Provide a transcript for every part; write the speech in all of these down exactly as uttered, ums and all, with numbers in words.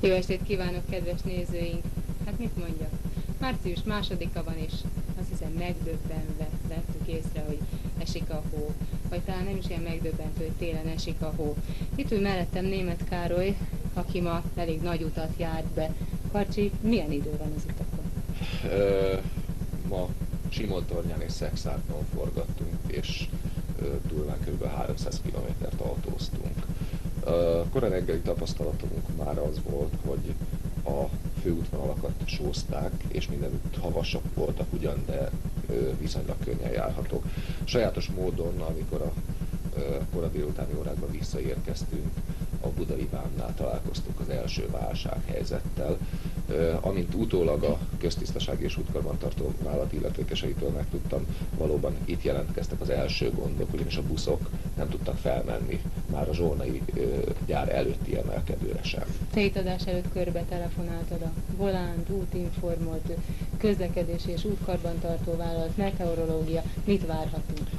Jó estét kívánok, kedves nézőink! Hát mit mondjak? Március másodika van, és azt hiszem megdöbbenve vettük észre, hogy esik a hó. Vagy talán nem is ilyen megdöbbentő, hogy télen esik a hó. Itt ül mellettem Németh Károly, aki ma elég nagy utat járt be. Karcsi, milyen idő van az utakon? Ö, ma Simontornyán és Szexárton forgattunk, és durván kb. háromszáz kilométert autóztunk. A kora reggeli tapasztalatunk már az volt, hogy a főútvonalakat sózták, és mindenütt havasak voltak ugyan, de viszonylag könnyen járhatók. Sajátos módon, amikor a kora délutáni órákban visszaérkeztünk, a Budai vámnál találkoztunk az első válsághelyzettel. Amint utólag a köztisztasági és útkarbantartó vállalat illetékeseitől megtudtam, valóban itt jelentkeztek az első gondok, ugyanis a buszok nem tudtak felmenni már a zsolnai gyár előtti emelkedőre sem. Te itt adás előtt körbe telefonáltad a Volánt, Útinformot, közlekedési és útkarbantartó vállalat, meteorológia. Mit várhatunk?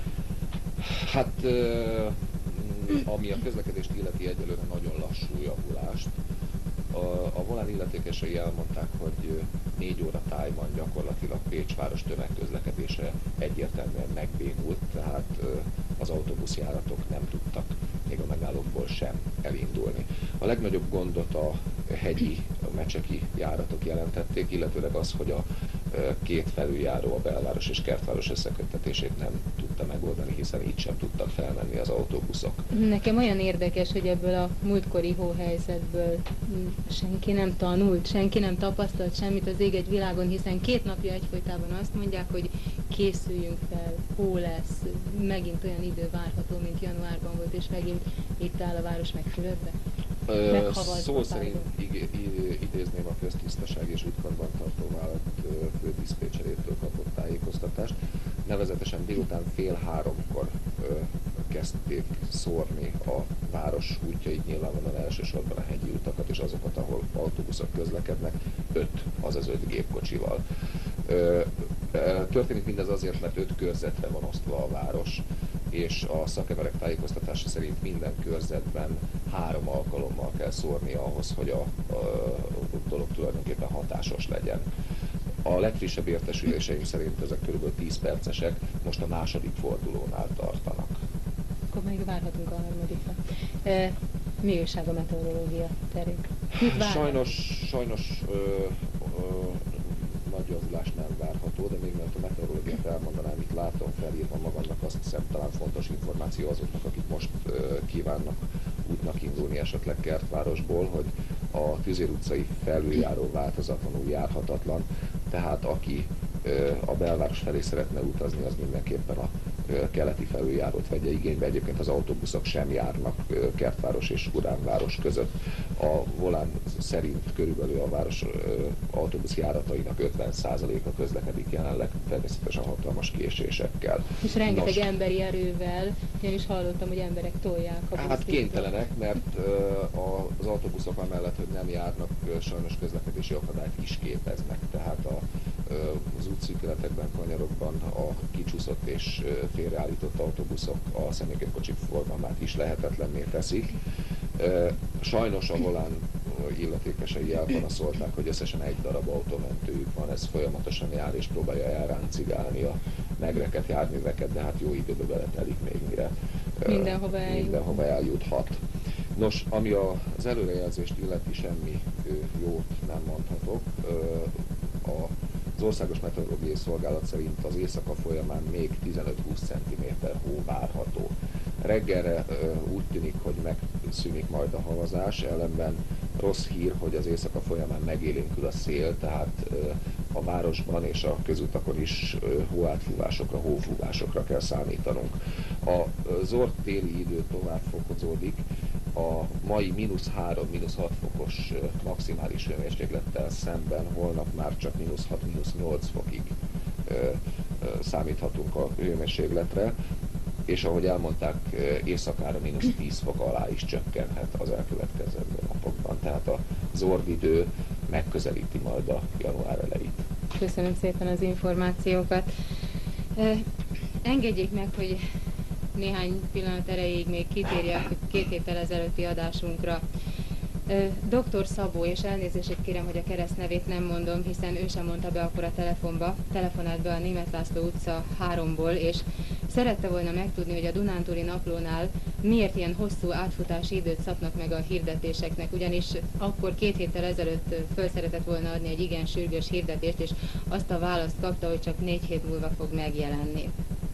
Hát, ami a közlekedést illeti, egyelőre nagyon lassú javulást. A, a Volán illetékesei elmondták, hogy négy óra tájban gyakorlatilag Pécs város tömegközlekedése egyértelműen megbénult, tehát az autóbuszjáratok nem tudtak még a megállókból sem elindulni. A legnagyobb gondot a hegyi, a mecseki járatok jelentették, illetőleg az, hogy a két felüljáró, a belváros és kertváros összeköttetését nem tudta megoldani, hiszen így sem tudtak felmenni az autóbuszok. Nekem olyan érdekes, hogy ebből a múltkori hóhelyzetből senki nem tanult, senki nem tapasztalt semmit az ég egy világon, hiszen két napja egyfolytában azt mondják, hogy készüljünk fel, hó lesz, megint olyan idő várható, mint januárban volt, és megint itt áll a város megfülödve. Szó szerint idézném a köztisztaság és útkarbantartó vállalat fődiszpécserétől kapott tájékoztatást. Nevezetesen délután fél háromkor kezdték szórni a város útjait, nyilvánvalóan elsősorban a hegyi utakat és azokat, ahol autóbuszok közlekednek, öt, azaz öt gépkocsival. Történik mindez azért, mert öt körzetre van osztva a város, és a szakemberek tájékoztatása szerint minden körzetben három alkalommal kell szórni ahhoz, hogy a, a dolog tulajdonképpen hatásos legyen. A legfrissebb értesüléseim szerint ezek kb. tíz percesek, most a második fordulónál tartanak. Akkor még várhatunk a harmadikra. E, mi újság a meteorológia terén? Sajnos, sajnos ö, ö, nagy javulás nem várható, de még mert a meteorológiát elmondanám, itt látom felírva magamnak, azt hiszem talán fontos információ azoknak, akik most uh, kívánnak útnak indulni esetleg Kertvárosból, hogy a Tüzér utcai felüljáró változatlanul járhatatlan, tehát aki uh, a belváros felé szeretne utazni, az mindenképpen a uh, keleti felüljárót vegye igénybe. Egyébként az autóbuszok sem járnak uh, Kertváros és Uránváros között. A Volán szerint körülbelül a város uh, autóbuszjáratainak ötven százaléka közlekedik jelenleg, természetesen hatalmas késésekkel. És rengeteg Nos, emberi erővel, én is hallottam, hogy emberek tolják a buszt. Hát kénytelenek, mert uh, az autóbuszok amellett, hogy nem járnak, uh, sajnos közlekedési akadályt is képeznek, tehát a, uh, az útszűkületekben, kanyarokban a kicsúszott és uh, félreállított autóbuszok a személygépkocsik forgalmát is lehetetlenné teszik. Uh, sajnos a Volán illetékesei elpanaszolták, hogy összesen egy darab autómentőjük van, ez folyamatosan jár és próbálja elráncigálni a megrekedt járműveket, de hát jó időbe beletelik még, mire mindenhova, uh, eljut. mindenhova eljuthat. Nos, ami az előrejelzést illeti, semmi jót nem mondhatok. Az Országos Meteorológiai Szolgálat szerint az éjszaka folyamán még tizenöt-húsz centiméter hó várható. Reggelre úgy tűnik, hogy megszűnik majd a havazás, ellenben rossz hír, hogy az éjszaka folyamán megélénkül a szél, tehát a városban és a közutakon is hóátfúvásokra, hófúvásokra kell számítanunk. A zord téli idő tovább fokozódik, a mai mínusz három, mínusz hat fokos maximális hőmérséklettel szemben holnap már csak mínusz hat, mínusz nyolc fokig számíthatunk a hőmérsékletre, és ahogy elmondták, éjszakára mínusz tíz fok alá is csökkenhet az elkövetkező napokban. Tehát a zordidő megközelíti majd a január elejét. Köszönöm szépen az információkat. Engedjék meg, hogy néhány pillanat erejéig még kitérjek két héttel ezelőtti adásunkra. doktor Szabó, és elnézést kérem, hogy a keresztnevét nem mondom, hiszen ő sem mondta be akkor a telefonba, telefonált be a Németh László utca háromból, és szerette volna megtudni, hogy a Dunántúli Naplónál miért ilyen hosszú átfutási időt szabnak meg a hirdetéseknek, ugyanis akkor két héttel ezelőtt föl szeretett volna adni egy igen sürgős hirdetést, és azt a választ kapta, hogy csak négy hét múlva fog megjelenni.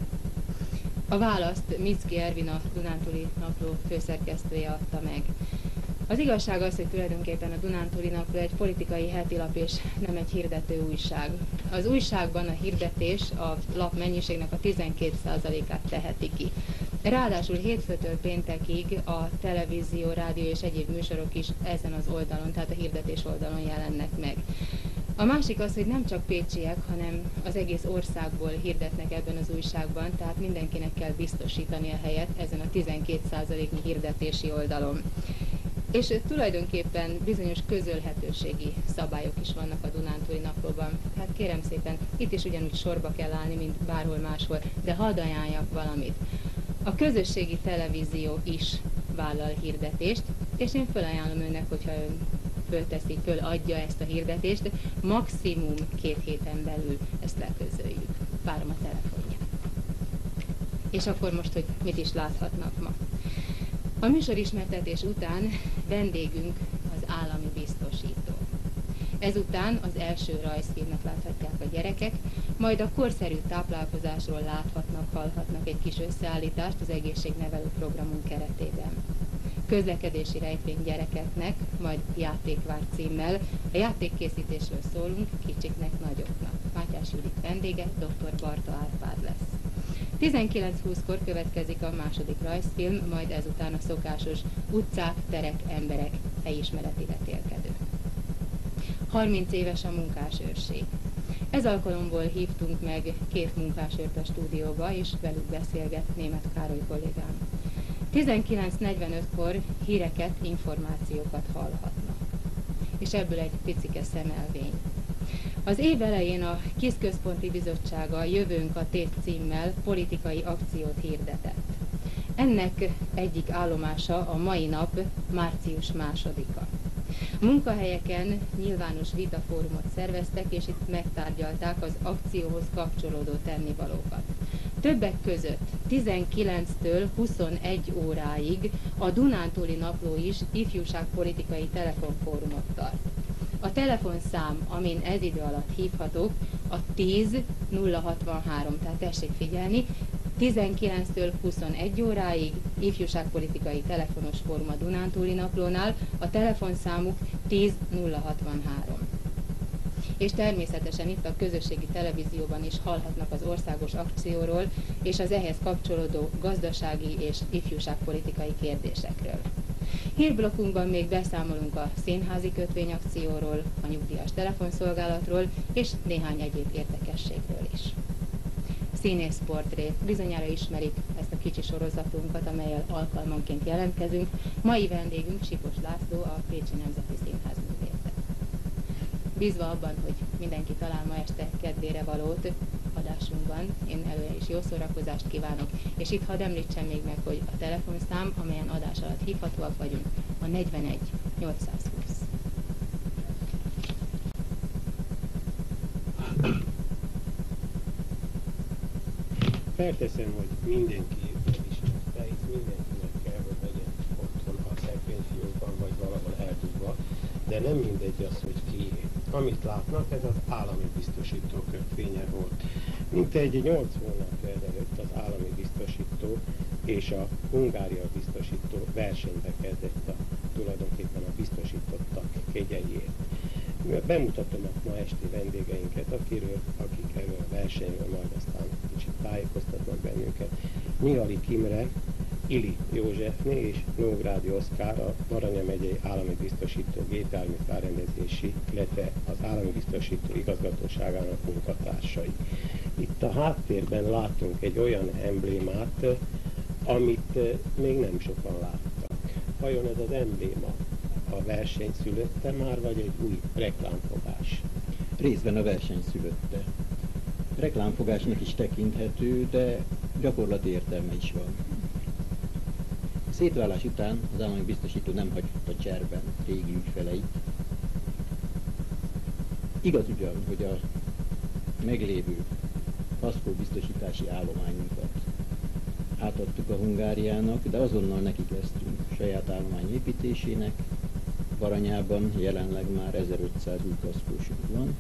A választ Micki Ervin, a Dunántúli Napló főszerkesztője adta meg. Az igazság az, hogy tulajdonképpen a Dunántúli Napló egy politikai hetilap és nem egy hirdető újság. Az újságban a hirdetés a lap mennyiségnek a tizenkét százalékát teheti ki. Ráadásul hétfőtől péntekig a televízió, rádió és egyéb műsorok is ezen az oldalon, tehát a hirdetés oldalon jelennek meg. A másik az, hogy nem csak pécsiek, hanem az egész országból hirdetnek ebben az újságban, tehát mindenkinek kell biztosítani a helyet ezen a tizenkét százaléknyi hirdetési oldalon. És tulajdonképpen bizonyos közölhetőségi szabályok is vannak a Dunántúli Naplóban. Hát kérem szépen, itt is ugyanúgy sorba kell állni, mint bárhol máshol, de hadd ajánljak valamit. A közösségi televízió is vállal hirdetést, és én felajánlom önnek, hogyha ön fölteszi, föladja ezt a hirdetést, maximum két héten belül ezt leközöljük. Várom a telefonját. És akkor most, hogy mit is láthatnak ma. A műsorismertetés után vendégünk az állami biztosító. Ezután az első rajzfilmet láthatják a gyerekek, majd a korszerű táplálkozásról láthatnak, hallhatnak egy kis összeállítást az egészségnevelő programunk keretében. Közlekedési rejtvény gyerekeknek, majd Játékvár címmel. A játékkészítésről szólunk kicsiknek, nagyoknak. Mátyás Judit vendége, dr. Barta Árpád lesz. tizenkilenc húszkor következik a második rajzfilm, majd ezután a szokásos utcák, terek, emberek, helyismereti vetélkedő. harminc éves a munkásőrség. Ez alkalomból hívtunk meg két munkásőrt a stúdióba, és velük beszélget Németh Károly kollégám. tizenkilenc negyvenötkor híreket, információkat hallhatnak. És ebből egy picike szemelvény. Az év elején a KISZ Központi Bizottsága Jövőnk a tét címmel politikai akciót hirdetett. Ennek egyik állomása a mai nap, március másodika. A munkahelyeken nyilvános vitafórumot szerveztek, és itt megtárgyalták az akcióhoz kapcsolódó tennivalókat. Többek között tizenkilenctől huszonegy óráig a Dunántúli Napló is ifjúságpolitikai telefonfórumot tart. A telefonszám, amin ez idő alatt hívhatók, a tíz nulla hatvanhárom, tehát tessék figyelni, tizenkilenctől huszonegy óráig ifjúságpolitikai telefonos fórum a Dunántúli Naplónál, a telefonszámuk tíz nulla hatvanhárom. És természetesen itt a közösségi televízióban is hallhatnak az országos akcióról és az ehhez kapcsolódó gazdasági és ifjúságpolitikai kérdésekről. Hírblokkunkban még beszámolunk a színházi kötvényakcióról, a nyugdíjas telefonszolgálatról és néhány egyéb érdekességről is. Színészportré. Bizonyára ismerik ezt a kicsi sorozatunkat, amellyel alkalmanként jelentkezünk. Mai vendégünk Sipos László, a Pécsi Nemzeti Színház művésze. Bízva abban, hogy mindenki talál ma este kedvére valót adásunkban, én előre is jó szórakozást kívánok, és itt hadd említsem még meg, hogy a telefonszám, amelyen adás alatt hívhatóak vagyunk, a negyvenegy nyolcszázhúsz. Felteszem, hogy mindenki ismerte, hisz mindenkinek kell, hogy legyen otthon a szekrényfiókban, vagy valahol eldugva, de nem mindegy az, hogy ki. Amit látnak, ez az állami biztosító kötvénye volt. Mintegy nyolc hónap ezelőtt az állami biztosító és a Hungária biztosító versenybe kezdett a, tulajdonképpen a biztosítottak kegyeiért. Bemutatom a ma esti vendégeinket, akiről, akik erről a versenyről majd aztán kicsit tájékoztatnak bennünket. Mihaly Imre, Ili Józsefné és Nógrádi Oszkár, a Baranya megyei állami biztosító gépjárművárrendezési, illetve az állami biztosító igazgatóságának munkatársai. Itt a háttérben látunk egy olyan emblémát, amit még nem sokan láttak. Vajon ez az embléma a verseny szülötte már, vagy egy új reklámfogás? Részben a verseny szülötte. Reklámfogásnak is tekinthető, de gyakorlati értelme is van. szétválás után az állami biztosító nem hagyta cserben régi ügyfeleit. Igaz ugyan, hogy a meglévő kaszkó biztosítási állományunkat átadtuk a Hungáriának, de azonnal nekikezdtünk saját állomány építésének. Baranyában jelenleg már ezerötszáz új kaszkósunk van,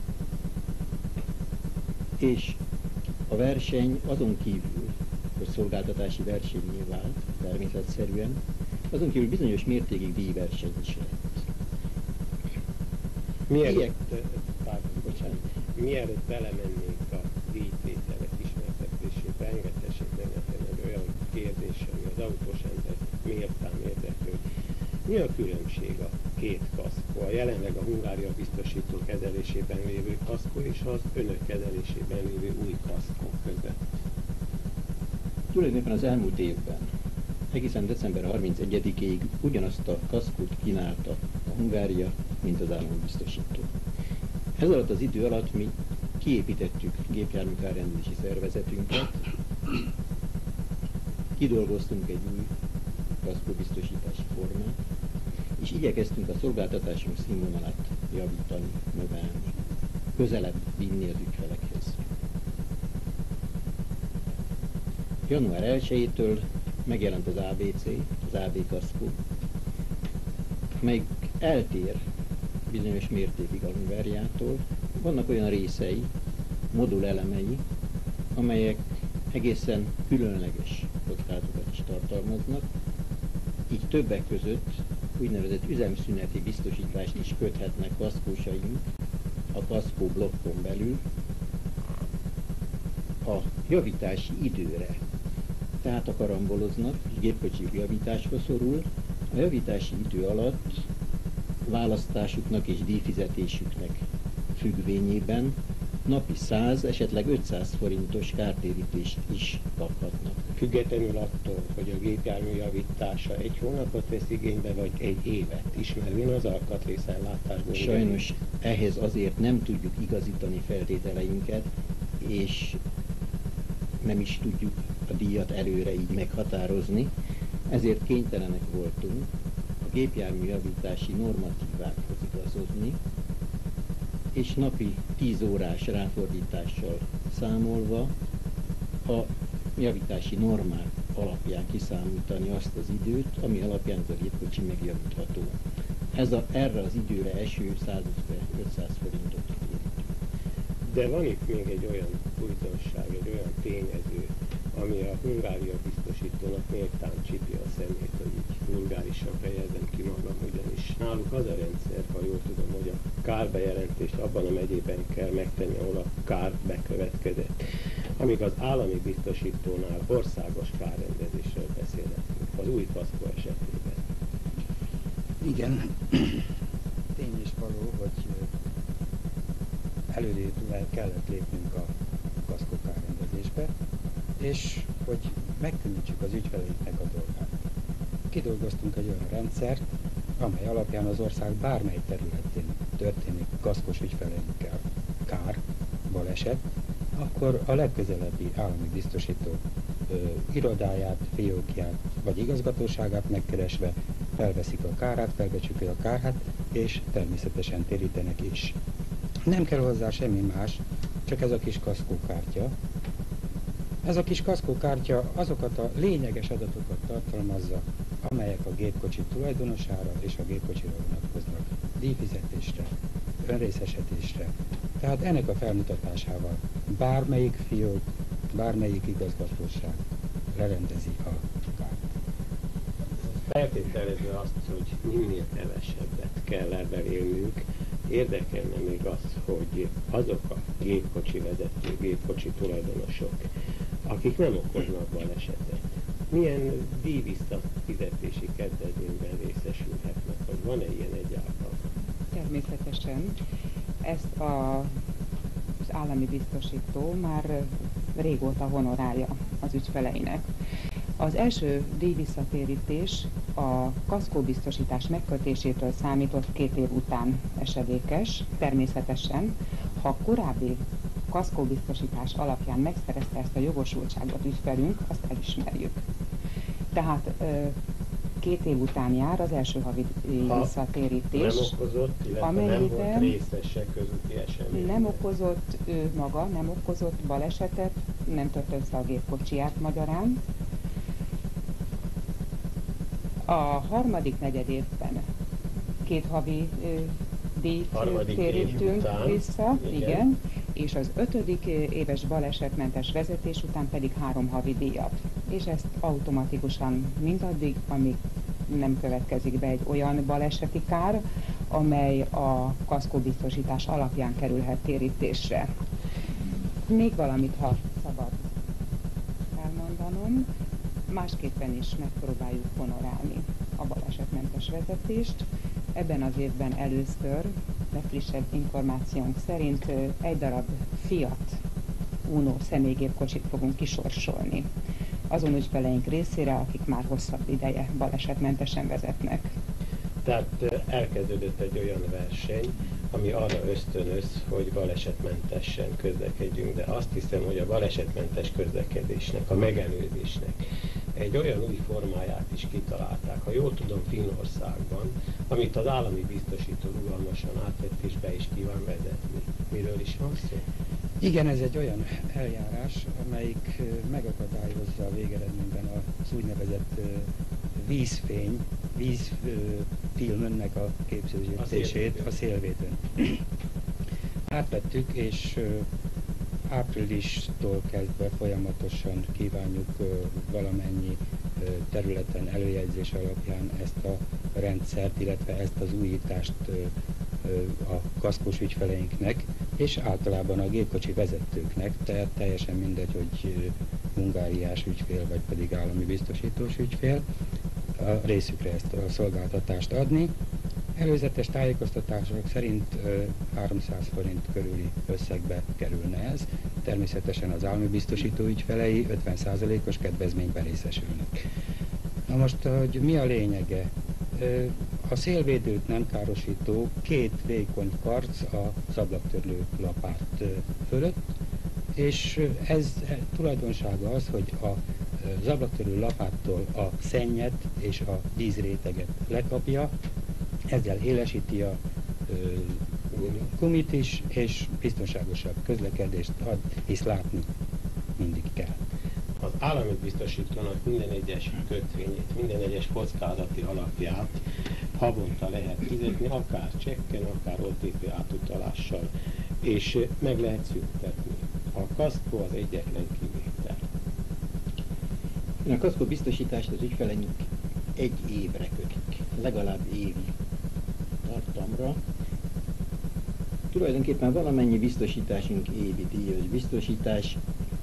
és a verseny azon kívül, hogy szolgáltatási versennyé vált természetszerűen, azon kívül bizonyos mértékig díjverseny is lett. Mielőtt, pardon, bocsánat, mielőtt belemennénk a díjtételek ismertetésébe, engedhessék meg nekem egy olyan kérdés, ami az autós embert méltán érdekli, hogy mi a különbség a két kaszkó, a jelenleg a Hungária biztosító kezelésében lévő kaszkó és az önök kezelésében lévő új kaszkó között? Tulajdonképpen az elmúlt évben, egészen december harmincegyedikéig ugyanazt a kaszkót kínálta a Hungária, mint az állami biztosító. Ez alatt az idő alatt mi kiépítettük gépjárműkárrendezési szervezetünket, kidolgoztunk egy új kaszkóbiztosítási formát, és igyekeztünk a szolgáltatásunk színvonalát javítani, növelni, közelebb vinni az ügyfelekhez. január elsejétől megjelent az á bé cé, az á bé kaszkó, mely eltér bizonyos mértékig a Hungáriától. Vannak olyan részei, modulelemei, amelyek egészen különleges kockázatokat is tartalmaznak, így többek között úgynevezett üzemszüneti biztosítást is köthetnek kaszkósaink a kaszkó blokkon belül a javítási időre. Tehát a karamboloznak, és gépkocsi javításra szorul, a javítási idő alatt választásuknak és díjfizetésüknek függvényében napi száz, esetleg ötszáz forintos kártérítést is kaphatnak. Függetlenül attól, hogy a gépjármű javítása egy hónapot vesz igénybe, vagy egy évet, ismervén az alkatrészellátásból. Sajnos ehhez azért nem tudjuk igazítani feltételeinket, és nem is tudjuk a díjat előre így meghatározni, ezért kénytelenek voltunk a gépjármű javítási normatívákhoz igazozni, és napi tíz órás ráfordítással számolva a javítási normák alapján kiszámítani azt az időt, ami alapján ez a gépkocsi megjavítható. Ez a, erre az időre eső száz-ötszáz forintot térítünk. De van itt még egy olyan újdonság, egy olyan tényező, ami a Hungária biztosítónak méltán csipi a szemét, hogy így vulgárisan fejezem ki magam, ugyanis náluk az a rendszer, ha jól tudom, hogy a kárbejelentést abban a megyében kell megtenni, ahol a kár bekövetkezett. Amíg az állami biztosítónál országos kárrendezésről beszélhetünk, az új kaszkó esetében. Igen, tény és való, hogy előrébb kellett lépnünk a kaszkó kárrendezésbe, és hogy megkönnyítsük az ügyfeleinknek a dolgát. Kidolgoztunk egy olyan rendszert, amely alapján az ország bármely területén történik kaszkos ügyfeleinkkel kár, baleset, akkor a legközelebbi állami biztosító ö, irodáját, fiókját vagy igazgatóságát megkeresve felveszik a kárát, felbecsülik a kárát, és természetesen térítenek is. Nem kell hozzá semmi más, csak ez a kis kaszkókártya. Ez a kis kaszkókártya azokat a lényeges adatokat tartalmazza, amelyek a gépkocsi tulajdonosára és a gépkocsira vonatkoznak, díjfizetésre, önrészesedésre. Tehát ennek a felmutatásával bármelyik fiók, bármelyik igazgatóság lerendezi a kárt. Feltételezve azt, hogy minél kevesebbet kell ebben élnünk, érdekelne még az, hogy azok a gépkocsi vezető, gépkocsi tulajdonosok, akik nem okoznak balesetet, milyen díjvisszafizetési kedvezményben részesülhetnek, vagy van-e ilyen egyáltalán? Természetesen. Ezt a, az állami biztosító már régóta honorálja az ügyfeleinek. Az első díjvisszatérítés a kaszkóbiztosítás megkötésétől számított két év után esedékes, természetesen, ha korábbi kaszkóbiztosítás alapján megszerezte ezt a jogosultságot ügyfelünk, azt elismerjük. Tehát két év után jár az első havi Ha visszatérítés. Nem okozott, illetve nem volt Amennyiben részese közúti esemény. nem okozott ő maga, nem okozott balesetet, nem tört össze a gépkocsiját magyarán. A harmadik negyed évben két havi ö, díjt Harmadik év térítünk után, vissza, igen. igen, és az ötödik éves balesetmentes vezetés után pedig három havi díjat. És ezt automatikusan mindaddig, amíg nem következik be egy olyan baleseti kár, amely a kaszkóbiztosítás alapján kerülhet térítésre. Még valamit, ha szabad elmondanom, másképpen is megpróbáljuk honorálni a balesetmentes vezetést. Ebben az évben először, legfrissebb információnk szerint egy darab Fiat Uno személygépkocsit fogunk kisorsolni azon ügyfeleink részére, akik már hosszabb ideje balesetmentesen vezetnek. Tehát elkezdődött egy olyan verseny, ami arra ösztönöz, hogy balesetmentesen közlekedjünk, de azt hiszem, hogy a balesetmentes közlekedésnek, a megelőzésnek egy olyan új formáját is kitalálták, ha jól tudom, Finnországban, amit az állami biztosító rugalmasan átvett és be is kíván vezetni. Miről is van szó? Igen, ez egy olyan eljárás, amelyik megakadályozza a végeredményben az úgynevezett vízfény, vízfilmnek a képződését a szélvédőn. Átvettük, és áprilistól kezdve folyamatosan kívánjuk valamennyi területen előjegyzés alapján ezt a rendszert, illetve ezt az újítást a kaszkós ügyfeleinknek, és általában a gépkocsi vezetőknek, tehát teljesen mindegy, hogy hungáriás ügyfél, vagy pedig állami biztosítós ügyfél, a részükre ezt a szolgáltatást adni. Előzetes tájékoztatások szerint háromszáz forint körüli összegbe kerülne ez. Természetesen az állami biztosító ügyfelei ötven százalékos kedvezményben részesülnek. Na most, hogy mi a lényege? A szélvédőt nem károsító két vékony karc a szablaktörlő lapát fölött, és ez tulajdonsága az, hogy a az ablaktörlő lapáttól a szennyet és a vízréteget lekapja, ezzel élesíti a ö, gumit is, és biztonságosabb közlekedést ad, és látni mindig kell. Az állami biztosítónak minden egyes kötvényét, minden egyes kockázati alapját havonta lehet fizetni, akár csekken, akár o té pé átutalással, és meg lehet szüntetni. A kaszkó az egyetlen kivétel. A kaszkó biztosítást az ügyfeleink egy évre kötik, legalább évi tartamra. Tulajdonképpen valamennyi biztosításunk évi díjas biztosítás,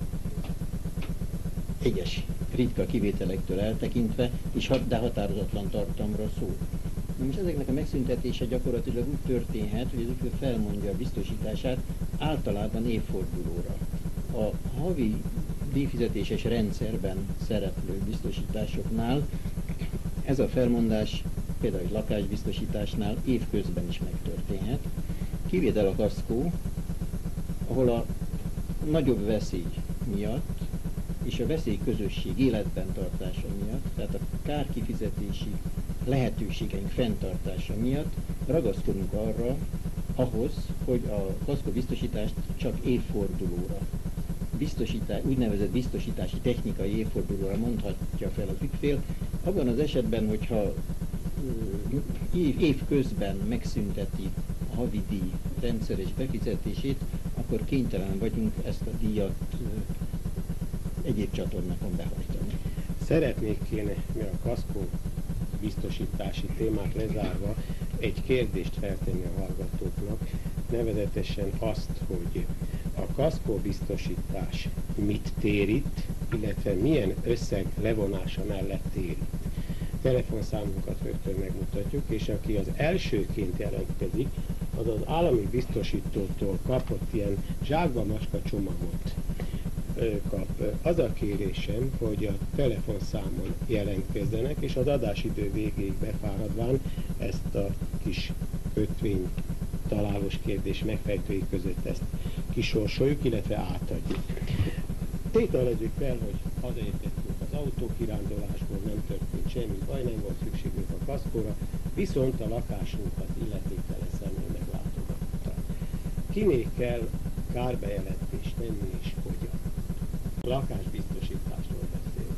egyes ritka kivételektől eltekintve, és hat, de határozatlan tartamra szól. Na most ezeknek a megszüntetése gyakorlatilag úgy történhet, hogy az ügyfél felmondja a biztosítását általában évfordulóra. A havi díjfizetéses rendszerben szereplő biztosításoknál ez a felmondás például egy lakásbiztosításnál évközben is megtörténhet. Kivétel a kaszkó, ahol a nagyobb veszély miatt és a veszélyközösség életben tartása miatt, tehát a kárkifizetési lehetőségeink fenntartása miatt ragaszkodunk arra, ahhoz, hogy a kaszkó biztosítást csak évfordulóra, biztosítás, úgynevezett biztosítási technikai évfordulóra mondhatja fel az ügyfél. Abban az esetben, hogyha év, év közben megszünteti a havi díj rendszeres befizetését, akkor kénytelen vagyunk ezt a díjat egyéb csatornákon behajtani. Szeretnék kéne, mert a kaszkó biztosítási témát lezárva, egy kérdést feltenni a hallgatóknak, nevezetesen azt, hogy a kaszkó biztosítás mit térít, illetve milyen összeg levonása mellett térít. Telefonszámunkat rögtön megmutatjuk, és aki az elsőként jelentkezik, az az állami biztosítótól kapott ilyen zsákba macska csomagot kap. Az a kérésem, hogy a telefonszámon jelentkezzenek, és az adásidő végéig befáradván ezt a kis kötvény találós kérdés megfejtői között ezt kisorsoljuk, illetve átadjuk. Tételezzük fel, hogy hazaérkeztünk a az autókirándulásból nem történt semmi baj, nem volt szükségünk a kaszkóra, viszont a lakásunkat illetéktelen személy meglátogatta. Kiné kell kárbejelentést tenni és hogyan? Lakásbiztosításról beszélünk.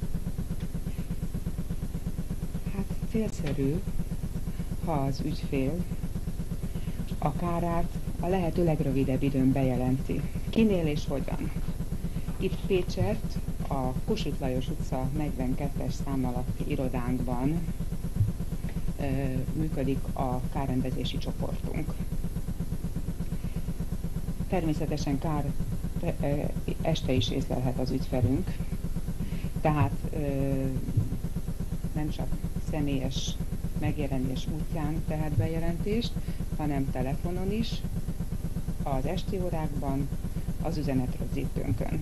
Hát célszerű, ha az ügyfél a kárát a lehető legrövidebb időn bejelenti. Kinél és hogyan? Itt Pécsett, a Kossuth Lajos utca negyvenkettes szám alatti irodánkban ö, működik a kárrendezési csoportunk. Természetesen kár te, ö, este is észlelhet az ügyfelünk, tehát ö, nem csak személyes megjelenés útján tehet bejelentést, hanem telefonon is, az esti órákban, az üzenetrögzítőnkön.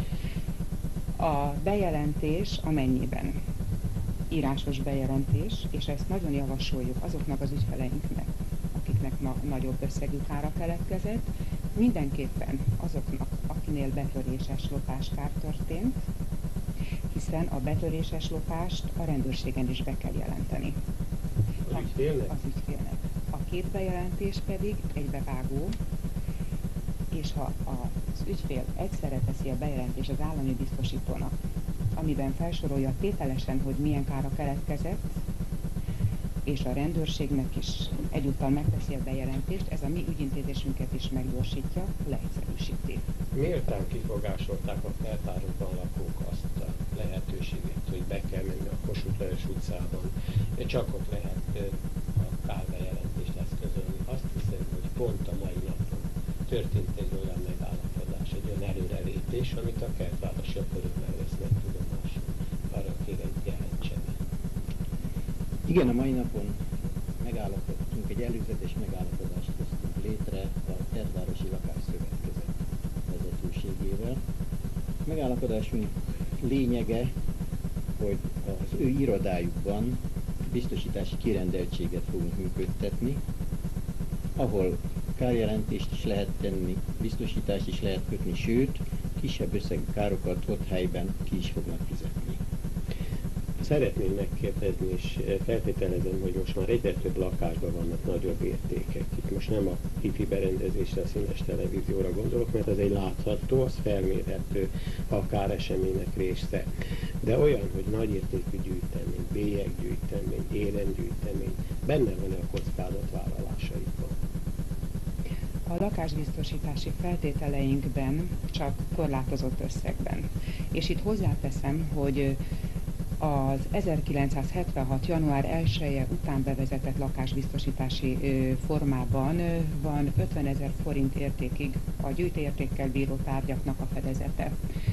A bejelentés amennyiben írásos bejelentés, és ezt nagyon javasoljuk azoknak az ügyfeleinknek, akiknek ma nagyobb összegű kára keletkezett, mindenképpen azoknak, akinél betöréses lopáskár történt, hiszen a betöréses lopást a rendőrségen is be kell jelenteni. Az ügyfélnek? Az ügyfélnek. A két bejelentés pedig egybevágó, és ha az ügyfél egyszerre teszi a bejelentést az állami biztosítónak, amiben felsorolja tételesen, hogy milyen kára keletkezett, és a rendőrségnek is egyúttal megteszi a bejelentést, ez a mi ügyintézésünket is meggyorsítja, leegyszerűsíti. Méltán kifogásolták a feltárokban lakók azt a lehetőséget, hogy be kell menni a Kossuth Lajos utcában, csak ott lehet a kárbejelentést eszközölni. Azt hiszem, hogy pont a mai napon történt egy olyan megállapodás, egy olyan előrelépés, amit a kertvárosiak örömmel vesznek tudomásul. Arra kérem, jelentse be. Igen, a mai napon megállapodtunk, egy előzetes megállapodást hoztunk létre a Kertvárosi Lakásszövetkezet vezetőségével. A megállapodásunk lényege, hogy az ő irodájukban biztosítási kirendeltséget fogunk működtetni, ahol kárjelentést is lehet tenni, biztosítást is lehet kötni, sőt, kisebb összegű károkat ott helyben ki is fognak fizetni. Szeretném megkérdezni, és feltételezem, hogy most már egyre több lakásban vannak nagyobb értékek. Itt most nem a hifi berendezésre, a színes televízióra gondolok, mert az egy látható, az felmérhető, akár eseménynek része. De olyan, hogy nagy értékű gyűjtemény, bélyeggyűjtemény, éremgyűjtemény, benne van a kockázatvállalásaiban. A lakásbiztosítási feltételeinkben csak korlátozott összegben. És itt hozzáteszem, hogy az ezerkilencszázhetvenhat. január elseje után bevezetett lakásbiztosítási formában van ötvenezer forint értékig a gyűjtőértékkel bíró tárgyaknak a fedezete.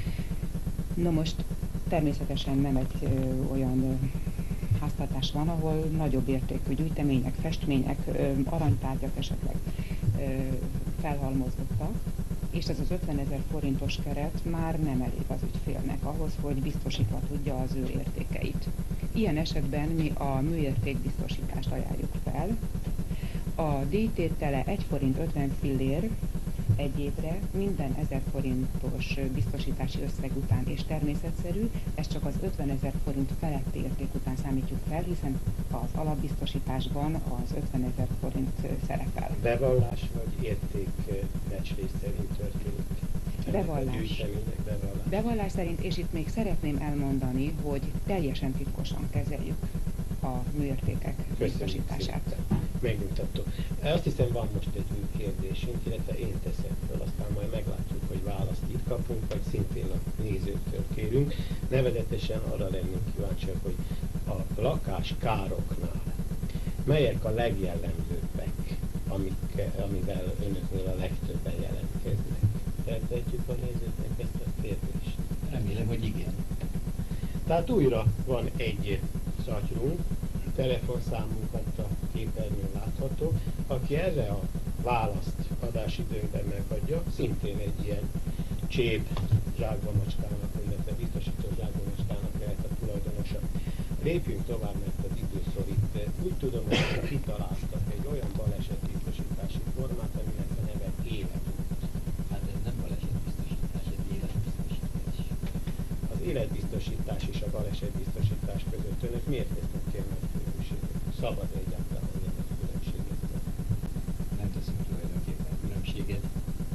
No most természetesen nem egy ö, olyan ö, háztartás van, ahol nagyobb értékű gyűjtemények, festmények, ö, aranytárgyak esetleg ö, felhalmozottak, és ez az ötvenezer forintos keret már nem elég az ügyfélnek ahhoz, hogy biztosítva tudja az ő értékeit. Ilyen esetben mi a műértékbiztosítást ajánljuk fel. A díjtétele egy forint ötven fillér egy évre minden ezer forintos biztosítási összeg után, és természetszerű, ez csak az ötvenezer forint feletti érték után számítjuk fel, hiszen az alapbiztosításban az ötvenezer forint szerepel. Bevallás vagy értékbecslés szerint történik? Bevallás. Bevallás. Bevallás szerint, és itt még szeretném elmondani, hogy teljesen titkosan kezeljük a műértékek biztosítását. Megnyugtató. Azt hiszem, van most egy új kérdésünk, illetve én teszem fel, aztán majd meglátjuk, hogy választ itt kapunk, vagy szintén a nézőktől kérünk. Nevezetesen arra lennénk kíváncsiak, hogy a lakáskároknál melyek a legjellemzőbbek, amik, amivel önöknél a legtöbben jelentkeznek. Feltehetjük a nézőknek ezt a kérdést? Remélem, hogy igen. Tehát újra van egy szatyrunk, telefonszámunkat a képernyőn látható, aki erre a választ adásidőnkben megadja, szintén egy ilyen csép zsákbamacskának, illetve biztosító zsákbamacskának lehet a tulajdonosa. Lépjünk tovább, mert az idő szorít. Úgy tudom, hogy kitaláltak egy olyan balesetbiztosítási formát, aminek a neve életút. Hát ez nem balesetbiztosítás, ez életbiztosítás. Az életbiztosítás és a balesetbiztosítás között önök miért tesznek ki nagy különbséget? Szabad egyáltalán ilyen nagy különbséget? Nem teszünk tulajdonképpen különbséget.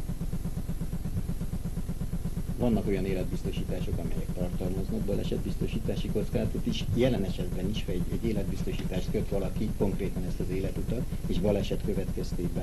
Vannak olyan életbiztosítások, amelyek tartalmaznak balesetbiztosítási kockázatot is. Jelen esetben is, ha egy, egy életbiztosítást köt valaki, konkrétan ezt az életutat, és baleset következtében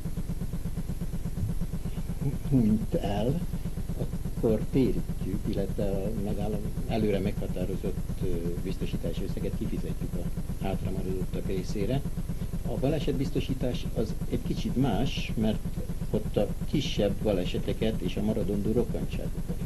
hunyt el, akkor térítjük, illetve a megállom, előre meghatározott biztosítási összeget kifizetjük a hátramaradottak részére. A balesetbiztosítás az egy kicsit más, mert ott a kisebb baleseteket és a maradandó rokkantságokat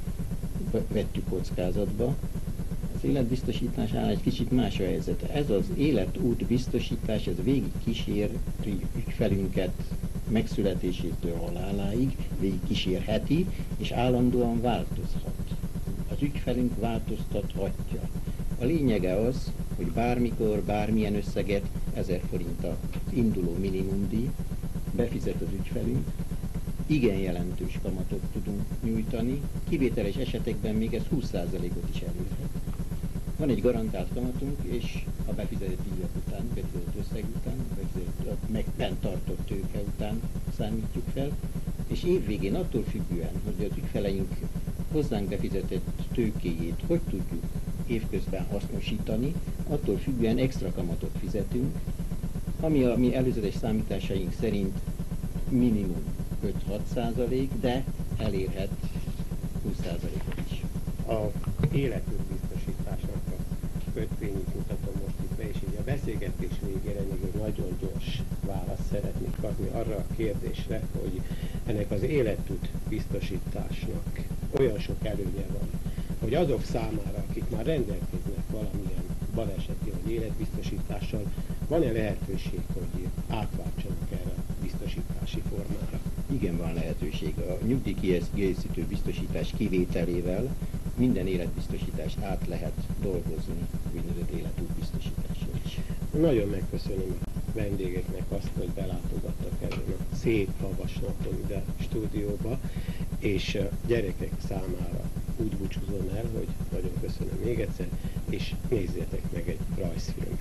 vettük kockázatba. Az életbiztosításnál egy kicsit más a helyzet. Ez az életút biztosítás, ez végig kíséri ügyfelünket megszületésétől haláláig, végig kísérheti, és állandóan változhat. Az ügyfelünk változtathatja. A lényege az, hogy bármikor, bármilyen összeget, ezer forint az induló minimumdíj, befizet az ügyfelünk, igen jelentős kamatot tudunk nyújtani, kivételes esetekben még ez húsz százalékot is elérhet. Van egy garantált kamatunk, és a befizetett díjak után, befizetett összeg után, befizetett, meg fenntartott tőke után számítjuk fel, és évvégén attól függően, hogy az ügyfeleink hozzánk befizetett tőkéjét hogy tudjuk évközben hasznosítani, attól függően extra kamatot fizetünk, ami a mi előzetes számításaink szerint minimum öt-hat százalék, de elérhet húsz százalékot is. A életút biztosításnak a kötvényét mutatom most itt be, és így a beszélgetés végére még egy nagyon gyors választ szeretnék adni arra a kérdésre, hogy ennek az életút biztosításnak olyan sok előnye van, hogy azok számára, akik már rendelkeznek valamilyen baleseti vagy életbiztosítással, van-e lehetőség, hogy átváltsanak erre a biztosítási formára? Igen, van lehetőség. A nyugdíjkiegészítő biztosítás kivételével minden életbiztosítást át lehet dolgozni, úgynevezett életútbiztosítással is. Nagyon megköszönöm a vendégeknek azt, hogy belátogattak ezen a szép havas napon ide a stúdióba, és a gyerekek számára úgy búcsúzom el, hogy nagyon köszönöm még egyszer, és nézzétek meg egy rajzfilmet.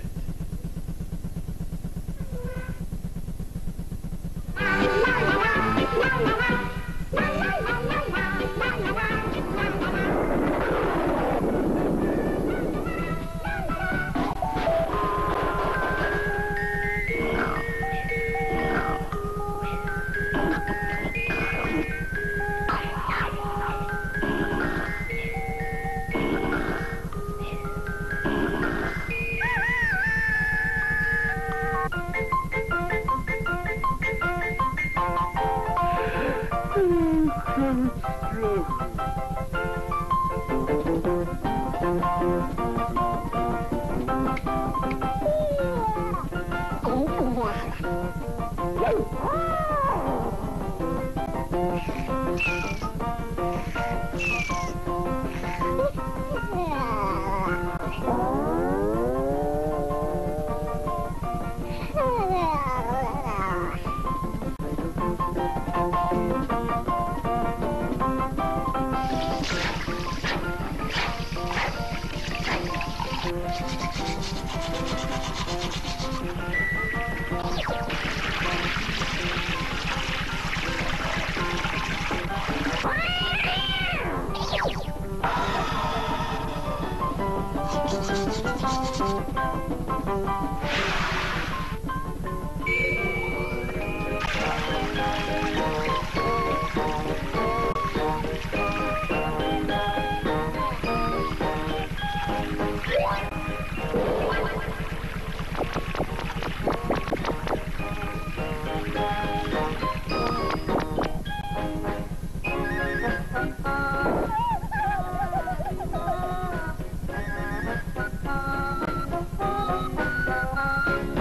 Thank you.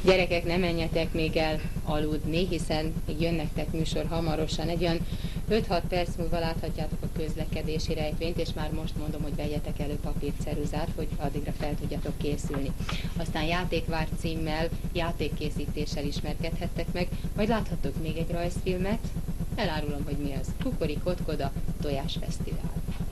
Gyerekek, ne menjetek még el aludni, hiszen még jön nektek műsor hamarosan. Egy olyan öt-hat perc múlva láthatjátok a közlekedési rejtvényt, és már most mondom, hogy vegyetek elő papírceruzát, hogy addigra fel tudjatok készülni. Aztán Játékvár címmel, játékkészítéssel ismerkedhettek meg, majd láthattok még egy rajzfilmet. Elárulom, hogy mi az. Kukori Kotkoda Tojásfesztivál.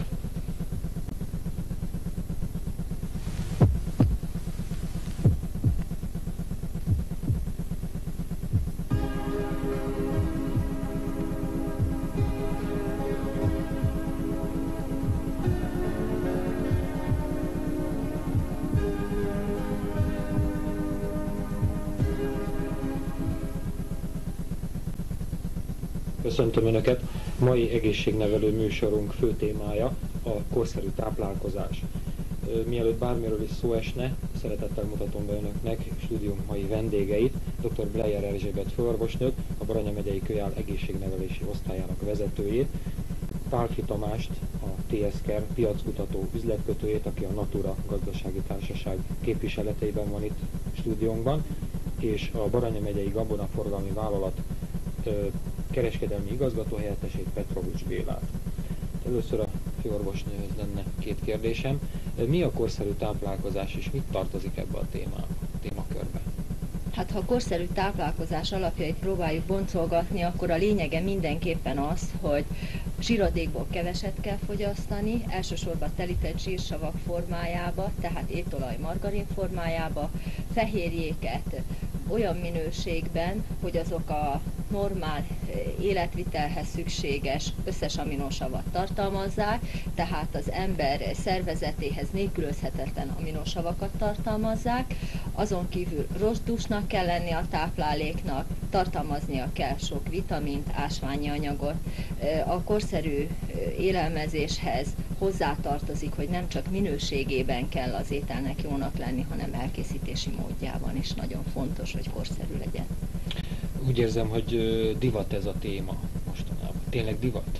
Köszöntöm Önöket! Mai egészségnevelő műsorunk fő témája a korszerű táplálkozás. Mielőtt bármiről is szó esne, szeretettel mutatom be Önöknek stúdiónk mai vendégeit, dr. Bleyer Erzsébet főorvosnőt, a Baranya megyei Kölyál egészségnevelési osztályának vezetőjét, Pálffy Tamást, a té es ká e er piackutató üzletkötőjét, aki a Natura Gazdasági Társaság képviseleteiben van itt stúdiónkban, és a Baranya megyei Gabonaforgalmi Vállalat kereskedelmi igazgatóhelyettesét, Petrovics Bélát. Először a főorvosnőhöz lenne két kérdésem. Mi a korszerű táplálkozás, és mit tartozik ebbe a témá, témakörbe? Hát ha a korszerű táplálkozás alapjait próbáljuk boncolgatni, akkor a lényege mindenképpen az, hogy zsíradékból keveset kell fogyasztani, elsősorban telített zsírsavak formájába, tehát étolaj, margarin formájába, fehérjéket olyan minőségben, hogy azok a normál életvitelhez szükséges összes aminosavat tartalmazzák, tehát az ember szervezetéhez nélkülözhetetlen aminosavakat tartalmazzák, azon kívül rossz dúsnak kell lenni a tápláléknak, tartalmaznia kell sok vitamint, ásványi anyagot. A korszerű élelmezéshez hozzátartozik, hogy nem csak minőségében kell az ételnek jónak lenni, hanem elkészítési módjában is nagyon fontos, hogy korszerű legyen. Úgy érzem, hogy divat ez a téma mostanában. Tényleg divat?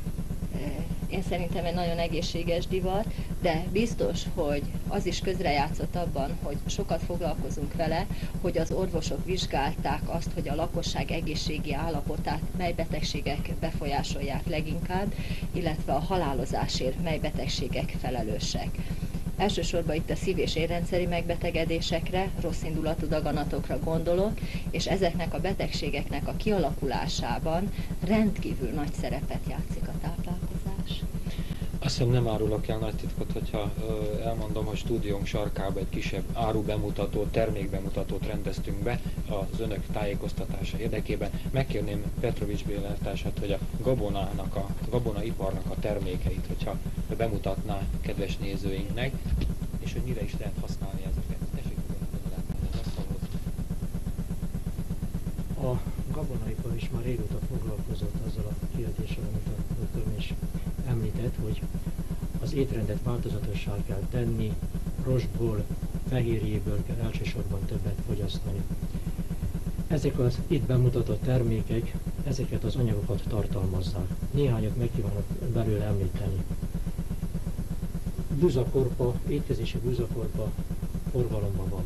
Én szerintem egy nagyon egészséges divat, de biztos, hogy az is közrejátszott abban, hogy sokat foglalkozunk vele, hogy az orvosok vizsgálták azt, hogy a lakosság egészségi állapotát mely betegségek befolyásolják leginkább, illetve a halálozásért mely betegségek felelősek. Elsősorban itt a szív- és érrendszeri megbetegedésekre, rosszindulatú daganatokra gondolok, és ezeknek a betegségeknek a kialakulásában rendkívül nagy szerepet játszik a táplálkozás. Azt hiszem nem árulok el nagy titkot, hogyha ö, elmondom, hogy stúdiónk sarkába egy kisebb árubemutató, termékbemutatót rendeztünk be az Önök tájékoztatása érdekében. Megkérném Petrovics Béla társat, hogy a gabonának, a gabonaiparnak a termékeit, hogyha bemutatná kedves nézőinknek, és hogy mire is lehet használni ezeket. Tessék, a gabonaipar is már régóta foglalkozott azzal a kérdéssel, amit a doktor is említett, hogy az étrendet változatossá kell tenni, rostból, fehérjéből kell elsősorban többet fogyasztani. Ezek az itt bemutatott termékek, ezeket az anyagokat tartalmazzák. Néhányat meg kívánok belőle említeni. Búzakorpa, étkezési búzakorpa forgalomban van.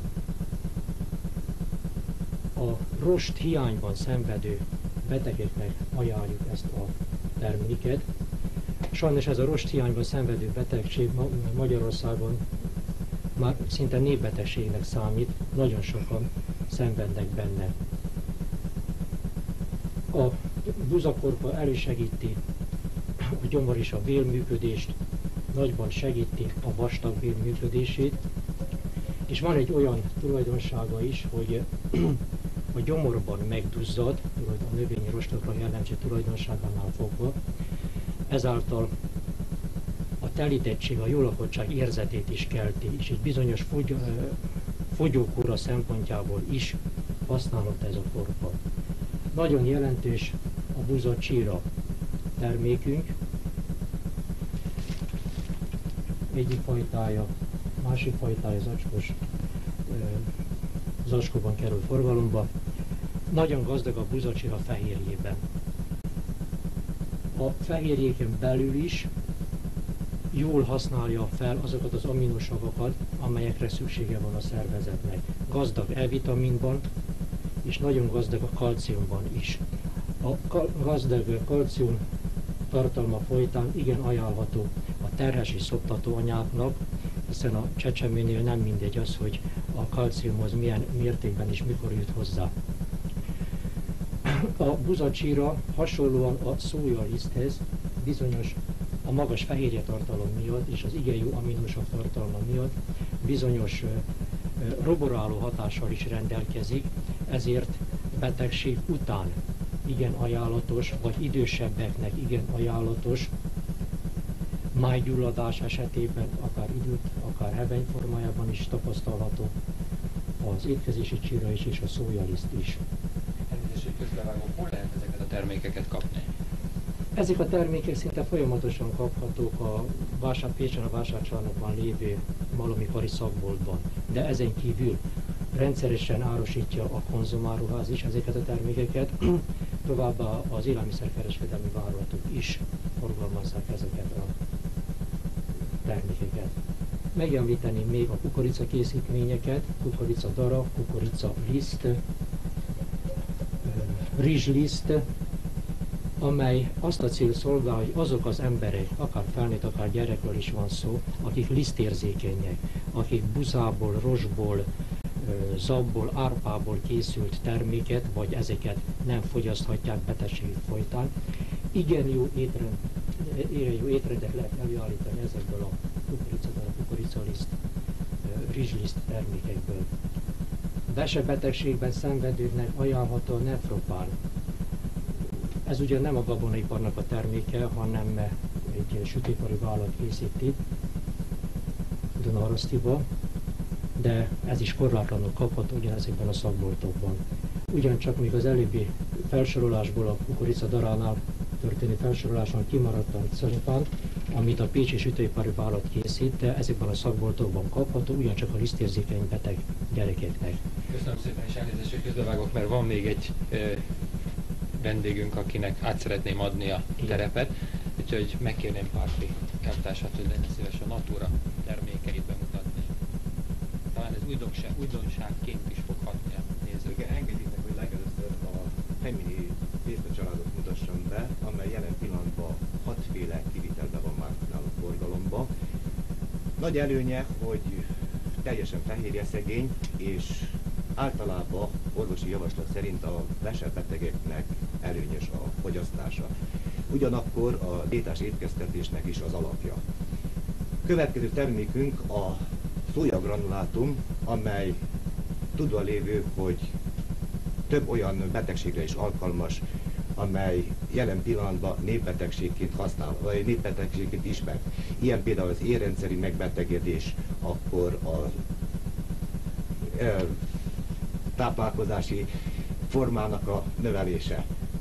A rost hiányban szenvedő betegeknek ajánljuk ezt a terméket. Sajnos ez a rost hiányban szenvedő betegség Magyarországon már szinte népbetegségnek számít, nagyon sokan szenvednek benne. A búzakorpa elősegíti a gyomor és a bélműködést, nagyban segíti a vastagbél működését, és van egy olyan tulajdonsága is, hogy a gyomorban megduzzad, a növényi rostokra jellemző tulajdonságánál fogva, ezáltal a telítettség, a jólakottság érzetét is kelti, és egy bizonyos fogy, fogyókúra szempontjából is használható ez a korpa. Nagyon jelentős a búzacsíra termékünk, egyik fajtája, másik fajtája zacskós, zacskóban kerül forgalomba. Nagyon gazdag a búzacsíra fehérjében. A fehérjéken belül is jól használja fel azokat az aminosavakat, amelyekre szüksége van a szervezetnek. gazdag E-vitaminban, és nagyon gazdag a kalciumban is. A kal- gazdag kalcium tartalma folytán igen ajánlható a terhes és szoptató anyáknak, hiszen a csecsemőnél nem mindegy az, hogy a kalciumhoz milyen mértékben és mikor jut hozzá. A buzacsíra hasonlóan a szójaliszthez bizonyos a magas fehérje tartalom miatt és az igen jó aminosav tartalma miatt bizonyos roboráló hatással is rendelkezik, ezért betegség után igen ajánlatos, vagy idősebbeknek igen ajánlatos, májgyulladás esetében akár időt, akár hebeny formájában is tapasztalható az étkezési csíra is és a szójaliszt is. Elnézést, hogy közbevágom, hol lehet ezeket a termékeket kapni? Ezek a termékek szinte folyamatosan kaphatók a vásár, Pécsen a vásárcsarnokban lévő malomipari szakboltban, de ezen kívül rendszeresen árusítja a konzumáruház is ezeket a termékeket, továbbá az élelmiszerkereskedelmi vállalatok is forgalmazzák ezeket a termékeket. Megemlíteném még a kukorica készítményeket, kukorica dara, kukorica liszt, rizsliszt, amely azt a cél szolgál, hogy azok az emberek, akár felnőtt, akár gyerekről is van szó, akik lisztérzékenyek, akik buzából, rosból, zabból, árpából készült terméket, vagy ezeket nem fogyaszthatják betegség folytán. Igen jó, étrend, jó étrendet lehet előállítani ezekből a kukoricadara, kukoricaliszt, rizsliszt termékekből. Vesebetegségben szenvedőknek ajánlható a nefropán. Ez ugye nem a gabonaiparnak a terméke, hanem egy sütőipari vállalat készíti Dunaharasztiba, de ez is korlátlanul kapható ugyanezekben a szakboltokban. Ugyancsak még az előbbi felsorolásból, a kukorica daránál történő felsoroláson kimaradt a szaripán, amit a pécsi sütőipari vállalat készít, de ezekben a szakboltokban kapható, ugyancsak a lisztérzékeny beteg gyerekeknek. Köszönöm szépen, és elnézést, hogy közbevágok, mert van még egy ö, vendégünk, akinek át szeretném adni a terepet, úgyhogy megkérném Párti elvtársat, hogy legyen szíves a Natura termékeit bemutatni. Talán ez újdonság, újdonságként is fog hatni a nézőkre. Igen, engedjétek, hogy legelőször a Femini tésztacsaládot mutassam be, amely jelen pillanatban hatféle kivitelben van már nálunk forgalomba. Nagy előnye, hogy teljesen fehérjeszegény, és általában orvosi javaslat szerint a vesebetegeknek előnyös a fogyasztása. Ugyanakkor a diétás étkeztetésnek is az alapja. Következő termékünk a szójagranulátum, amely tudva lévő, hogy több olyan betegségre is alkalmas, amely jelen pillanatban népbetegségként használ, vagy népbetegségként ismert. Ilyen például az érrendszeri megbetegedés, akkor a e, táplálkozási formának a növelése.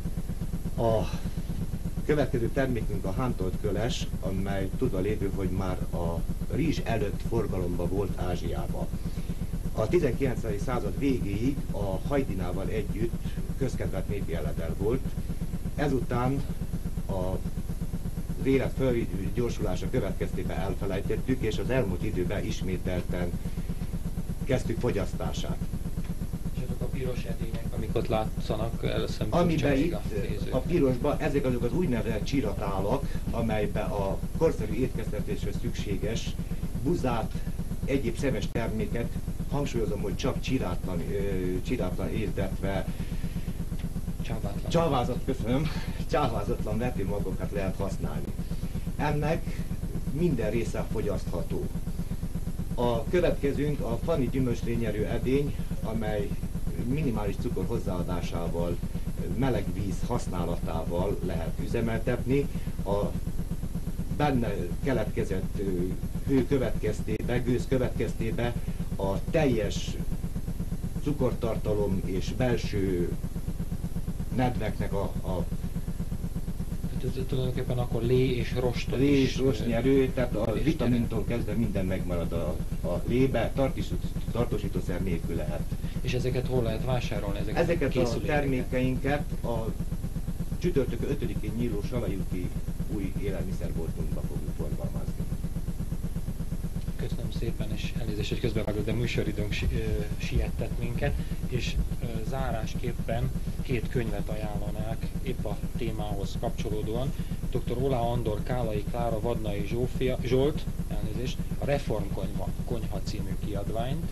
A következő termékünk a hántolt köles, amely tudva lévő, hogy már a rizs előtt forgalomba volt Ázsiában. A tizenkilencedik század végéig a hajdinával együtt közkedvelt népi eledel volt. Ezután a az élet felgyorsulása következtében elfelejtettük, és az elmúlt időben ismételten kezdtük fogyasztását. És azok a piros edények, amik ott látszanak, először amiben itt a pirosban, ezek azok az úgynevezett csiratálak, amelyben a korszerű étkeztetésre szükséges buzát, egyéb szemes terméket, hangsúlyozom, hogy csak csirátlan, csirátlan érztetve, Csávátlan. Csávázat, köszönöm, csávázatlan vetőmagokat lehet használni. Ennek minden része fogyasztható. A következőnk a Fanny gyümölcslényelő edény, amely minimális cukor hozzáadásával, meleg víz használatával lehet üzemeltetni. A benne keletkezett hő következtében, gőz következtében a teljes cukortartalom és belső nedveknek a, a tulajdonképpen akkor lé és rostot lé és is, rostnyerő, tehát a és vitamintól kezdve minden megmarad a, a lébe, tartósítószer nélkül lehet. És ezeket hol lehet vásárolni? Ezeket, Ezeket a termékeinket a csütörtök ötödikén nyíló Salai úti új élelmiszerboltunkba fogjuk forgalmazni. Köszönöm szépen, és elnézést, hogy közbevágott, de műsoridőnk si, ö, siettet minket, és ö, zárásképpen két könyvet ajánlanák épp a témához kapcsolódóan. doktor Oláh Andor, Kálai Klára, Vadnai Zsófia, Zsolt, elnézést, a Reformkonyha Konyha című kiadványt,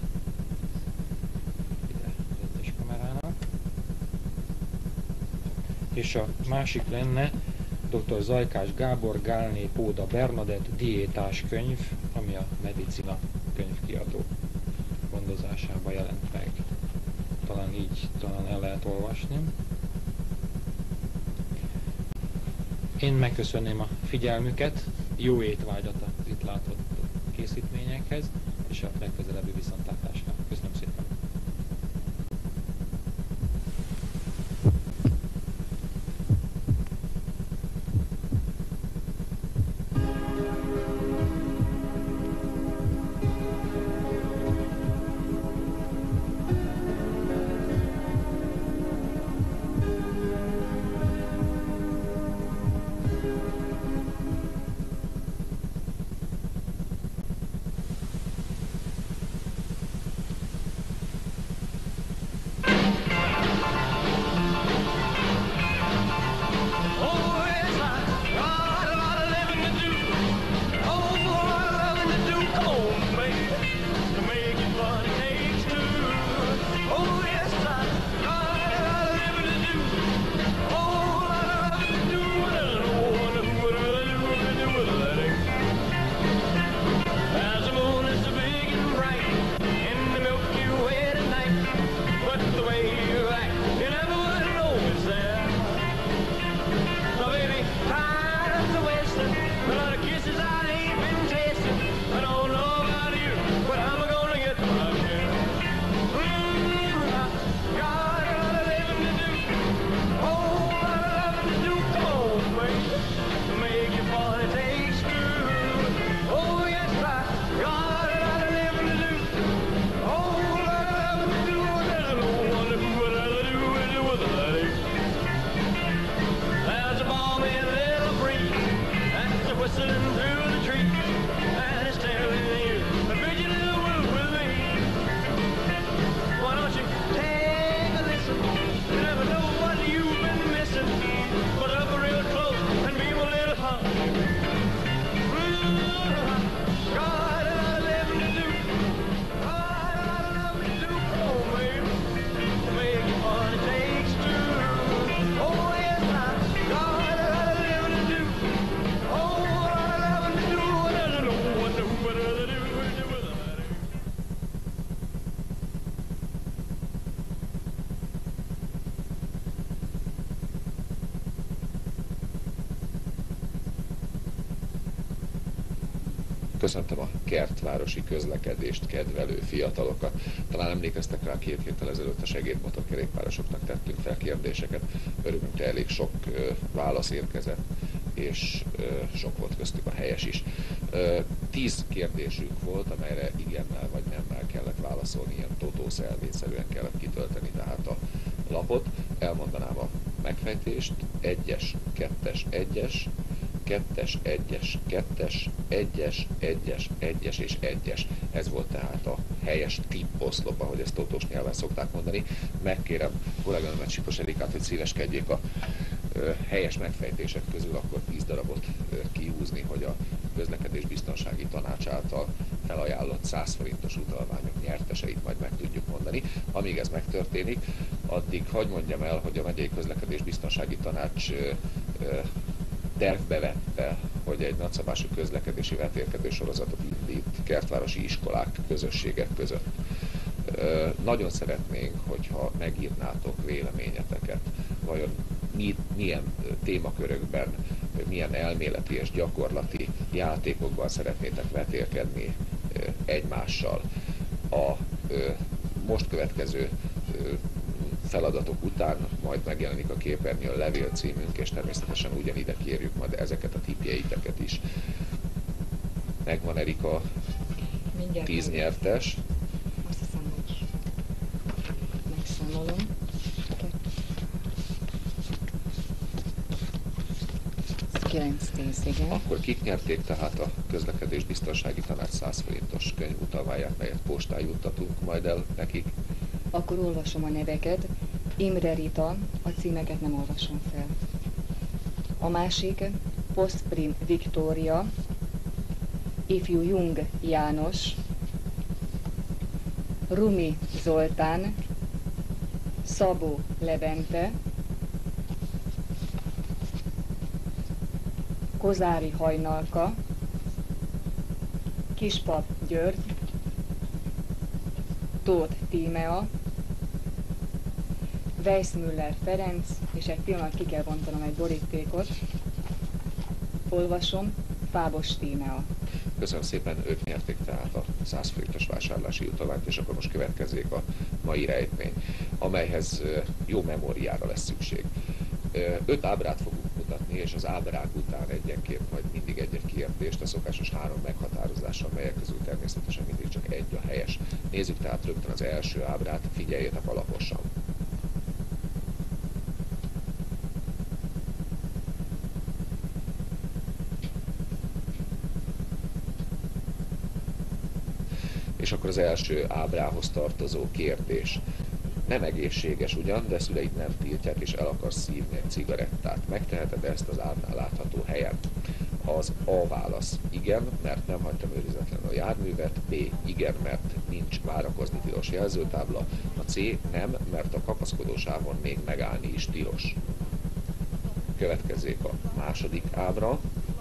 ide az kamerának, és a másik lenne doktor Zajkás Gábor, Gálné Póda Bernadett diétás könyv, ami a Medicina könyvkiadó gondozásában jelent meg. Talán így, talán el lehet olvasni. Én megköszönném a figyelmüket, jó étvágyat az itt látott készítményekhez, és a legközelebbi viszontlátásra. Köszönöm szépen! Köszöntöm a kertvárosi közlekedést kedvelő fiatalokat. Talán emlékeztek rá, két héttel ezelőtt a segédmotorkerékpárosoknak tettünk fel kérdéseket. Örömünkre elég sok ö, válasz érkezett, és ö, sok volt köztük a helyes is. Ö, tíz kérdésünk volt, amelyre igennel vagy nemmel kellett válaszolni, ilyen totószelvédszerűen kellett kitölteni tehát a lapot. Elmondanám a megfejtést: egyes, kettes, egyes, kettes, egyes, kettes, egyes, egyes, egyes és egyes. Ez volt tehát a helyes tipposzlop, ahogy ezt totós nyelven szokták mondani. Megkérem kolléganőmet, Sipos Erikát, hogy szíveskedjék a ö, helyes megfejtések közül akkor tíz darabot ö, kihúzni, hogy a közlekedés biztonsági tanács által felajánlott száz forintos utalványok nyerteseit majd meg tudjuk mondani. Amíg ez megtörténik, addig hadd mondjam el, hogy a megyei közlekedés biztonsági tanács ö, ö, tervbe vette, hogy egy nagyszabású közlekedési vetélkedő sorozatot indít kertvárosi iskolák, közösségek között. Ö, nagyon szeretnénk, hogyha megírnátok véleményeteket, vajon mi, milyen témakörökben, milyen elméleti és gyakorlati játékokban szeretnétek vetélkedni ö, egymással. A ö, most következő ö, feladatok után majd megjelenik a képernyőn levélcímünk, és természetesen ugyanide kérjük majd ezeket a tippjeiteket is. Megvan, Erika, Mindjárt tíz meg. nyertes. Azt hiszem, hogy megszámolom. kilenc tíz, igen. Akkor kik nyerték tehát a közlekedés biztonsági tanács száz forintos könyvutalváját, melyet postán juttatunk majd el nekik? Akkor olvasom a neveket. Imre Rita, a címeket nem olvasom fel. A másik, Postprim Viktória, ifjú Jung János, Rumi Zoltán, Szabó Levente, Kozári Hajnalka, Kispap György, Tóth Tímea, Weissmüller Ferenc, és egy pillanat ki kell bontanom egy borítékot. Olvasom, Fábos Tímea. Köszönöm szépen, ők nyerték tehát a száz forintos vásárlási jutalmányt, és akkor most következzék a mai rejtmény, amelyhez jó memóriára lesz szükség. Öt ábrát fogunk mutatni, és az ábrák után egyenként majd mindig egy-egy kérdést, a szokásos három meghatározással, melyek közül természetesen mindig csak egy a helyes. Nézzük tehát rögtön az első ábrát, figyeljetek alaposan. És akkor az első ábrához tartozó kérdés. Nem egészséges ugyan, de szüleid nem tiltják, és el akarsz szívni egy cigarettát. Megteheted ezt az ábrán látható helyen? Az A válasz igen, mert nem hagytam őrizetlenül a járművet, B igen, mert nincs várakozni tilos jelzőtábla, a C nem, mert a kapaszkodósávon még megállni is tilos. Következzék a második ábra.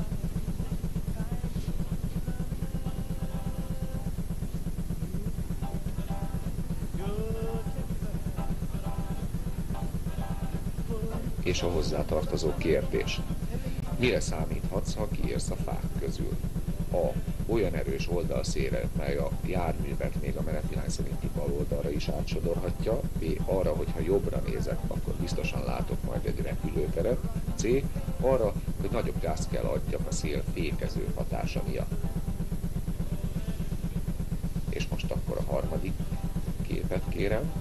És a hozzátartozó kérdés. Mire számíthatsz, ha kiérsz a fák közül? A. Olyan erős oldalszélre, mely a járművet még a menetirány szerinti bal oldalra is átsodorhatja. B. Arra, hogy ha jobbra nézek, akkor biztosan látok majd egy repülőteret. C. Arra, hogy nagyobb gázt kell adjak a szél fékező hatása miatt. És most akkor a harmadik képet kérem.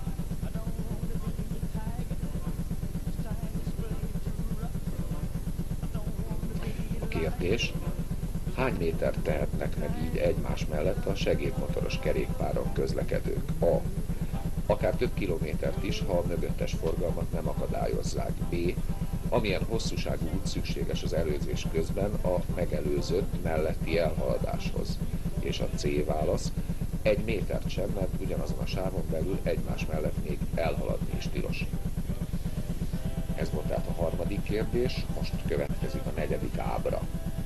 Kérdés. Hány métert tehetnek meg így egymás mellett a segédmotoros kerékpárok közlekedők? A. Akár több kilométert is, ha a mögöttes forgalmat nem akadályozzák. B. Amilyen hosszúságú út szükséges az előzés közben a megelőzött melletti elhaladáshoz. És a C válasz. Egy métert sem, mert ugyanazon a sávon belül egymás mellett még elhaladni is tilos. Ez volt tehát a harmadik kérdés, most következik a negyedik ábra.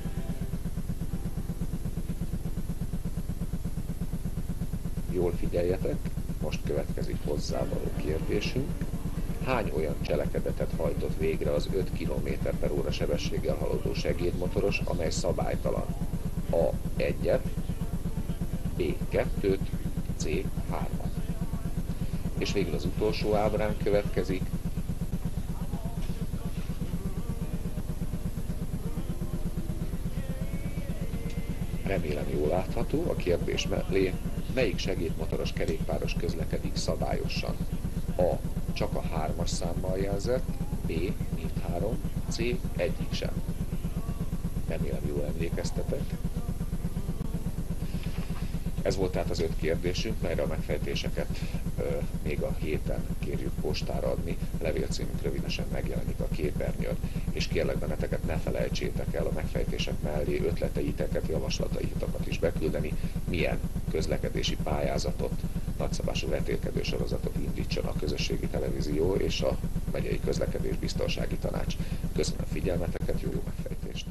Jól figyeljetek, most következik hozzávaló kérdésünk. Hány olyan cselekedetet hajtott végre az öt kilométer per óra sebességgel haladó segédmotoros, amely szabálytalan? A. egyet, B. kettőt, C. hármat. És végül az utolsó ábrán következik. Remélem jól látható, a kérdés mellé, melyik segédmotoros kerékpáros közlekedik szabályosan? A. Csak a hármas számmal jelzett, B. mindhárom, C. egyik sem. Remélem jól emlékeztetek. Ez volt tehát az öt kérdésünk, melyre a megfejtéseket ö, még a héten kérjük postára adni. Levélcímünk rövidesen megjelenik a képernyőn, és kérlek benneteket, ne felejtsétek el a megfejtések mellé ötleteiteket, javaslataitokat is beküldeni, milyen közlekedési pályázatot, nagyszabású vetélkedő sorozatot indítson a közösségi televízió és a megyei közlekedés biztonsági tanács. Köszönöm a figyelmeteket, jó, jó megfejtést!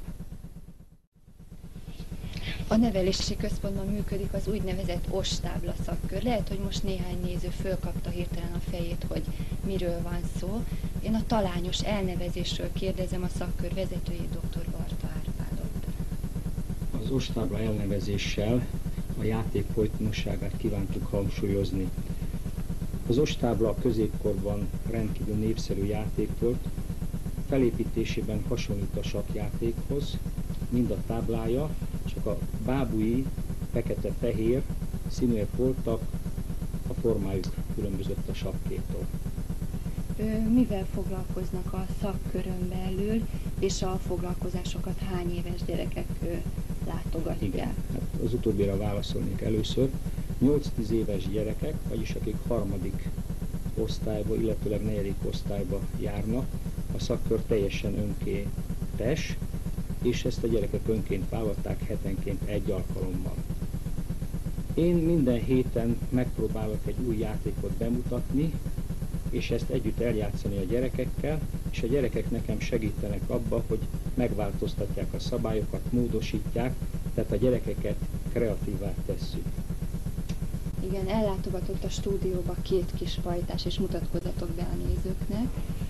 A nevelési központban működik az úgynevezett ostábla szakkör. Lehet, hogy most néhány néző fölkapta hirtelen a fejét, hogy miről van szó. Én a talányos elnevezésről kérdezem a szakkör vezetőjét, dr. Barta Árpádot. Az ostábla elnevezéssel a játék folytonosságát kívántuk hangsúlyozni. Az ostábla a középkorban rendkívül népszerű játék volt, felépítésében hasonlít a sakkjátékhoz, mind a táblája, csak a bábui fekete-fehér színűek voltak, a formájuk különbözött a sakkétól. mivel foglalkoznak a szakkörön belül, és a foglalkozásokat hány éves gyerekek látogatják? Igen, hát az utóbbira válaszolnék először. nyolc-tíz éves gyerekek, vagyis akik harmadik osztályba, illetőleg negyedik osztályba járnak, a szakkör teljesen önkéntes, és ezt a gyerekek önként vállalták hetenként egy alkalommal. Én minden héten megpróbálok egy új játékot bemutatni, és ezt együtt eljátszani a gyerekekkel, és a gyerekek nekem segítenek abba, hogy megváltoztatják a szabályokat, módosítják, tehát a gyerekeket kreatívá tesszük. Igen, ellátogatott a stúdióba két kis pajtás, és mutatkozatok be a nézőknek.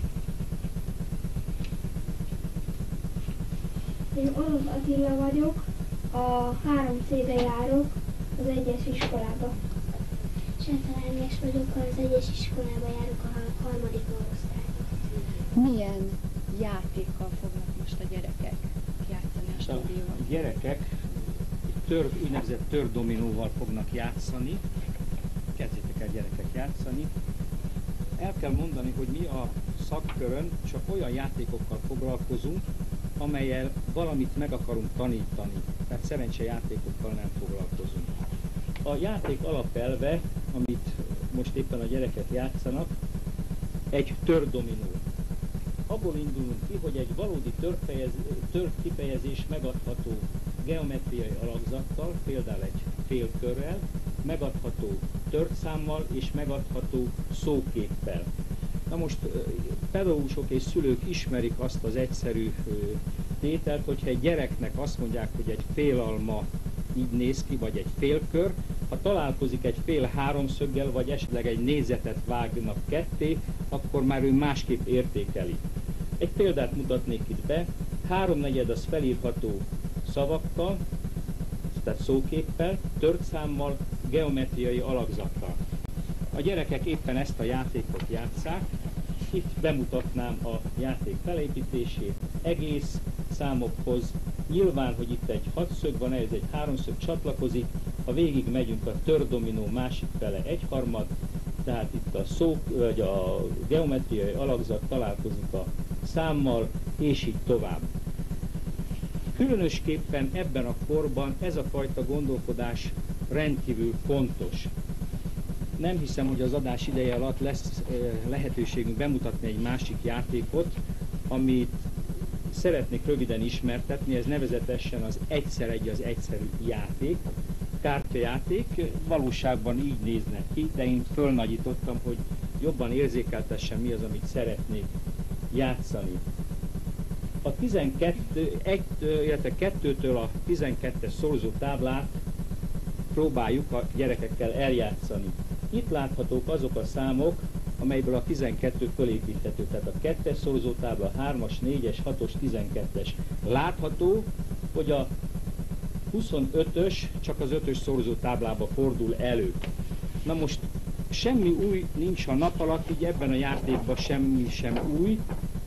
Én Orosz Attila vagyok, a három cé-re járok az egyes iskolába. Sándor Ágnes vagyok, az egyes iskolába járok a harmadik osztályba. Milyen játékkal fognak most a gyerekek játszani a stúdióban? A gyerekek tör, úgynevezett tördominóval fognak játszani. Kezdjétek el gyerekek játszani. El kell mondani, hogy mi a szakkörön csak olyan játékokkal foglalkozunk, amellyel valamit meg akarunk tanítani, tehát szerencsejátékokkal nem foglalkozunk. A játék alapelve, amit most éppen a gyerekek játszanak, egy tördominó. Abból indulunk ki, hogy egy valódi tört kifejezés megadható geometriai alakzattal, például egy félkörrel, megadható törtszámmal és megadható szóképpel. Na most pedagógusok és szülők ismerik azt az egyszerű tételt, hogyha egy gyereknek azt mondják, hogy egy félalma így néz ki, vagy egy félkör, ha találkozik egy fél háromszöggel, vagy esetleg egy négyzetet vágnak ketté, akkor már ő másképp értékeli. Egy példát mutatnék itt be, háromnegyed az felírható szavakkal, tehát szóképpel, törtszámmal, geometriai alakzattal. A gyerekek éppen ezt a játékot játsszák, itt bemutatnám a játék felépítését, egész számokhoz. Nyilván, hogy itt egy hatszög van, ez egy háromszög csatlakozik, ha végig megyünk a tördominó másik fele egyharmad, tehát itt a szó, vagy a geometriai alakzat találkozik a számmal, és így tovább. Különösképpen ebben a korban ez a fajta gondolkodás rendkívül fontos. Nem hiszem, hogy az adás ideje alatt lesz lehetőségünk bemutatni egy másik játékot, amit szeretnék röviden ismertetni, ez nevezetesen az egyszer egy az egyszerű játék, kártyajáték, valóságban így néznek ki, de én fölnagyítottam, hogy jobban érzékeltessem, mi az, amit szeretnék játszani. A tizenkettő, egy, illetve kettőtől a tizenkettes szorzó táblát próbáljuk a gyerekekkel eljátszani. Itt láthatók azok a számok, amelyből a tizenkettő fölépíthető, tehát a kettes szorzótábla, hármas, négyes, hatos, tizenkettes. Látható, hogy a huszonötös csak az ötös szorzótáblába fordul elő. Na most semmi új nincs a nap alatt, így ebben a játékban semmi sem új.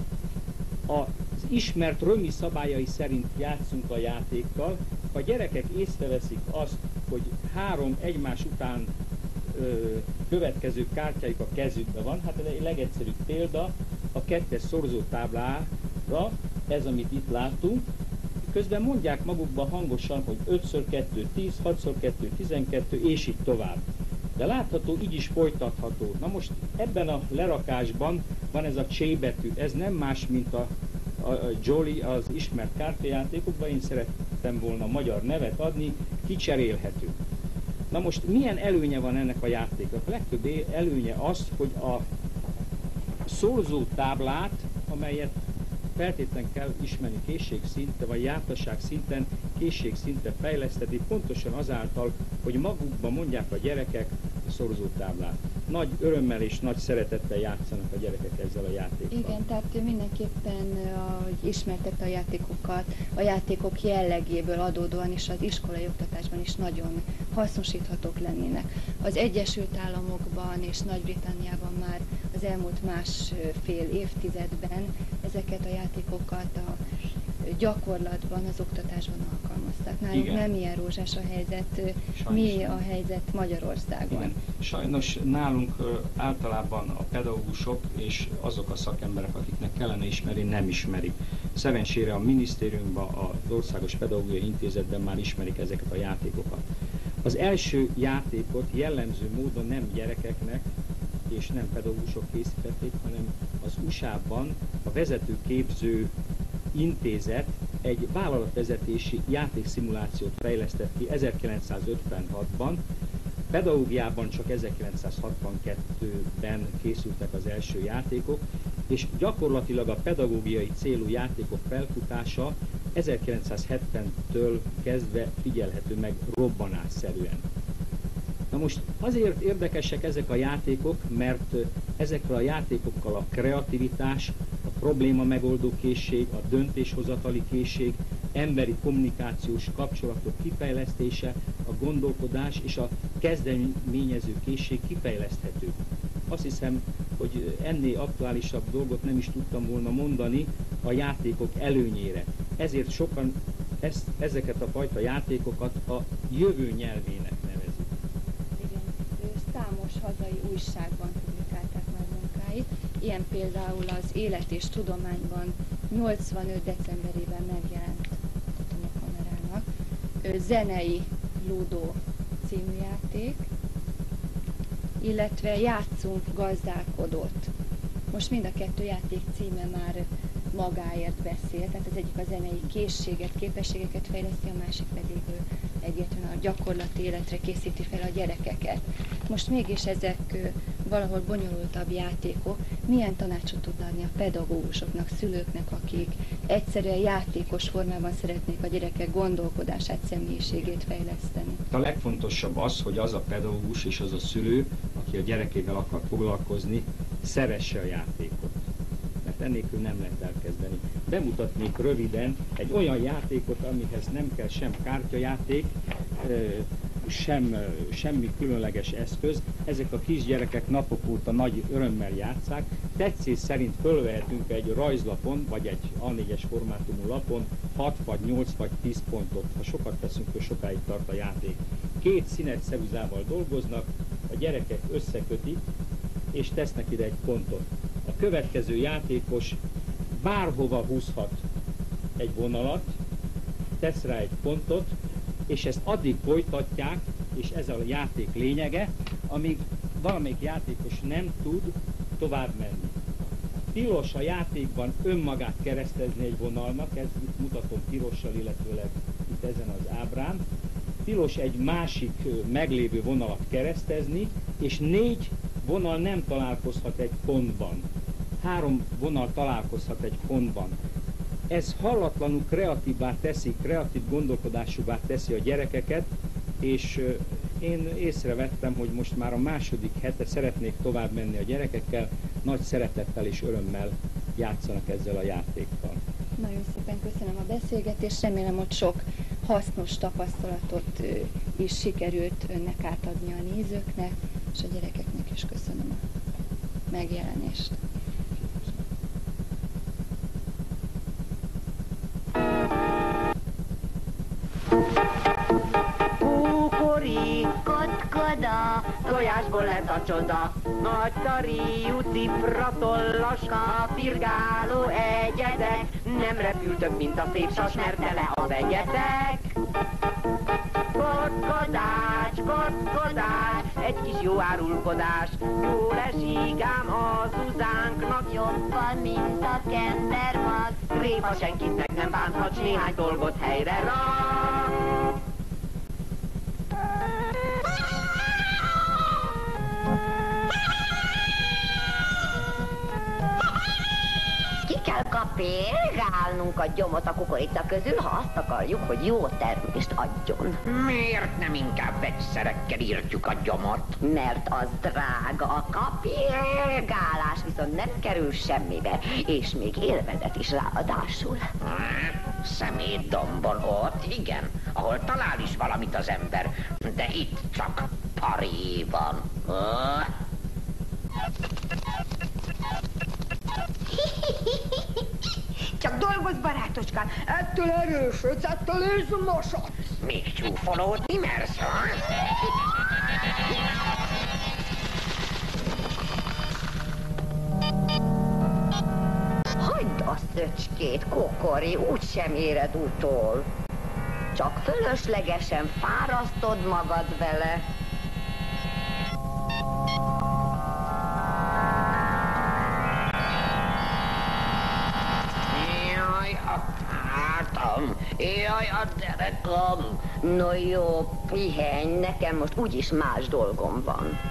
Az ismert römi szabályai szerint játszunk a játékkal. Ha a gyerekek észreveszik azt, hogy három egymás után ö, következő kártyájuk a kezükben van, hát ez egy legegyszerűbb példa, a kettes szorzótáblára, ez amit itt látunk, közben mondják magukban hangosan, hogy ötször kettő tíz, hatszor kettő tizenkettő, és így tovább. De látható, így is folytatható. Na most ebben a lerakásban van ez a C betű, ez nem más, mint a, a, a Jolly, az ismert kártyajátékokban, én szerettem volna magyar nevet adni, kicserélhető. Na most milyen előnye van ennek a játéknak? A legtöbb előnye az, hogy a szorzó táblát, amelyet feltétlenül kell ismerni készségszinten, vagy jártasság szinten, készségszinten fejleszteni, pontosan azáltal, hogy magukban mondják a gyerekek a szorzótáblát. Nagy örömmel és nagy szeretettel játszanak a gyerekek ezzel a játékkal. Igen, tehát mindenképpen, hogy ismertette a játékokat, a játékok jellegéből adódóan is az iskolai oktatásban is nagyon hasznosíthatók lennének. Az Egyesült Államokban és Nagy-Britanniában már az elmúlt másfél évtizedben ezeket a játékokat a gyakorlatban, az oktatásban alkalmazták. Nálunk Igen. nem ilyen rózsás a helyzet. Sajnos Mi nem. a helyzet Magyarországon? Igen. Sajnos nálunk ö, általában a pedagógusok és azok a szakemberek, akiknek kellene ismerni, nem ismerik. Szerencsére a minisztériumban, az Országos Pedagógiai Intézetben már ismerik ezeket a játékokat. Az első játékot jellemző módon nem gyerekeknek és nem pedagógusok készítették, hanem az u es á-ban a vezetőképző intézet egy vállalatvezetési játékszimulációt fejlesztett ki ezerkilencszázötvenhatban, pedagógiában csak ezerkilencszázhatvankettőben készültek az első játékok, és gyakorlatilag a pedagógiai célú játékok felfutása ezerkilencszázhetventől kezdve figyelhető meg robbanásszerűen. Na most azért érdekesek ezek a játékok, mert ezekkel a játékokkal a kreativitás, a probléma megoldó készség, a döntéshozatali készség, emberi kommunikációs kapcsolatok kifejlesztése, a gondolkodás és a kezdeményező készség kifejleszthető. Azt hiszem, hogy ennél aktuálisabb dolgot nem is tudtam volna mondani a játékok előnyére. Ezért sokan ezt, ezeket a fajta játékokat a jövő nyelvének nevezik. Igen, ő számos hazai újságban publikálták már munkáit, ilyen például az Élet és Tudományban nyolcvanöt decemberében megjelent, mutatom a kamerának, ő zenei ludó című játék, illetve Játszunk gazdálkodót. Most mind a kettő játék címe már magáért beszél, tehát az egyik a zenei készséget, képességeket fejleszti, a másik pedig ő egyetlen a gyakorlati életre készíti fel a gyerekeket. Most mégis ezek valahol bonyolultabb játékok. Milyen tanácsot tudna adni a pedagógusoknak, szülőknek, akik egyszerűen játékos formában szeretnék a gyerekek gondolkodását, személyiségét fejleszteni? A legfontosabb az, hogy az a pedagógus és az a szülő, aki a gyerekével akar foglalkozni, szeresse a játékot. Mert ennélkül nem lehet elkezdeni. Bemutatnék röviden egy olyan játékot, amihez nem kell sem kártyajáték, sem, semmi különleges eszköz. Ezek a kisgyerekek napok óta nagy örömmel játsszák. Tetszés szerint fölvehetünk egy rajzlapon, vagy egy á négyes formátumú lapon hat vagy nyolc vagy tíz pontot. Ha sokat teszünk, akkor sokáig tart a játék. Két színes ceruzával dolgoznak, a gyerekek összekötik, és tesznek ide egy pontot. A következő játékos bárhova húzhat egy vonalat, tesz rá egy pontot, és ezt addig folytatják, és ez a játék lényege, amíg valamelyik játékos nem tud tovább menni. Tilos a játékban önmagát keresztezni egy vonalnak, ezt itt mutatom pirossal, illetőleg itt ezen az ábrán. Tilos egy másik meglévő vonalat keresztezni, és négy vonal nem találkozhat egy pontban. Három vonal találkozhat egy pontban. Ez hallatlanul kreatívvá teszi, kreatív gondolkodásúvá teszi a gyerekeket, és én észrevettem, hogy most már a második hete szeretnék tovább menni a gyerekekkel, nagy szeretettel és örömmel játszanak ezzel a játékkal. Nagyon szépen köszönöm a beszélgetést, remélem, hogy sok hasznos tapasztalatot is sikerült önnek átadni a nézőknek, és a gyerekeknek is köszönöm a megjelenést. Kukori, kotkoda, tojásból lett a csoda. Nagy tariú cifra tollas, kapirgáló egyedek, nem repültök, mint a szép sas, mert tele az egyetek. Kotkodás, kotkodás, egy kis jó árulkodás, jól esik ám az uzánknak, jobban, mint a kendermag. Répa senkit meg nem bánthatsz, néhány dolgot helyre rak. Ki kell kapirgálnunk a gyomot a kukorica közül, ha azt akarjuk, hogy jó termést adjon. Miért nem inkább vegyszerekkel írtjuk a gyomot? Mert az drága, a kapirgálás viszont nem kerül semmibe, és még élvezet is ráadásul. Szemétdombon ott, igen, ahol talál is valamit az ember, de itt csak pari van. Csak Csak dolgozz, barátocskám. Ettől erősödsz, ettől izmosodsz. Még csúfolódni mersz, ha? Hagyd a szöcskét, Kokori, úgysem éred utol. Csak fölöslegesen fárasztod magad vele. Jaj, a hátam, jaj, a derekam. No jó, pihenj, nekem most úgyis más dolgom van.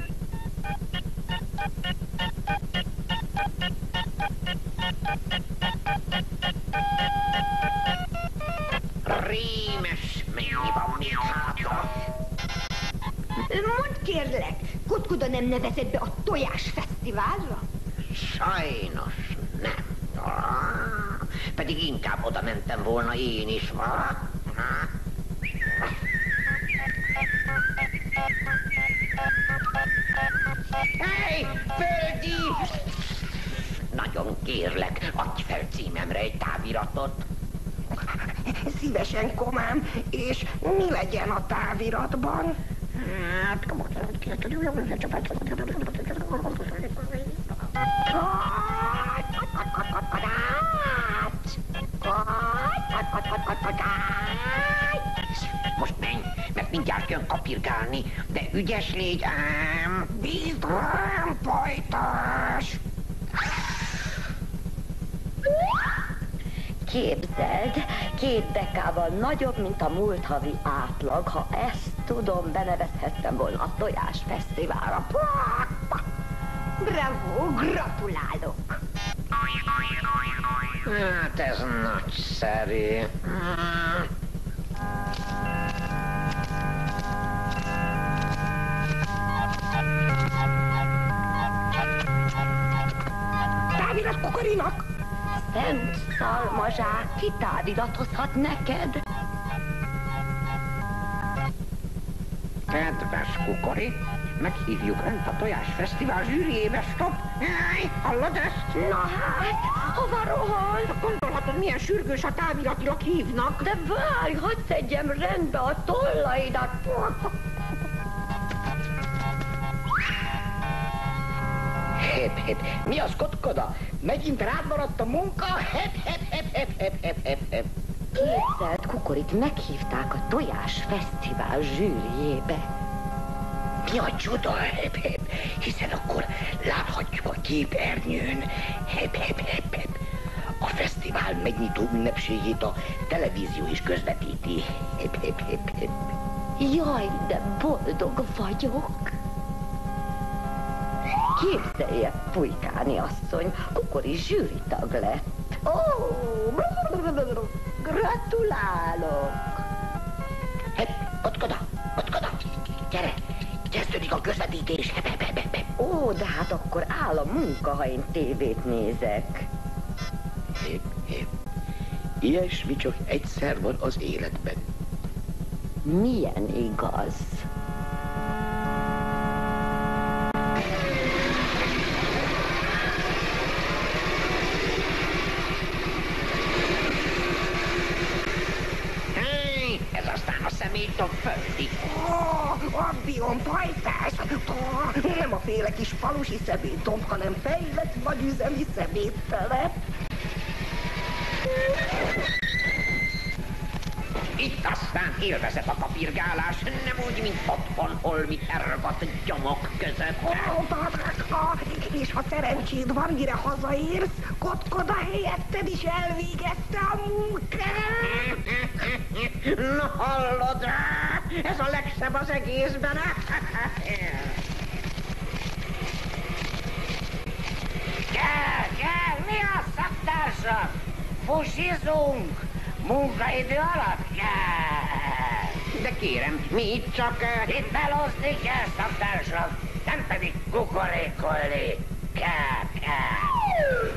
Rémes, mennyi van még hátra? Mondd kérlek, Kutkuda nem nevezett be a Tojás Fesztiválra? Sajnos nem. Pedig inkább oda mentem volna én is, va? Hey, Földi! Nagyon kérlek, adj fel címemre egy táviratot. Szívesen, komám, és mi legyen a táviratban? Hát... Most menj, mert mindjárt jön kapirgálni, de ügyes légy ám! Bízd rám, pajtás! Képzeld, két dekával nagyobb, mint a múlt havi átlag. Ha ezt tudom, benevezhettem volna a Tojás Fesztiválra. Bravo, gratulálok! Hát ez nagyszerű. Távirat Kukorinak! Szent szalmazsák, ki táviratozhat neked? Kedves Kukori, meghívjuk Önt a Tojás Fesztivál zsűriébe, stop! Jaj, hallod ezt? Na hát, hova rohan? Gondolhatod, milyen sürgős a táviratilag hívnak. De várj, hadd szedjem rendbe a tollaidat! Hep, hep. Mi az, Kotkoda? Megint rád maradt a munka? Hep, hep, hep, hep, hep, hep, hep, hep. Képzeld, Kukorit meghívták a Tojás Fesztivál zsűriébe. Mi a csoda, hep, hep. Hiszen akkor láthatjuk a képernyőn. Hep, hep, hep, hep. A fesztivál megnyitó ünnepségét a televízió is közvetíti. Hep, hep, hep, hep. Jaj, de boldog vagyok! Képzelje, Pulykáni asszony, Kukori zsűritag lett. Ó, oh, gratulálok! Hep, Kotkoda, Kotkoda, gyere, kezdődik a közvetítés. Hep, hep, hep, hep. Ó, de hát akkor áll a munka, ha én tévét nézek. Hep, hep. Ilyesmi csak egyszer van az életben. Milyen igaz? Szemétdom Földi. Ó, abbion pajtás! Ó, nem a féle kis falusi szemétdom, hanem fejlett nagyüzemi szeméttelep. Itt aztán élvezet a kapirgálás, nem úgy, mint otthon holmi hervat gyomok között. Ó, Babáka, és ha szerencséd van, mire hazaérsz, Kotkoda helyetted is elvégezte a munkát. Na hallod rá, ez a legszebb az egészben. Kell, kell, mi a szaktársak? Fusizunk! Munkaidő alatt kell! De kérem, mi itt csak... Uh, itt melózni kell, szaktársak, nem pedig kukorékolni. Kell, kell!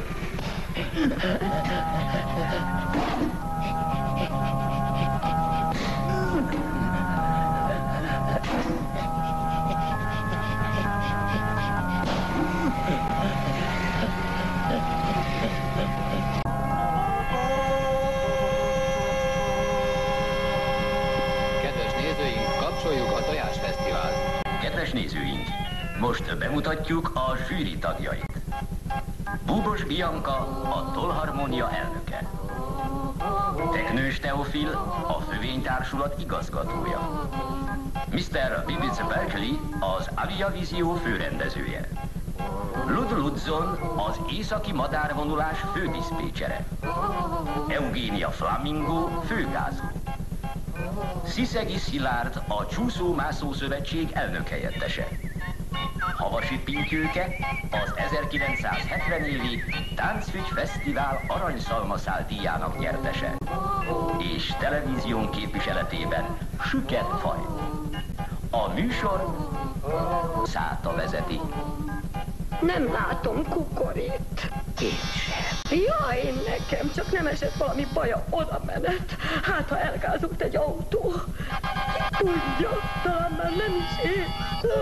Tapsoljuk a Tojás Fesztivált! Kedves nézőink, most bemutatjuk a zsűri tagjait. Búbos Bianka, a Tollharmónia elnöke. Teknős Teofil, a Fövénytársulat igazgatója. miszter Bibic Berkeley, az Avia Vizió főrendezője. Lud Ludzon, az északi madárvonulás fődiszpécsere. Eugénia Flamingo, főgázó. Sziszegi Szilárd, a Csúszó-mászó Szövetség elnökhelyettese. Havasi Pintyőke, az ezerkilencszázhetven évi Táncfügy Fesztivál aranyszalmaszál díjának nyertese. És televízión képviseletében Süket Faj. A műsor Száta vezeti. Nem látom Kukorét. Én sem. Jaj, nekem csak nem esett valami baja oda menet. Hát, ha elgázult egy autó. Tudja, talán már nem is én.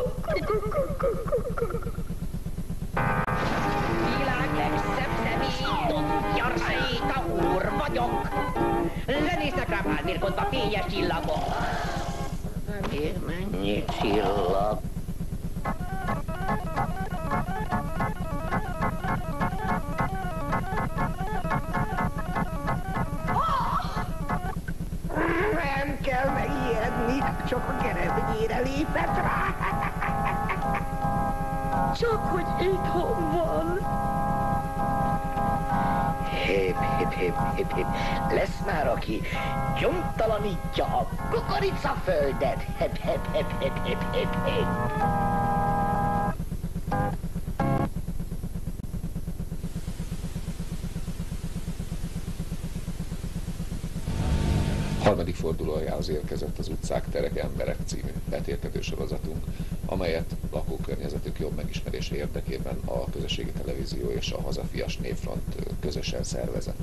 Világ legszebb személy, Dobja Réka úr vagyok. Lenéznek rám álmérkodva fényes csillagok. Miért mennyi csillag? Nem kell megijedni, csak a keresztényére lépett rá. Csak hogy itthon van. Hép, hép, hép, hép, hép. Lesz már, aki gyomtalanítja a kukoricaföldet. Hep, hep, hep, hep, hep, hep, hep. Harmadik fordulójához érkezett az Utcák, Terek, Emberek című vetélkedő sorozatunk, amelyet lakókörnyezetük jobb megismerése érdekében a Közösségi Televízió és a Hazafias Névfront közösen szervezett.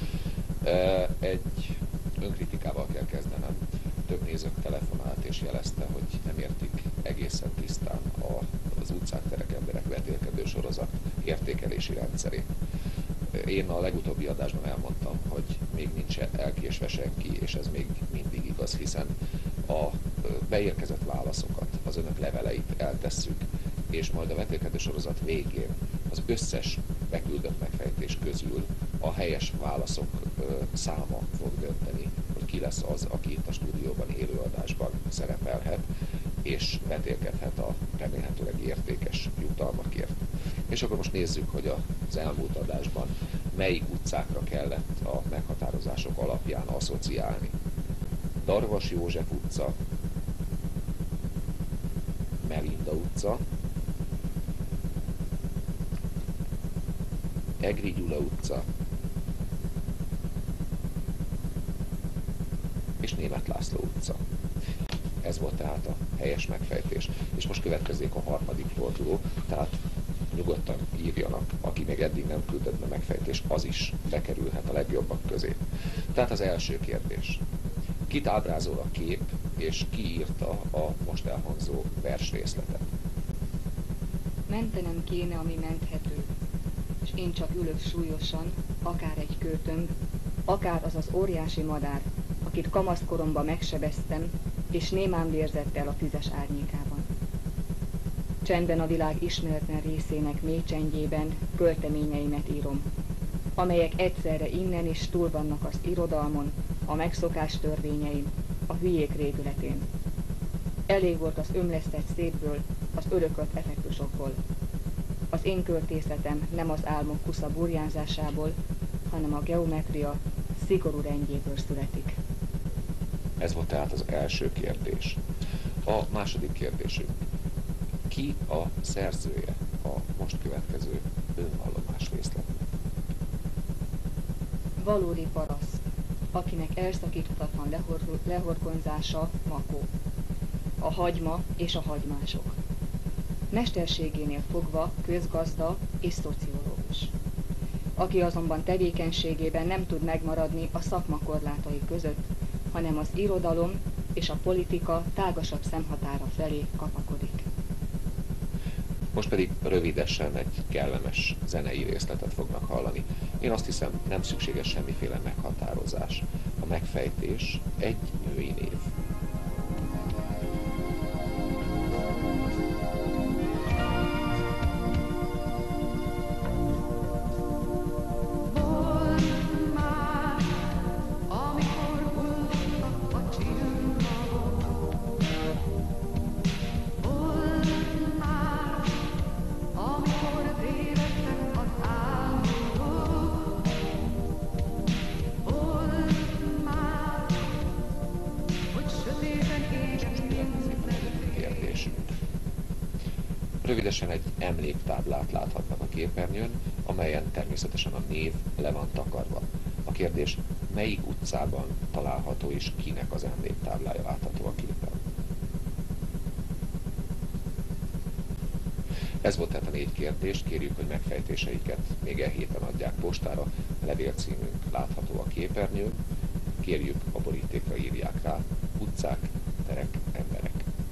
Egy önkritikával kell kezdenem. Több nézők telefonált és jelezte, hogy nem értik egészen tisztán az Utcák, Terek, Emberek vetélkedő sorozat értékelési rendszerét. Én a legutóbbi adásban elmondtam, hogy még nincs elkésve senki, és ez még mindig igaz, hiszen a beérkezett válaszokat, az önök leveleit eltesszük, és majd a vetélkedő sorozat végén az összes beküldött megfejtés közül a helyes válaszok száma fog dönteni, hogy ki lesz az, aki itt a stúdióban élőadásban szerepelhet, és vetélkedhet a remélhetőleg értékes jutalmakért. És akkor most nézzük, hogy az elmúlt adásban melyik utcákra kellett a meghatározások alapján asszociálni. Darvas József utca, Melinda utca, Egri Gyula utca és Németh László utca. Ez volt tehát a helyes megfejtés. És most következzék a harmadik forduló, tehát nyugodtan írjanak, aki még eddig nem küldött be megfejtés, az is bekerülhet a legjobbak közé. Tehát az első kérdés. Kit ábrázol a kép, és ki írta a most elhangzó versrészletet? Mentenem kéne, ami menthető, és én csak ülök súlyosan, akár egy kőtömb, akár az az óriási madár, akit kamaszkoromban megsebeztem, és némán vérzett el a tüzes árnyékában. Csendben a világ ismeretlen részének mély csendjében költeményeimet írom, amelyek egyszerre innen is túl vannak az irodalmon, a megszokás törvényein, a hülyék régületén. Elég volt az ömlesztett szépből, az örökölt effektusokból. Az én költészetem nem az álmok kusza burjánzásából, hanem a geometria szigorú rendjéből születik. Ez volt tehát az első kérdés. A második kérdésünk. Ki a szerzője a most következő önvallomás részletnek? Valódi paraszt, akinek elszakíthatatlan lehor, lehorgonzása Makó, a hagyma és a hagymások. Mesterségénél fogva közgazda és szociológus, aki azonban tevékenységében nem tud megmaradni a szakma korlátai között, hanem az irodalom és a politika tágasabb szemhatára felé kapakodik. Most pedig rövidesen egy kellemes zenei részletet fognak hallani. Én azt hiszem, nem szükséges semmiféle meghatározás. A megfejtés egy női név. Rövidesen egy emléktáblát láthatnak a képernyőn, amelyen természetesen a név le van takarva. A kérdés, melyik utcában található és kinek az emléktáblája látható a képen? Ez volt tehát a négy kérdés, kérjük, hogy megfejtéseiket még e héten adják postára, levélcímünk látható a képernyőn, kérjük a borítékra írják rá, utcák, terek, emberek.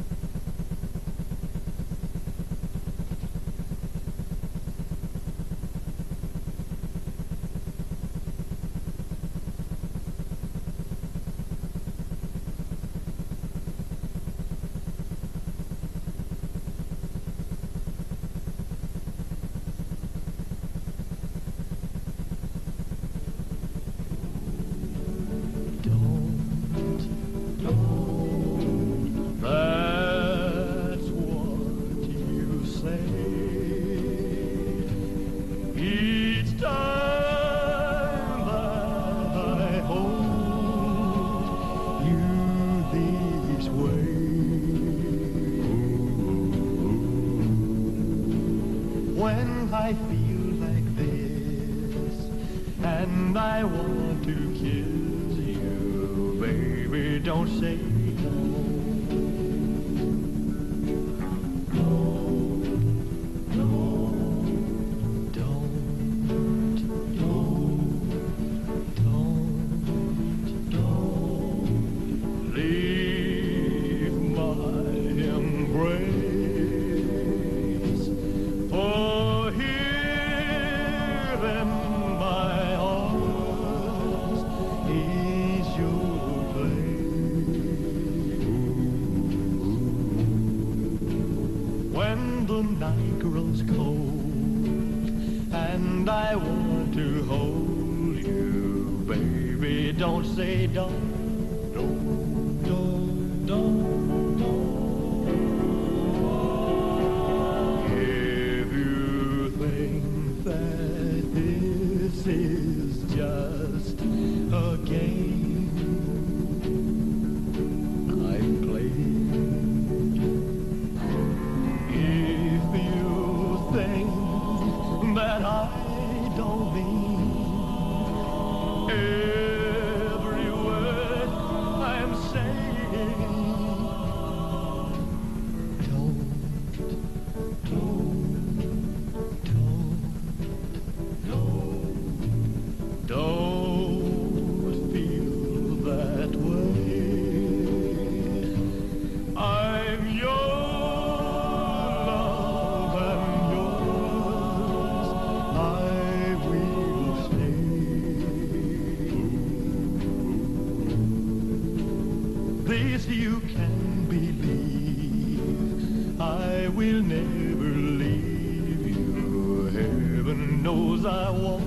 When I feel like this and I want to kiss you, baby, don't say no. No, no, don't, no, don't, don't leave my embrace. For here in my arms is your place. When the night grows cold and I want to hold you, baby, don't say don't, don't, don't, don't. That this is just a game I'm playing. If you think that I don't mean every word I'm saying, don't, don't. Don't feel that way. I'm your love and yours I will stay. This you can believe, I will never leave you. Heaven knows I won't.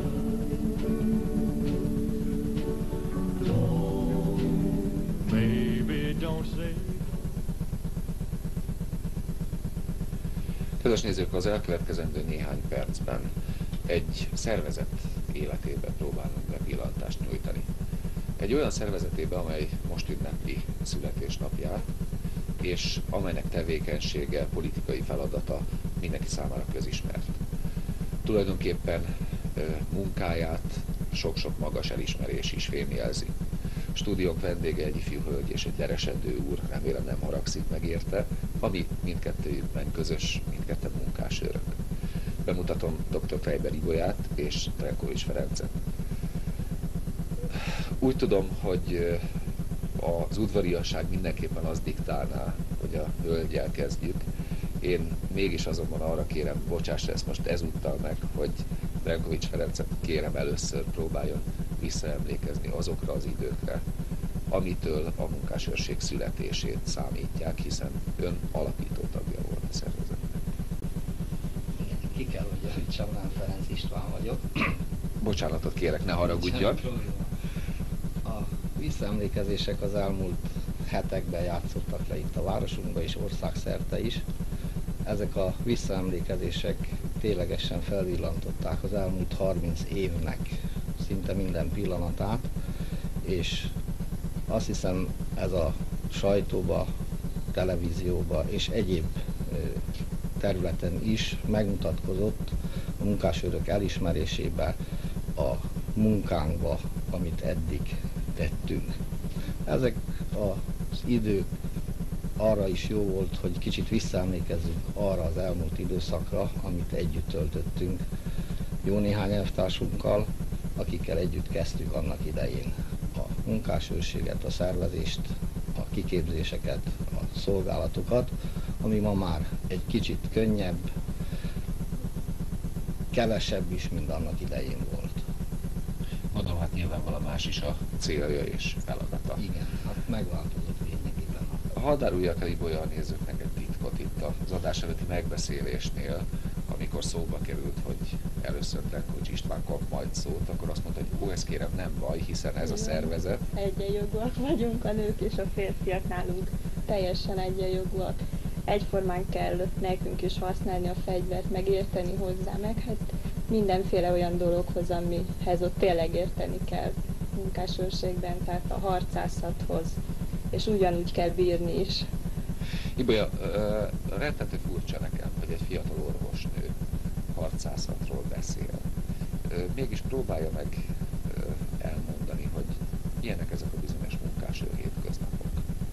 Kedves nézők, az elkövetkezendő néhány percben egy szervezet életébe próbálunk bepillantást nyújtani. Egy olyan szervezetébe, amely most ünnepli születésnapját, és amelynek tevékenysége, politikai feladata mindenki számára közismert. Tulajdonképpen munkáját sok-sok magas elismerés is fémjelzi. Stúdiónk vendége egy ifjú hölgy és egy leresedő úr, remélem nem haragszik meg érte, ami mindkettőjükben közös, mindketten munkásőrök. Bemutatom dr. Kleiber Ibolyát és Trenkovics Ferencet. Úgy tudom, hogy az udvariasság mindenképpen azt diktálná, hogy a hölgyel kezdjük. Én mégis azonban arra kérem, bocsássa ezt most ezúttal meg, hogy Trenkovics Ferencet kérem először próbáljon visszaemlékezni azokra az időkre, amitől a munkásőrség születését számítják, hiszen ön alapító tagja volt a szervezetnek. Igen, ki kell, hogy javítsam, nem Ferenc István vagyok. Bocsánatot kérek, ne haragudjon. A visszaemlékezések az elmúlt hetekben játszottak le itt a városunkban és országszerte is. Ezek a visszaemlékezések ténylegesen felvillantották az elmúlt harminc évnek szinte minden pillanatát, és azt hiszem ez a sajtóba, televízióba és egyéb területen is megmutatkozott a munkásőrök elismerésében a munkánkba, amit eddig tettünk. Ezek az idők arra is jó volt, hogy kicsit visszaemlékezzünk arra az elmúlt időszakra, amit együtt töltöttünk jó néhány elvtársunkkal, akikkel együtt kezdtük annak idején a munkásőrséget, a szervezést, a kiképzéseket, a szolgálatokat, ami ma már egy kicsit könnyebb, kevesebb is, mint annak idején volt. Mondom, hát nyilvánvalóan más is a célja és feladata. Igen, hát megváltozott lényegében. Hadd árulja el Ibolya a nézőknek egy titkot itt az adás előtti megbeszélésnél, amikor szóba került, hogy először Telkovics István kap majd szót, akkor azt mondta, hogy ó, ez kérem nem baj, hiszen ez a szervezet. Egyenjogúak vagyunk, a nők és a férfiak nálunk teljesen egyenjogúak. Egyformán kell nekünk is használni a fegyvert, meg érteni hozzá, meg hát mindenféle olyan dologhoz, amihez ott tényleg érteni kell munkásőrségben, tehát a harcászathoz, és ugyanúgy kell bírni is. Ibolya, uh, rettető furcsa nekem, hogy egy fiatal orvosnő harcászatról beszél. Uh, mégis próbálja meg uh, elmondani, hogy ilyenek ezek a bizonyos munkásőr hétköznapok.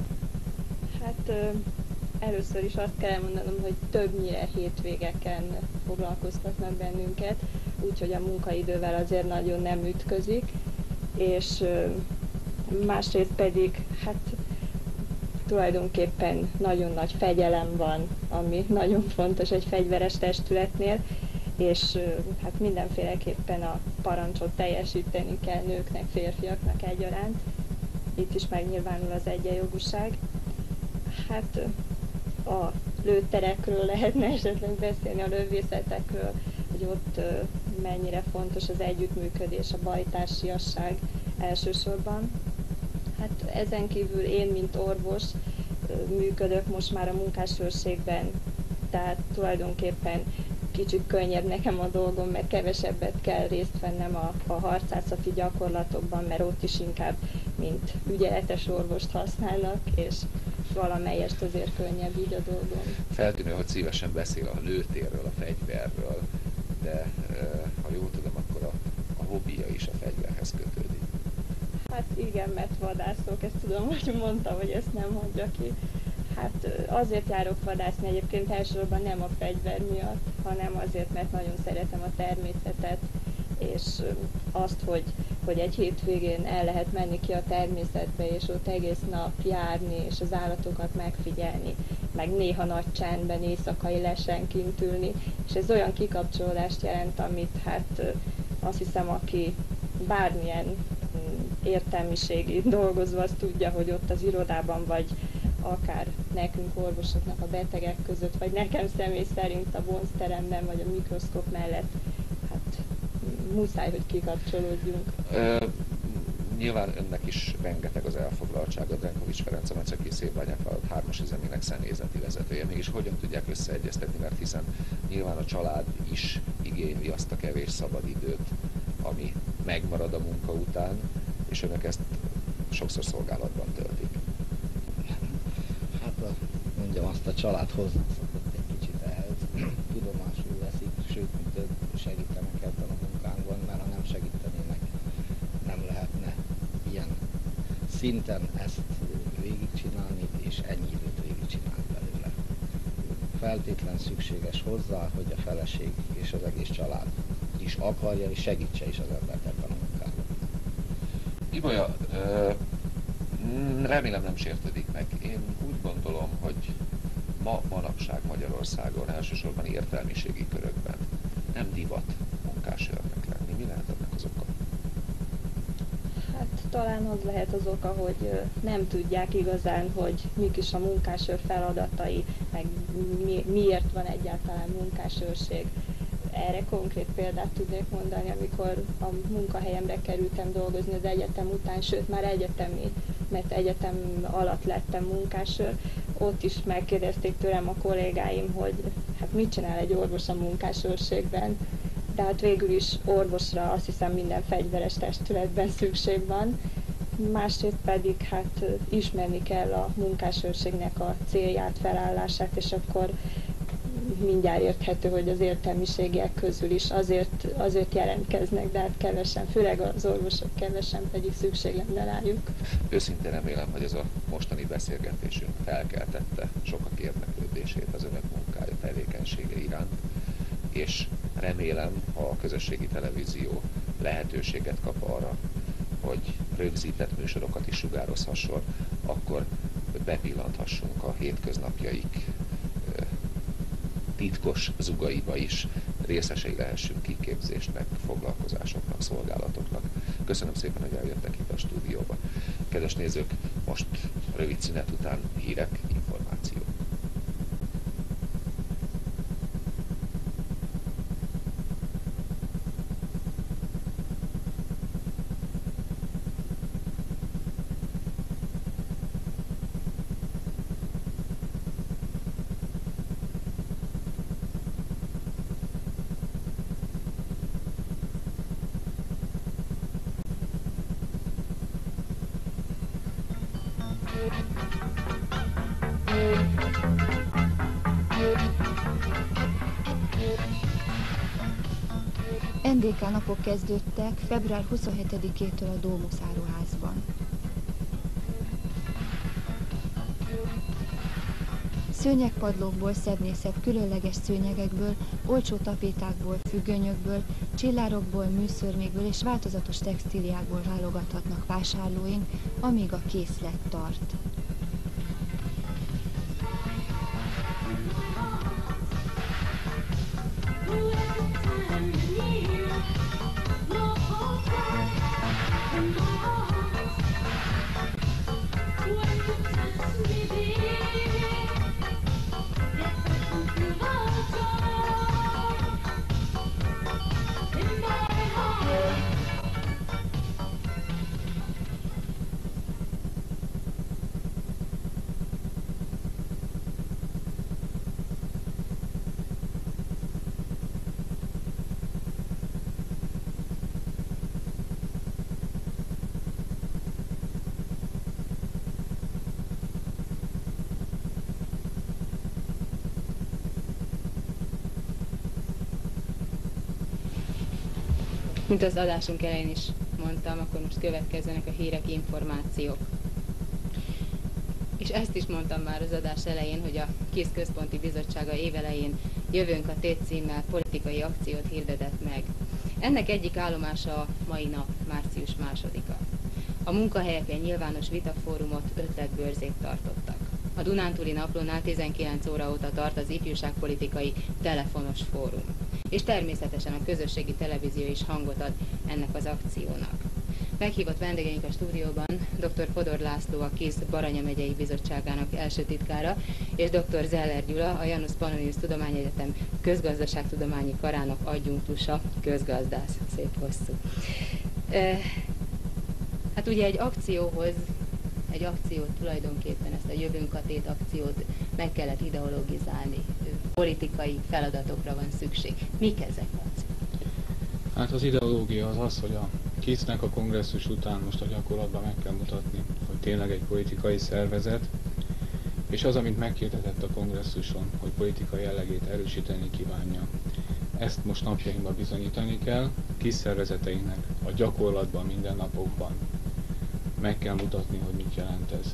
Hát uh, először is azt kell elmondanom, hogy többnyire hétvégeken foglalkoztatnak bennünket, úgyhogy a munkaidővel azért nagyon nem ütközik, és uh, másrészt pedig hát tulajdonképpen nagyon nagy fegyelem van, ami nagyon fontos egy fegyveres testületnél, és hát mindenféleképpen a parancsot teljesíteni kell nőknek, férfiaknak egyaránt. Itt is megnyilvánul az egyenjogúság. Hát a lőterekről lehetne esetleg beszélni, a lövészetekről, hogy ott mennyire fontos az együttműködés, a bajtársiasság elsősorban. Hát ezen kívül én, mint orvos, működök most már a munkásőrségben, tehát tulajdonképpen kicsit könnyebb nekem a dolgom, mert kevesebbet kell részt vennem a, a harcászati gyakorlatokban, mert ott is inkább mint ügyeletes orvost használnak, és valamelyest azért könnyebb így a dolgom. Feltűnő, hogy szívesen beszél a lőtérről, a fegyverről, de ha jól tudom, akkor a, a hobbija is a fegyverhez kötődik. Hát igen, mert vadászok, ezt tudom, hogy mondta, hogy ezt nem hagyja ki. Hát azért járok vadászni egyébként elsősorban nem a fegyver miatt, hanem azért, mert nagyon szeretem a természetet, és azt, hogy, hogy egy hétvégén el lehet menni ki a természetbe, és ott egész nap járni, és az állatokat megfigyelni, meg néha nagy csendben, éjszakai lesen kint ülni, és ez olyan kikapcsolódást jelent, amit hát azt hiszem, aki bármilyen értelmiségi dolgozva azt tudja, hogy ott az irodában, vagy akár nekünk orvosoknak a betegek között, vagy nekem személy szerint a bonzteremben, vagy a mikroszkóp mellett, hát muszáj, hogy kikapcsolódjunk. Ö, nyilván önnek is rengeteg az elfoglaltsága, Drenkovics Ferenc a Maceki Szélbányák hármas üzemének személyzeti vezetője. Mégis hogyan tudják összeegyeztetni, mert hiszen nyilván a család is igényli azt a kevés szabadidőt, ami megmarad a munka után, és önök ezt sokszor szolgálatban töltik. Hát a, mondjam, azt a család hozzászokott egy kicsit ehhez, tudomásul veszik, sőt, mint több segítenek ebben a munkánkban, mert ha nem segítenének, nem lehetne ilyen szinten ezt végigcsinálni, és ennyi időt végigcsinálni belőle. Feltétlen szükséges hozzá, hogy a feleség és az egész család is akarja, és segítse is az embert ebben a munkában. Ibolya, remélem nem sértődik meg. Én úgy gondolom, hogy ma manapság Magyarországon, elsősorban értelmiségi körökben nem divat munkásőrnek lenni. Mi lehet ennek az oka? Hát talán az lehet az oka, hogy nem tudják igazán, hogy mik is a munkásőr feladatai, meg mi, miért van egyáltalán munkásőrség. Erre konkrét példát tudnék mondani, amikor a munkahelyemre kerültem dolgozni az egyetem után, sőt már egyetemi, mert egyetem alatt lettem munkásőr. Ott is megkérdezték tőlem a kollégáim, hogy hát mit csinál egy orvos a munkásőrségben, de hát végül is orvosra azt hiszem minden fegyveres testületben szükség van. Másrészt pedig hát ismerni kell a munkásőrségnek a célját, felállását, és akkor mindjárt érthető, hogy az értelmiségiek közül is azért, azért jelentkeznek, de hát kevesen, főleg az orvosok kevesen, pedig szükség lenne rájuk. Őszintén remélem, hogy ez a mostani beszélgetésünk felkeltette sokak érdeklődését az önök munkája, tevékenysége iránt, és remélem, ha a közösségi televízió lehetőséget kap arra, hogy rögzített műsorokat is sugározhasson, akkor bepillanthassunk a hétköznapjaik titkos zugaiba is, részesei lehessünk kiképzésnek, foglalkozásoknak, szolgálatoknak. Köszönöm szépen, hogy eljöttek itt a stúdióba. Kedves nézők, most rövid szünet után hírek, információ. en dé ká napok kezdődtek február huszonhetedikétől a Domus áruházban. Szőnyegpadlókból szebnél szebb különleges szőnyegekből, olcsó tapétákból, függönyökből, csillárokból, műszörmékből és változatos textíliákból válogathatnak vásárlóink, amíg a készlet tart. Mint az adásunk elején is mondtam, akkor most következzenek a hírek, információk. És ezt is mondtam már az adás elején, hogy a KISZ Központi Bizottsága évelején Jövőnk a tét címmel politikai akciót hirdetett meg. Ennek egyik állomása a mai nap, március másodika. A munkahelyeken nyilvános vitafórumot, ötletbörzét tartottak. A Dunántúli Naplónál tizenkilenc óra óta tart az ifjúságpolitikai telefonos fórum. És természetesen a közösségi televízió is hangot ad ennek az akciónak. Meghívott vendégeink a stúdióban dr. Fodor László, a KISZ Baranya megyei bizottságának első titkára, és dr. Zeller Gyula, a Janus Pannonius Tudományegyetem közgazdaságtudományi karának adjunktusa, közgazdász, szép hosszú. E, hát ugye egy akcióhoz, egy akciót tulajdonképpen, ezt a Jövőnk a tét akciót meg kellett ideologizálni, politikai feladatokra van szükség. Mik ezek? Hát az ideológia az az, hogy a KISZ-nek a kongresszus után most a gyakorlatban meg kell mutatni, hogy tényleg egy politikai szervezet, és az, amit meghirdetett a kongresszuson, hogy politikai jellegét erősíteni kívánja. Ezt most napjainkban bizonyítani kell, KISZ szervezeteinknek a gyakorlatban, mindennapokban meg kell mutatni, hogy mit jelent ez.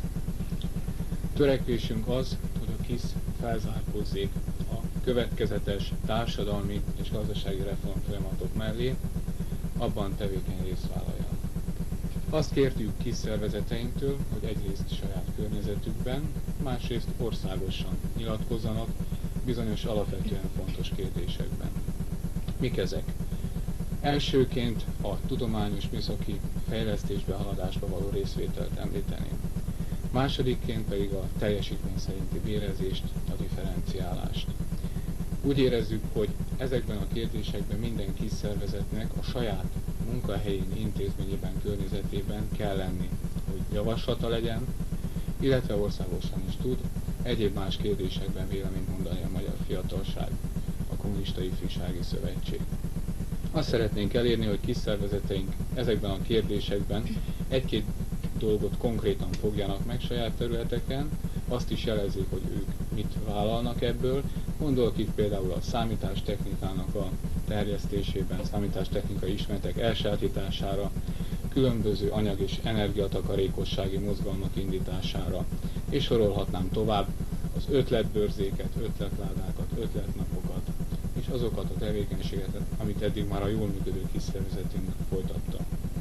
Törekvésünk az, hogy a KISZ felzárkózzék a következetes társadalmi és gazdasági reform folyamatok mellé, abban tevékeny részt vállaljanak. Azt kértük KISZ szervezeteinktől, hogy egyrészt saját környezetükben, másrészt országosan nyilatkozzanak bizonyos alapvetően fontos kérdésekben. Mik ezek? Elsőként a tudományos műszaki fejlesztésbe, haladásba való részvételt említeném. Másodikként pedig a teljesítmény szerinti bérezést, a differenciálást. Úgy érezzük, hogy ezekben a kérdésekben minden KISZ szervezetnek a saját munkahelyén, intézményében, környezetében kell lenni, hogy javaslata legyen, illetve országosan is tud egyéb más kérdésekben véleményt mondani a magyar fiatalság, a Kommunista Ifjúsági Szövetség. Azt szeretnénk elérni, hogy KISZ szervezeteink ezekben a kérdésekben egy-két dolgot konkrétan fogjanak meg saját területeken, azt is jelezik, hogy ők mit vállalnak ebből, Gondolok itt például a számítástechnikának a terjesztésében, számítástechnikai ismeretek elsajátítására, különböző anyag- és energiatakarékossági mozgalmak indítására, és sorolhatnám tovább az ötletbörzéket, ötletládákat, ötletnapokat, és azokat a tevékenységeket, amit eddig már a jól működő kis szervezetünk folytatta.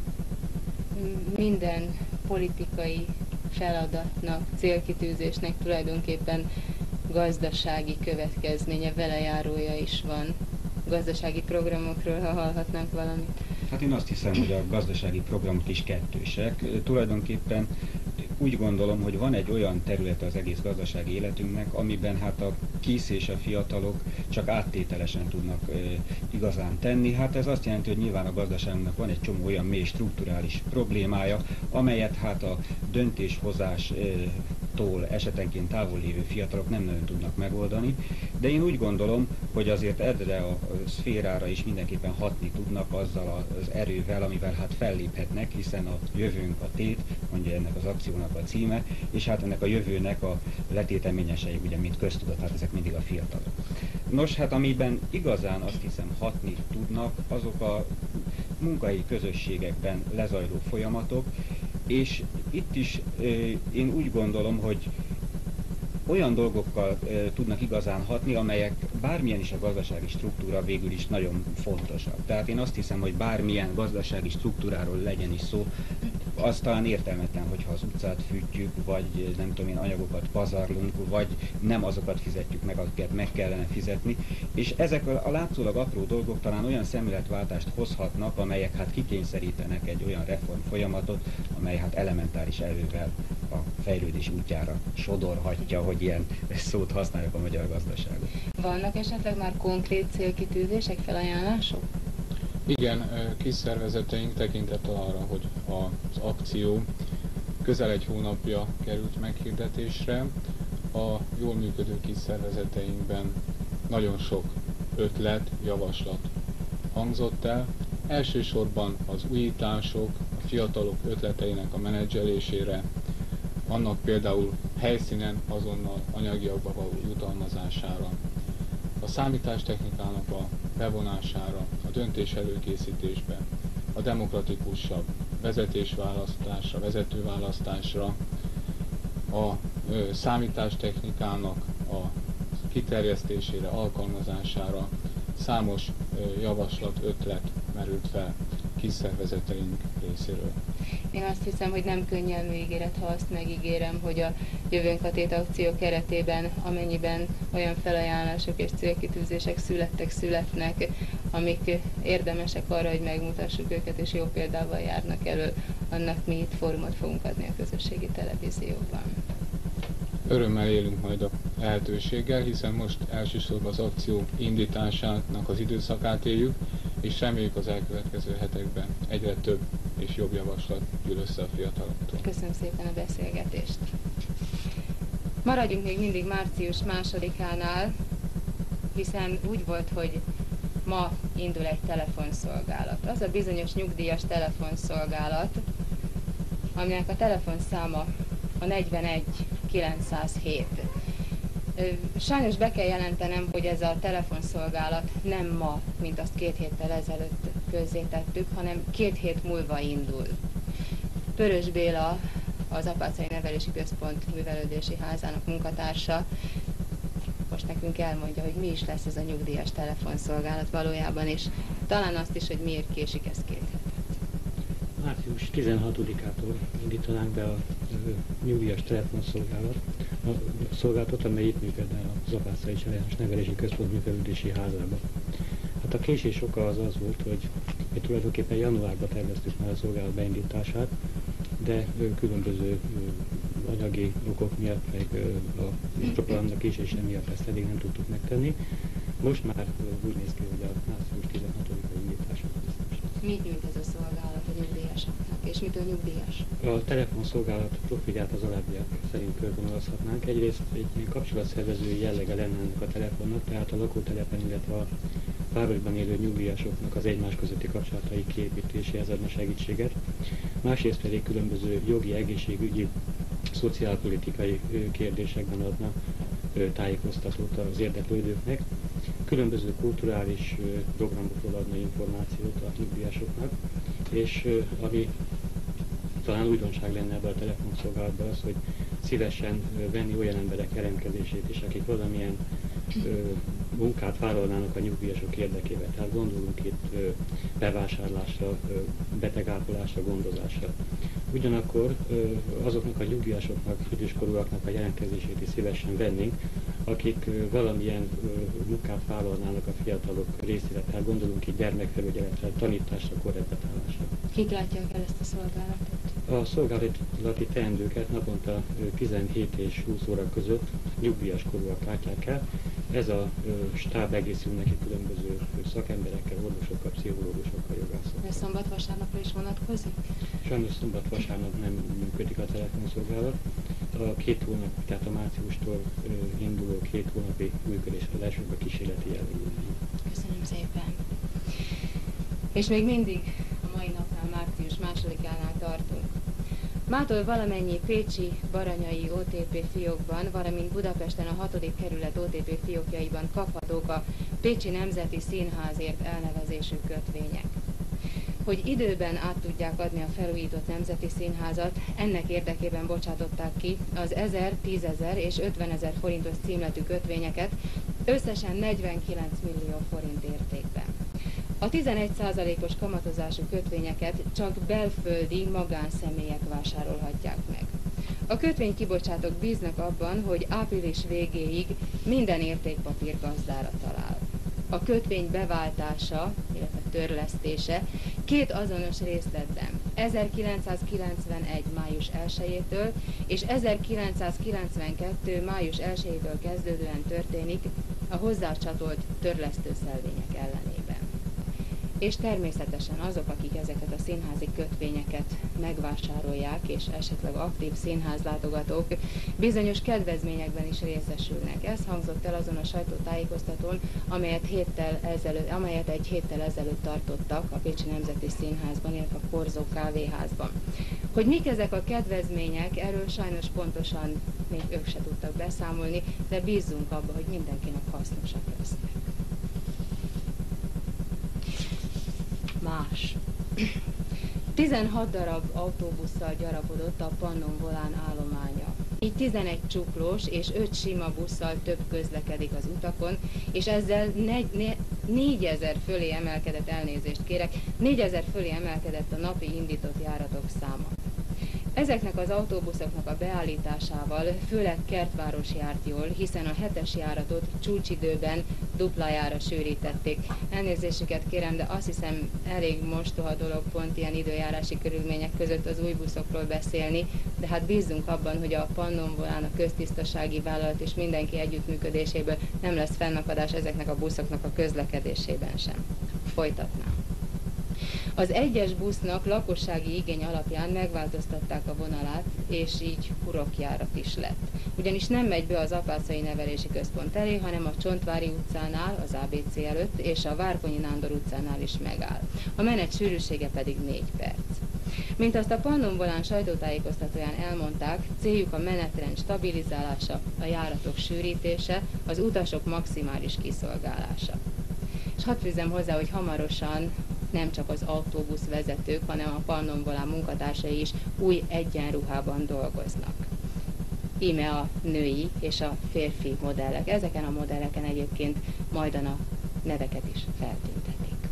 Minden politikai feladatnak, célkitűzésnek tulajdonképpen gazdasági következménye, velejárója is van. Gazdasági programokról, ha hallhatnánk valamit. Hát én azt hiszem, hogy a gazdasági programok is kettősek. Tulajdonképpen úgy gondolom, hogy van egy olyan területe az egész gazdasági életünknek, amiben hát a kis és a fiatalok csak áttételesen tudnak e, igazán tenni. Hát ez azt jelenti, hogy nyilván a gazdaságunknak van egy csomó olyan mély strukturális problémája, amelyet hát a döntéshozástól esetenként távol lévő fiatalok nem nagyon tudnak megoldani. De én úgy gondolom, hogy azért erre a szférára is mindenképpen hatni tudnak azzal az erővel, amivel hát felléphetnek, hiszen a jövőnk a tét, mondja ennek az akciónak a címe, és hát ennek a jövőnek a letéteményesei, ugye, mint köztudat, hát ezek mindig a fiatalok. Nos, hát amiben igazán azt hiszem hatni tudnak, azok a munkahelyi közösségekben lezajló folyamatok, és itt is én úgy gondolom, hogy olyan dolgokkal e, tudnak igazán hatni, amelyek bármilyen is a gazdasági struktúra végül is nagyon fontosak. Tehát én azt hiszem, hogy bármilyen gazdasági struktúráról legyen is szó, az talán értelmetlen, hogyha az utcát fűtjük, vagy nem tudom én, anyagokat pazarlunk, vagy nem azokat fizetjük meg, akiket meg kellene fizetni. És ezek a látszólag apró dolgok talán olyan szemléletváltást hozhatnak, amelyek hát kikényszerítenek egy olyan reform folyamatot, amely hát elementáris erővel a fejlődés útjára sodorhatja, hogy ilyen szót használjuk a magyar gazdaságot. Vannak esetleg már konkrét célkitűzések, felajánlások? Igen, kis szervezeteink tekintettel arra, hogy az akció közel egy hónapja került meghirdetésre. A jól működő kis szervezeteinkben nagyon sok ötlet, javaslat hangzott el. Elsősorban az újítások, a fiatalok ötleteinek a menedzselésére, annak például helyszínen azonnal anyagiakba való jutalmazására, a számítástechnikának a bevonására, a döntés előkészítésbe, a demokratikusabb vezetésválasztásra, vezetőválasztásra, a ö, számítástechnikának a kiterjesztésére, alkalmazására számos ö, javaslat, ötlet merült fel kis szervezeteink részéről. Én azt hiszem, hogy nem könnyelmű ígéret, ha azt megígérem, hogy a Jövőnk a Tét akció keretében, amennyiben olyan felajánlások és célkitűzések születtek, születnek, amik érdemesek arra, hogy megmutassuk őket, és jó példával járnak elő, annak mi itt fórumot fogunk adni a közösségi televízióban. Örömmel élünk majd a lehetőséggel, hiszen most elsősorban az akció indításának az időszakát éljük, és reméljük az elkövetkező hetekben egyre több és jobb javaslat gyűl össze a fiataloktól. Köszönöm szépen a beszélgetést. Maradjunk még mindig március másodikánál, hiszen úgy volt, hogy ma indul egy telefonszolgálat. Az a bizonyos nyugdíjas telefonszolgálat, aminek a telefonszáma a negyvenegy kilencszázhét. Sajnos be kell jelentenem, hogy ez a telefonszolgálat nem ma, mint azt két héttel ezelőtt közzétettük, hanem két hét múlva indul. Pörös Béla, az Apáczai Nevelési Központ művelődési házának munkatársa most nekünk elmondja, hogy mi is lesz ez a nyugdíjas telefonszolgálat valójában, és talán azt is, hogy miért késik ez két hetet. március tizenhatodikától indítanánk be a nyugdíjas telefonszolgálat, a szolgálatot, amely itt működne az Apáczai Családos Nevelési Központ művelődési házában. Hát a késés oka az az volt, hogy mi tulajdonképpen januárban terveztük már a szolgálat beindítását, de különböző anyagi okok miatt, meg a programnak késése miatt ezt eddig nem tudtuk megtenni. Most már úgy néz ki, hogy a március tizenhatodikai indításra biztos. Mit nyújt ez a szolgálat a nyugdíjasoknak, és mitől nyugdíjas? A telefonszolgálat profilját az alábbiak szerint körvonalazhatnánk. Egyrészt egy kapcsolatszervezői jellege lenne ennek a telefonnak, tehát a lakótelepen, illetve a városban élő nyugdíjasoknak az egymás közötti kapcsolatai kiépítéséhez adna segítséget. Másrészt pedig különböző jogi, egészségügyi, szociálpolitikai kérdésekben adna tájékoztatót az érdeklődőknek. Különböző kulturális programokról adna információt a nyugdíjasoknak, és ami talán újdonság lenne ebben a telefonszolgálatban az, hogy szívesen venni olyan emberek jelentkezését is, akik valamilyen ö, munkát vállalnának a nyugdíjasok érdekében. Tehát gondolunk itt ö, bevásárlásra, ö, betegápolásra, gondozásra. Ugyanakkor ö, azoknak a nyugdíjasoknak, időskorúaknak a jelentkezését is szívesen vennénk, akik ö, valamilyen ö, munkát vállalnának a fiatalok részére. Tehát gondolunk itt gyermekfelügyeletre, tanításra, korrepetálásra. Kik látják el ezt a szolgálatot? A szolgálati teendőket naponta tizenhét és húsz óra között nyugdíjas korúak látják el. Ez a stáb egészül neki különböző szakemberekkel, orvosokkal, pszichológusokkal, jogászokkal. Ez szombat-vasárnapra is vonatkozik? Sajnos szombat-vasárnap nem működik a telefonszolgálat. A két hónap, tehát a márciustól induló két hónapi működésre lásunk a kísérleti jellegű. Köszönöm szépen. És még mindig a mai napnál, március másodikánál tartunk. Mától valamennyi pécsi, baranyai o té pé fiókban, valamint Budapesten a hatodik kerület o té pé fiókjaiban kaphatók a Pécsi Nemzeti Színházért elnevezésű kötvények. Hogy időben át tudják adni a felújított Nemzeti Színházat, ennek érdekében bocsátották ki az ezer, tízezer és ötvenezer forintos címletű kötvényeket összesen negyvenkilenc millió forint értékben. A tizenegy százalékos kamatozású kötvényeket csak belföldi magánszemélyek vásárolhatják meg. A kötvénykibocsátók bíznak abban, hogy április végéig minden értékpapír gazdára talál. A kötvény beváltása, illetve törlesztése két azonos részletben, ezerkilencszázkilencvenegy. május elsejétől és ezerkilencszázkilencvenkettő. május elsejétől kezdődően történik a hozzácsatolt törlesztőszelvények ellenében. És természetesen azok, akik ezeket a színházi kötvényeket megvásárolják, és esetleg aktív színházlátogatók, bizonyos kedvezményekben is részesülnek. Ez hangzott el azon a sajtótájékoztatón, amelyet, héttel ezelőtt, amelyet egy héttel ezelőtt tartottak a Pécsi Nemzeti Színházban, illetve a Korzó kávéházban. Hogy mik ezek a kedvezmények, erről sajnos pontosan még ők se tudtak beszámolni, de bízzunk abba, hogy mindenkinek hasznosak lesznek. Más. tizenhat darab autóbusszal gyarapodott a Pannon Volán állománya. Így tizenegy csuklós és öt sima busszal több közlekedik az utakon, és ezzel négyezer fölé emelkedett, elnézést kérek, négyezer fölé emelkedett a napi indított járatok száma. Ezeknek az autóbuszoknak a beállításával főleg Kertváros járt jól, hiszen a hetes járatot csúcsidőben duplájára sűrítették. Elnézésüket kérem, de azt hiszem elég mostoha dolog pont ilyen időjárási körülmények között az új buszokról beszélni, de hát bízzunk abban, hogy a Pannon Volán, a köztisztasági vállalat és mindenki együttműködéséből nem lesz fennakadás ezeknek a buszoknak a közlekedésében sem. Folytatnám. Az egyes busznak lakossági igény alapján megváltoztatták a vonalát, és így hurokjárat is lett. Ugyanis nem megy be az Apáczai Nevelési Központ elé, hanem a Csontvári utcánál, az á bé cé előtt, és a Várkonyi Nándor utcánál is megáll. A menet sűrűsége pedig négy perc. Mint azt a Pannon Volán sajtótájékoztatóján elmondták, céljuk a menetrend stabilizálása, a járatok sűrítése, az utasok maximális kiszolgálása. És hadd fűzzem hozzá, hogy hamarosan nem csak az autóbuszvezetők, hanem a Pannon Volán munkatársai is új egyenruhában dolgoznak. Íme a női és a férfi modellek. Ezeken a modelleken egyébként majdan a neveket is feltüntetik.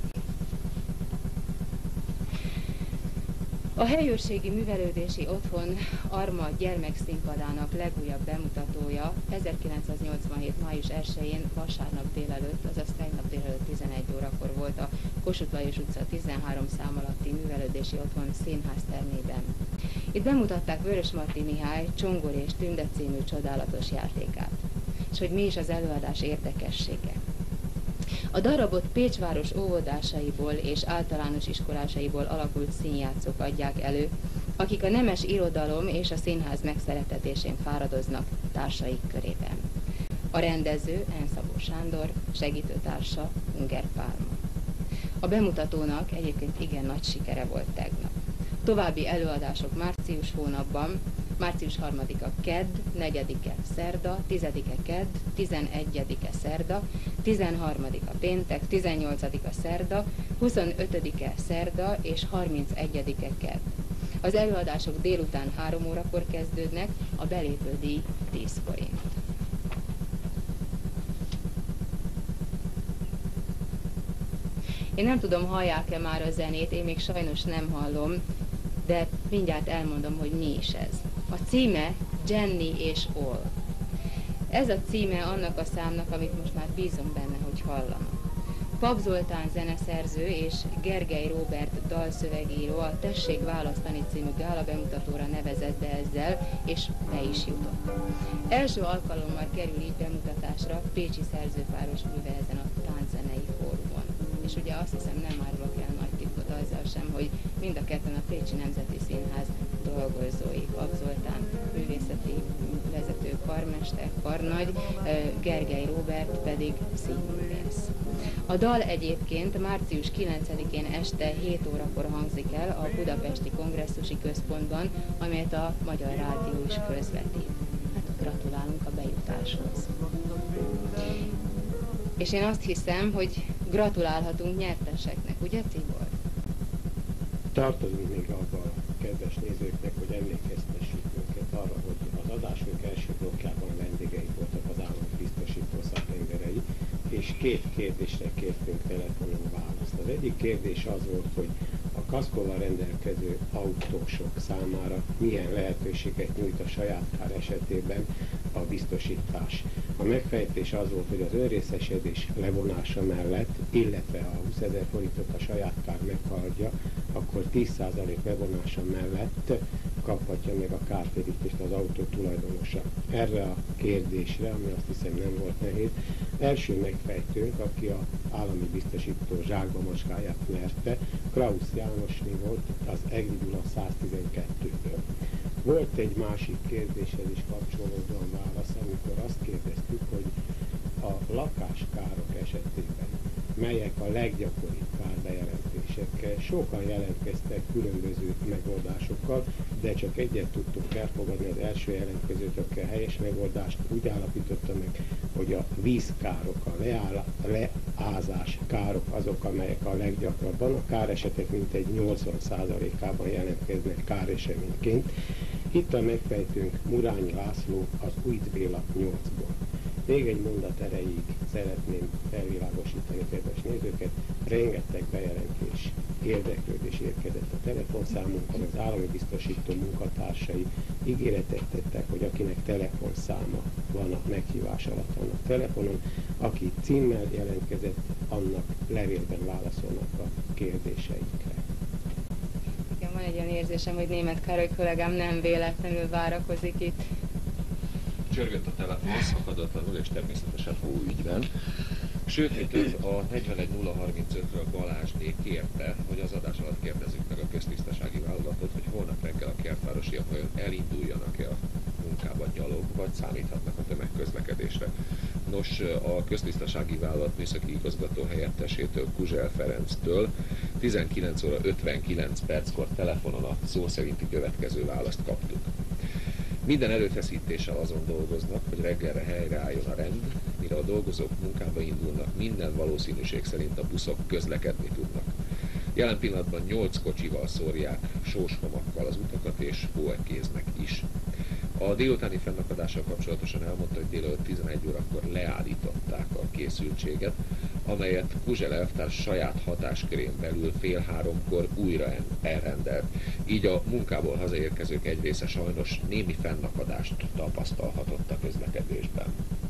A helyőrségi művelődési otthon Arma gyermekszínpadának legújabb bemutatója ezerkilencszáznyolcvanhét. május elsején vasárnap délelőtt, azaz tegnap délelőtt tizenegy órakor volt a Kossuth Lajos utca tizenhárom szám alatti művelődési otthon színháztermében. Itt bemutatták Vörösmarty Mihály Csongor és Tünde című csodálatos játékát. És hogy mi is az előadás érdekessége. A darabot Pécsváros óvodásaiból és általános iskolásaiból alakult színjátszók adják elő, akik a nemes irodalom és a színház megszeretetésén fáradoznak társaik körében. A rendező N. Szabó Sándor, segítőtársa Unger Pálma. A bemutatónak egyébként igen nagy sikere volt tegnap. További előadások március hónapban, március harmadika kedd, negyedike szerda, tizedike kedd, tizenegyedike szerda, tizenharmadika péntek, tizennyolcadika szerda, huszonötödike szerda és harmincegyedike kedd. Az előadások délután három órakor kezdődnek, a belépődíj tíz forint. Én nem tudom, hallják-e már a zenét, én még sajnos nem hallom, de mindjárt elmondom, hogy mi is ez. A címe Jenny és All. Ez a címe annak a számnak, amit most már bízom benne, hogy hallanak. Pap Zoltán zeneszerző és Gergely Róbert dalszövegíró a Tessék választani című gála bemutatóra nevezett be ezzel, és be is jutott. Első alkalommal kerül így bemutatásra pécsi szerzőpáros műve ezen a tánczenei fórumon. És ugye azt hiszem, nem árulok el nagy titkot azzal sem, hogy mind a ketten a Pécsi Nemzeti Színház dolgozói, Pap Zoltán művészeti vezető karmester, karnagy, Gergely Róbert pedig színművész. A dal egyébként március kilencedikén este hét órakor hangzik el a Budapesti Kongresszusi Központban, amelyet a Magyar Rádió is közvetít. Hát gratulálunk a bejutáshoz. És én azt hiszem, hogy gratulálhatunk nyerteseknek, ugye Tibor? Tartozunk még abban a kedves nézőknek, hogy emlékeztessük őket arra, hogy az adásunk első blokkjában a vendégeik voltak az állambiztosító szakemberei, és két kérdésre kértünk telefonon választ. Az egyik kérdés az volt, hogy a kaszkóval rendelkező autósok számára milyen lehetőséget nyújt a saját kár esetében a biztosítás. A megfejtés az volt, hogy az önrészesedés levonása mellett, illetve ha húszezer forintot a saját kár meghaladja, akkor tíz százalék levonása mellett kaphatja meg a kártérítést az autó tulajdonosa. Erre a kérdésre, ami azt hiszem nem volt nehéz, első megfejtőnk, aki az állami biztosító zsákba macskáját nyerte, Krausz Jánosné volt az Egri Gyula száztizenkettőből. Volt egy másik kérdéshez is kapcsolódóan válasz, amikor azt kérdeztük, hogy a lakáskárok esetében melyek a leggyakoribb kárbejelentések. Sokan jelentkeztek különböző megoldásokkal, de csak egyet tudtunk elfogadni, az első jelentkezőtökkel helyes megoldást úgy állapította meg, hogy a vízkárok, a leáll, leázás károk azok, amelyek a leggyakrabban, a káresetek mintegy nyolcvan százalékában jelentkeznek káreseményként. Itt a megfejtőnk Murányi László az Újt Béla nyolcból. Még egy mondat erejéig szeretném felvilágosítani kedves nézőket, rengeteg bejelentés, érdeklődés érkezett a telefonszámunkon, az állami biztosító munkatársai ígéretet tettek, hogy akinek telefonszáma van a meghívás alatt annak telefonon, aki címmel jelentkezett, annak levélben válaszolnak a kérdéseikre. Igen, van egy olyan érzésem, hogy Németh Károly kollégám nem véletlenül várakozik itt. Csörgött a telefon szakadotlanul és természetesen hóügyben. Sőt, mi több, a negyvenegy nulla harmincötről Balázsné kérte, hogy az adás alatt kérdezzük meg a köztisztasági vállalatot, hogy holnap reggel a kertvárosiak vajon elinduljanak-e a munkában gyalog, vagy számíthatnak a tömegközlekedésre. Nos, a köztisztasági vállalat műszaki igazgató helyettesétől, Kuzsel Ferenctől tizenkilenc óra ötvenkilenc perckor telefonon a szó szerinti következő választ kaptuk. Minden erőfeszítéssel azon dolgoznak, hogy reggelre helyreálljon a rend, mire a dolgozók munkába indulnak, minden valószínűség szerint a buszok közlekedni tudnak. Jelen pillanatban nyolc kocsival szórják sóshomakkal az utakat és hóekéznek is. A délutáni fennakadással kapcsolatosan elmondta, hogy délelőtt tizenegy órakor leállították a készültséget, amelyet Kuzsel elvtárs saját hatáskörén belül fél háromkor újra elrendelt. Így a munkából hazaérkezők egy része sajnos némi fennakadást tapasztalhatott a közlekedésben.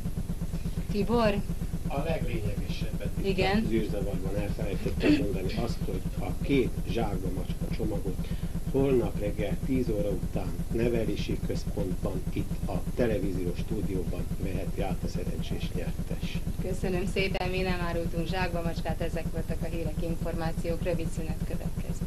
Tibor? A leglényegesebbet Igen. az űrzavarban elfelejtettem mondani azt, hogy a két zsákba macska csomagot holnap reggel tíz óra után nevelési központban, itt a televíziós stúdióban veheti át a szerencsés nyertes. Köszönöm szépen, mi nem árultunk zsákba macskát, ezek voltak a hírek, információk, rövid szünet következik.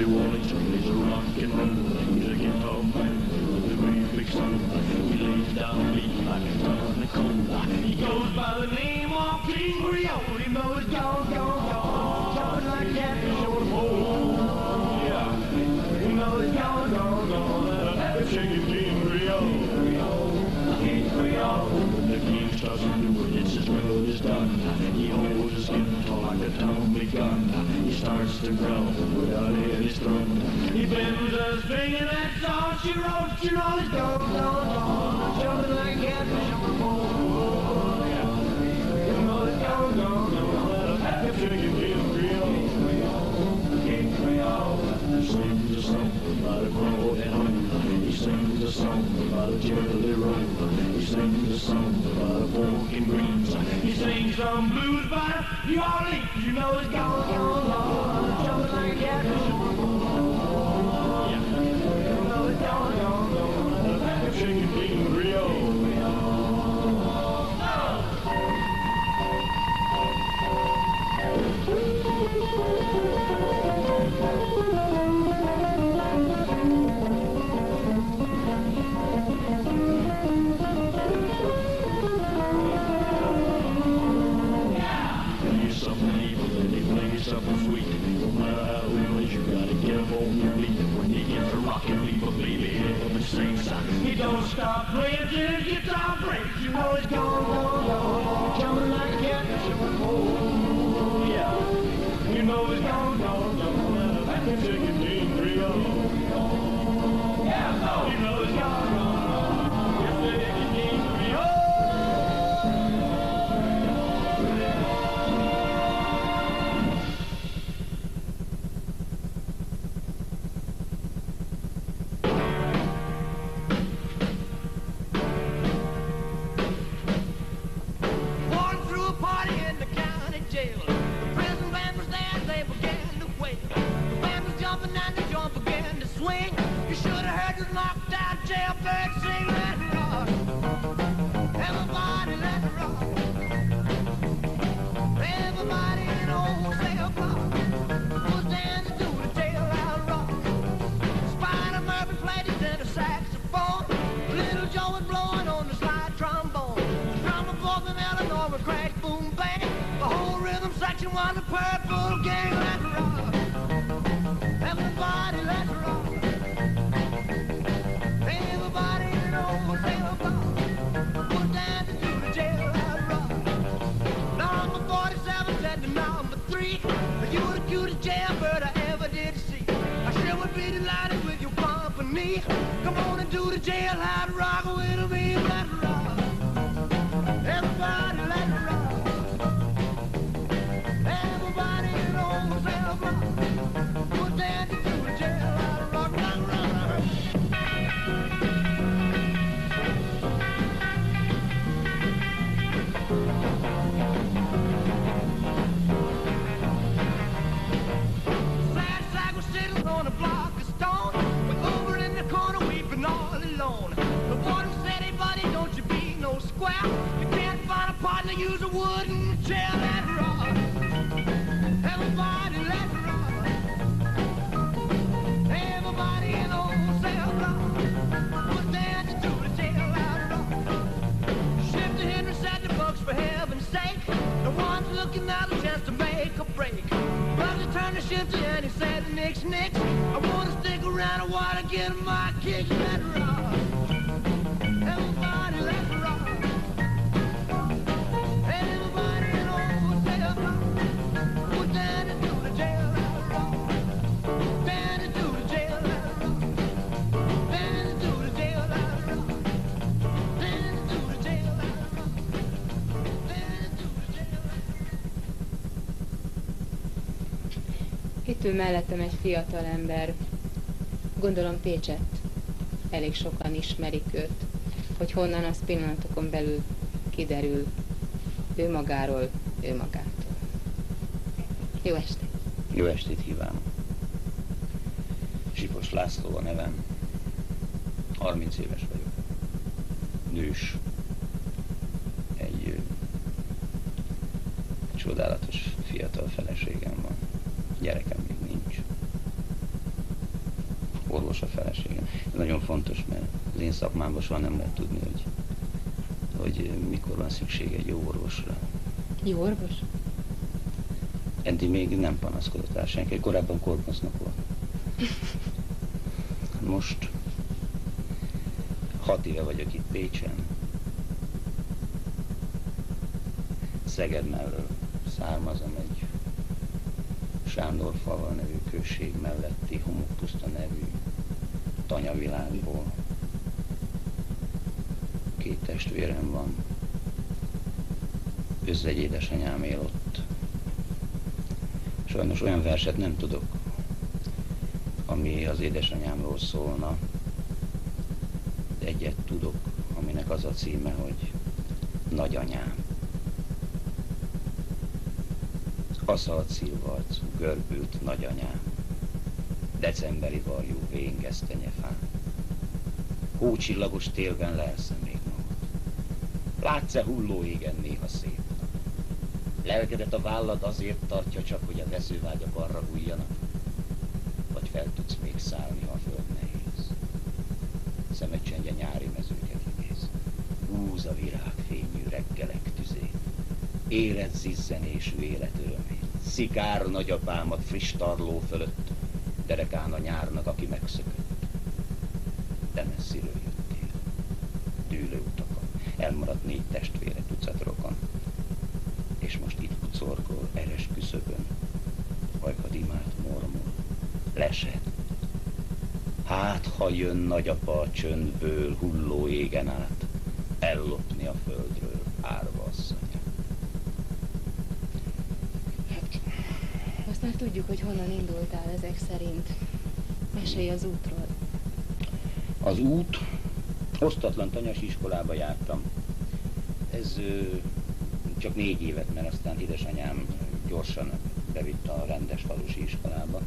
Rock and roll, music and talk, the great big song, we laid down. starts to do it, it's his will is done. He holds his skin tall like a Tommy gun. He starts to growl without his throne. He bends a string and that's all she wrote. You know he's gone, gone, gone, jumping like a catfish on the pole. Yeah. You know he's gone, gone, gone, happy chicken Jim Creole. King Creole. He sings a song about a crow and home. He sings a song about a jelly roll. He sings a song about a pork and greens. He sings some blues by New Orleans. You know he's gone, gone, gone, jumping like a catfish on the pole. Yeah. You know he's gone, gone, gone, happy chicken King Creole. Something evil and they play something sweet. No matter how it is, you gotta get him on your feet. When he gets a rockin' beat, but baby, he sings. He don't stop playing till his guitar breaks. You know he's gone, gone, gone, jumping like a catfish in the pole. Yeah, you know he's gone, gone, gone, happy chicken King Creole. Yeah, no, you know he's gone, gone, gone, yes, chicken King Creole. Was a purple gang, let's rock. Everybody, let's rock. Everybody knows they'll go. Put down to do the jailhouse rock. Number forty-seven said to number three, you were the cutest jailbird I ever did see. I sure would be delighted with your company. Come on and do the jailhouse rock with me, let's rock. Everybody, let's rock. Everybody knows they'll rock. Put down to do the jailhouse rock, rock, rock, rock. Sad sack was sitting on a block of stone. We're over in the corner weeping all alone. The warden said, hey buddy, don't you be no square. You can't find a partner, use a wooden chair that rock. Everybody, let's rock. Everybody knows they'll rock. Put down to do the jailhouse rock. Shifty Henry said the bucks for heaven's sake. The one's looking out a chance to make a break. Bugsy turned to Shifty and he said, nix, nix. I wanna stick around, I wanna get my kicks, let's rock. Everybody, let's rock. Everybody knows they'll rock. Put down to do the jailhouse rock. Down to do the jailhouse rock. Down to do the jailhouse rock. Down to do the jailhouse rock. Down to do the jailhouse. Itt ül mellettem egy fiatal ember, gondolom Pécsett. Elég sokan ismerik őt. Hogy honnan, az pillanatokon belül kiderül ő magáról, ő magától. Jó estét! Jó estét kívánok! Sipos László a nevem. harminc éves vagyok. Nős. Egy, egy csodálatos fiatal feleségem van. Gyerekem még nincs. Orvos a feleségem. Ez nagyon fontos, mert az én szakmámban soha nem lehet tudni, hogy, hogy mikor van szükség egy jó orvosra. Jó orvos? Eddig még nem panaszkodott rá senki, korábban kormoznak volt. Most hat éve vagyok itt Pécsen. Szeged mellől származom, egy Sándorfalva nevű község melletti Homokpuszta nevű tanyavilágból. Két testvérem van, özvegy édesanyám él ott. Sajnos olyan verset nem tudok, ami az édesanyámról szólna. Egyet tudok, aminek az a címe, hogy Nagyanyám. Aszalt szilvarcú, görbült nagyanyám, decemberi varjú véngesztenyefán. Hócsillagos télben lelszem még magad. Látsz-e hulló égen néha szép nap? Lelkedet a vállad azért tartja csak, hogy a veszővágyak arra hújjanak? Vagy fel tudsz még szállni, ha a föld nehéz? Szemed csendje nyári mezőket idéz. Húz a virágfényű reggelek tüzét, élet zizzenésű élet örömét. Szikár nagyapámat friss tarló fölött, derekán a nyárnak, aki megszökött. De messziről jöttél, dűlő utakon, elmaradt négy testvére tucat rokon, és most itt kucorgol eres küszöbön, ajkad imád mormol, lesed. Hát, ha jön nagyapa a csöndből, hulló égen át, ellopni a földről árva asszonyát. Azt már tudjuk, hogy honnan indultál ezek szerint. Mesélj az útról. Az út, osztatlan tanyas iskolába jártam. Ez ö, csak négy évet, mert aztán édesanyám gyorsan bevitt a rendes falusi iskolába.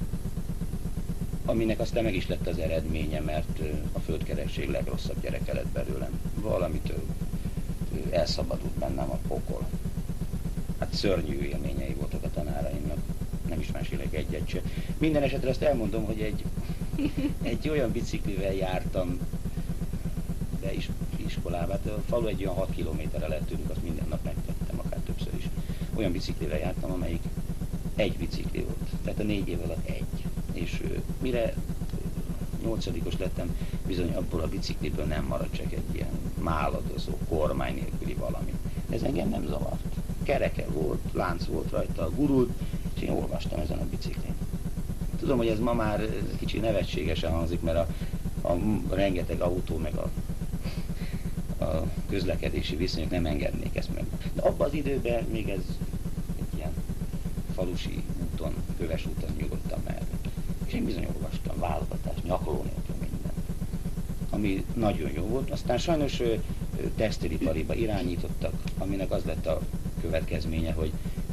Aminek aztán meg is lett az eredménye, mert ö, a földkeresség legrosszabb gyereke lett belőlem. Valamitől ö, elszabadult bennem a pokol. Hát szörnyű élményei voltak a tanáraimnak. Nem is mesélek egyet se. Minden esetre azt elmondom, hogy egy, egy olyan biciklivel jártam be is, iskolába. Hát a falu egy olyan hat kilométerre lett tőlük, azt minden nap megtettem, akár többször is. Olyan biciklivel jártam, amelyik egy bicikli volt. Tehát a négy év alatt egy. És uh, mire nyolcadikos lettem, bizony abból a bicikliből nem maradt csak egy ilyen máladozó, kormány nélküli valami. Ez engem nem zavart. Kereke volt, lánc volt rajta, gurult, és én olvastam ezen a biciklin. Tudom, hogy ez ma már kicsi nevetségesen hangzik, mert a, a rengeteg autó meg a, a közlekedési viszonyok nem engednék ezt meg. De abban az időben még ez egy ilyen falusi úton, köves úton nyugodtam el. És én bizony olvastam, válogatás, nyakló nélkül minden. Ami nagyon jó volt. Aztán sajnos textilipariba irányítottak, aminek az lett a következménye, hogy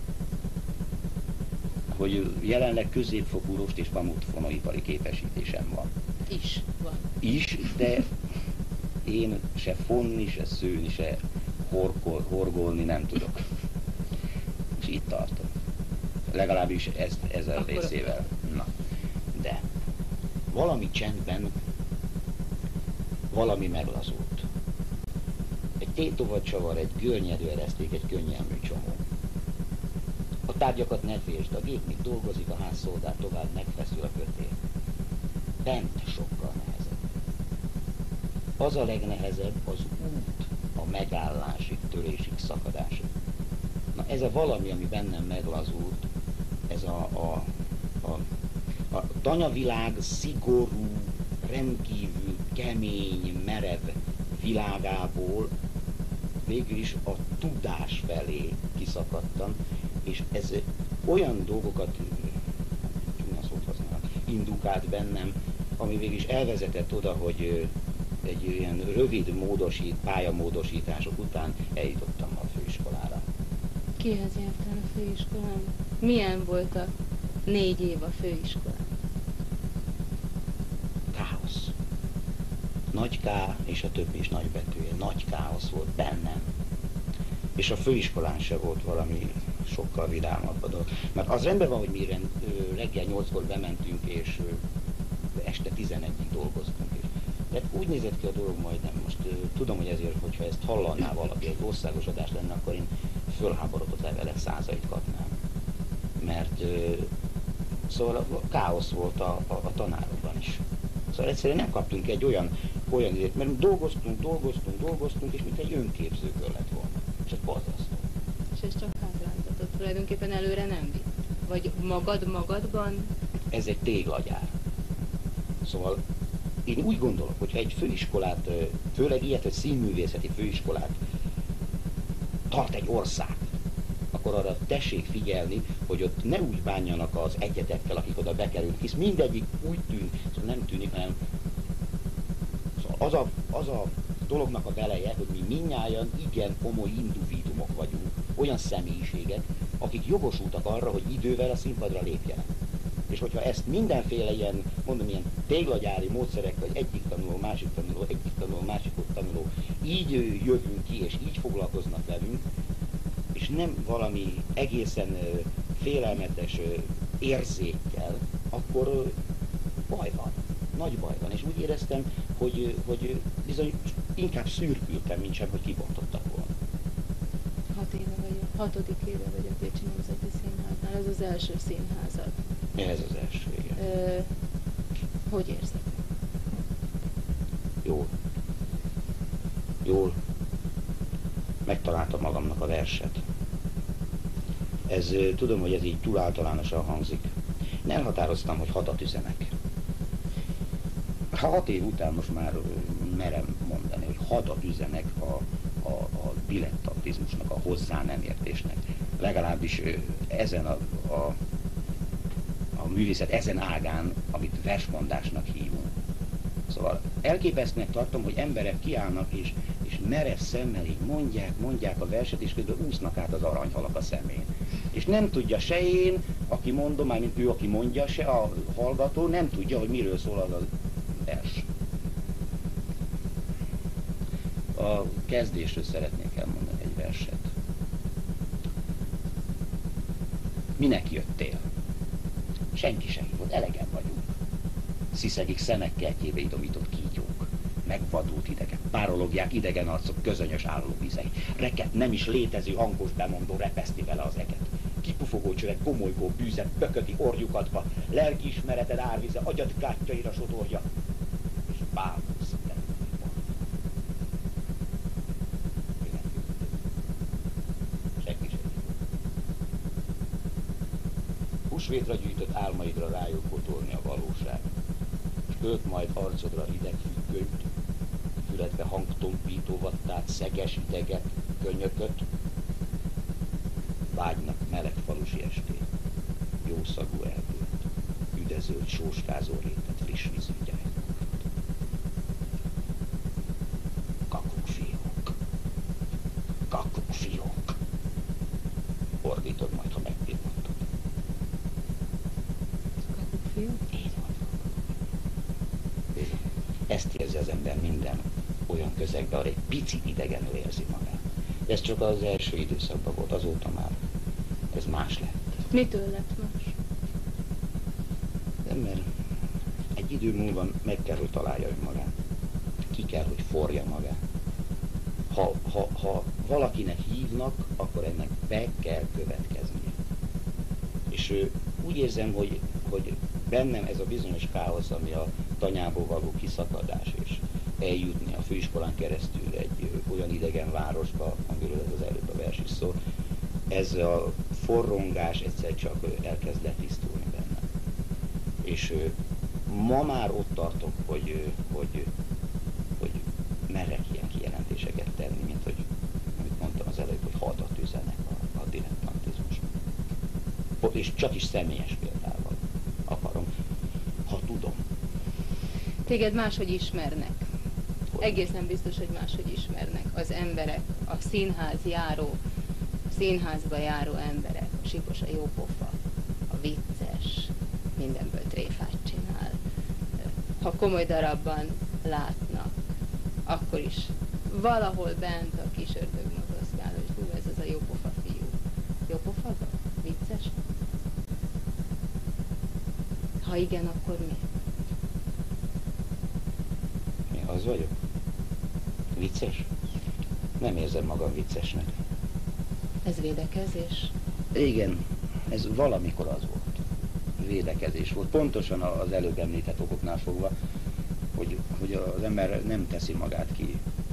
hogy jelenleg középfokú rost és pamutfonóipari képesítésem van. Is van. Is, de én se fonni, se szőni, se horkol, horgolni nem tudok. És itt tartom. Legalábbis ezt, ezzel a részével. Na, de valami csendben valami meglazult. Egy tétovat csavar, egy görnyedő ereszték, egy könnyelmű csomó. A tárgyakat ne fésd, a gép még dolgozik, a házszolgál tovább megfeszül a kötél. Bent sokkal nehezebb. Az a legnehezebb az út a megállásig, törésig, szakadásig. Na ez a valami, ami bennem meglazult, ez a, a, a, a tanyavilág szigorú, rendkívül kemény, merev világából végül is a tudás felé kiszakadtam, és ez olyan dolgokat indukált bennem, ami végül is elvezetett oda, hogy egy ilyen rövid módosít, pályamódosítások után eljutottam a főiskolára. Kihez jártál a főiskolán? Milyen volt a négy év a főiskolán? Káosz. Nagy K és a többi is nagy betűje. Nagy káosz volt bennem. És a főiskolán se volt valami sokkal vidámabb a dolog. Mert az rendben van, hogy mi reggel nyolckor bementünk, és este tizenegyig dolgoztunk. És tehát úgy nézett ki a dolog majdnem. Most tudom, hogy ezért, hogyha ezt hallaná valaki, egy országos adás lenne, akkor én fölháborodott levelek százait kapnám. Mert szóval a káosz volt a, a, a tanárokban is. Szóval egyszerűen nem kaptunk egy olyan, olyan időt, mert dolgoztunk, dolgoztunk, dolgoztunk, és mint egy önképzőkör lett volna. És ez borzasztó. És ez csak hátrántatott, tulajdonképpen előre nem vitt. Vagy magad magadban? Ez egy téglagyár. Szóval én úgy gondolom, hogyha egy főiskolát, főleg ilyet, hogy színművészeti főiskolát tart egy ország, akkor arra tessék figyelni, hogy ott ne úgy bánjanak az egyetekkel, akik oda bekerülnek, hisz mindegyik úgy tűnik, szóval nem tűnik, hanem szóval az, a, az a dolognak a beleje, hogy mi mindnyájan igen komoly individumok vagyunk, olyan személyiségek, akik jogosultak arra, hogy idővel a színpadra lépjenek. És hogyha ezt mindenféle ilyen, mondom, ilyen téglagyári módszerek, vagy egyik tanuló, másik tanuló, egyik tanuló, másik tanuló, így jövünk ki, és így foglalkoznak velünk, és nem valami egészen félelmetes érzékkel, akkor baj van, nagy baj van. És úgy éreztem, hogy, hogy bizony inkább szürkültem, mint sem, hogy kibontottak volna. Hat éve vagyok, hatodik éve vagyok a Pécsi Nemzeti Színháznál, ez az első színházad. Ez az első, igen. Ö, hogy érzed? Jól. Jól. Megtaláltam magamnak a verset. Ez, tudom, hogy ez így túl általánosan hangzik. Nem határoztam, hogy hadat üzenek. Hat év után most már merem mondani, hogy hadat üzenek a, a, a dilettantizmusnak, a hozzá nem értésnek. Legalábbis ezen a, a, a művészet ezen ágán, amit versmondásnak hívunk. Szóval elképesztőnek tartom, hogy emberek kiállnak és, és merev szemmel így mondják, mondják a verset, és közben úsznak át az aranyhalak a szemén. És nem tudja se én, aki mondom, mármint ő, aki mondja, se a hallgató, nem tudja, hogy miről szól az a vers. A kezdésről szeretnék elmondani egy verset. Minek jöttél? Senki sem hívott, elegen vagyunk. Sziszegik szemek kertjébe idomított kígyók, megvadult idegek, párologják idegen arcok közönyös állóvizei, reket nem is létező hangos bemondó repeszti vele az eget. Kipufogó csövek, gomolygó bűzet, pököti orjukat, lelkiismereted árvize, agyad gátjaira sodorja, és bálulsz terülni. Senki sem. Húsvétra gyűjtött álmaidra rájuk kotolni a valóság, és ölt majd arcodra hideg függönyt, füledbe hangtompító vattát, szeges ideget, könyököt, vágynak meleg falusi estét, jószagú erdőt, üdezölt sóskázó rétet, friss vízű gyájtókat. Kakuk fiók, kakuk fiók, ordítod majd, ha megpillantod. Kakuk fiók? Így van. Ezt érzi az ember minden olyan közegben, ahol egy pici idegenül érzi magát. Ez csak az első időszakban volt, azóta már ez más lett. Mitől lett más? Nem, mert egy idő múlva meg kell, hogy találja önmagát. Ki kell, hogy forja magát. Ha, ha, ha valakinek hívnak, akkor ennek be kell következnie. És ő, úgy érzem, hogy, hogy bennem ez a bizonyos káosz, ami a tanyából való kiszakadás, és eljutni a főiskolán keresztül egy olyan idegen városba, amiről ez az előbb a vers is szól, ez a forrongás egyszer csak elkezd letisztulni bennem. És ma már ott tartok, hogy, hogy, hogy merek ilyen kijelentéseket tenni, mint hogy, amit mondtam az előbb, hogy hadat üzenek a, a dilettantizmus. És csak is személyes példával akarom, ha tudom. Téged máshogy ismernek. Egészen biztos, hogy máshogy ismernek az emberek, a színház járó, a színházba járó emberek, a sikos, a jópofa, a vicces, mindenből tréfát csinál. Ha komoly darabban látnak, akkor is valahol bent a kis ördög motoszkál, hogy hú, ez az a jópofa fiú. Jópofa? Vicces? Ha igen, akkor mi? Mi az vagyok? Vicces? Nem érzem magam viccesnek. Ez védekezés? Igen, ez valamikor az volt. Védekezés volt. Pontosan az előbb említett okoknál fogva, hogy, hogy az ember nem teszi magát ki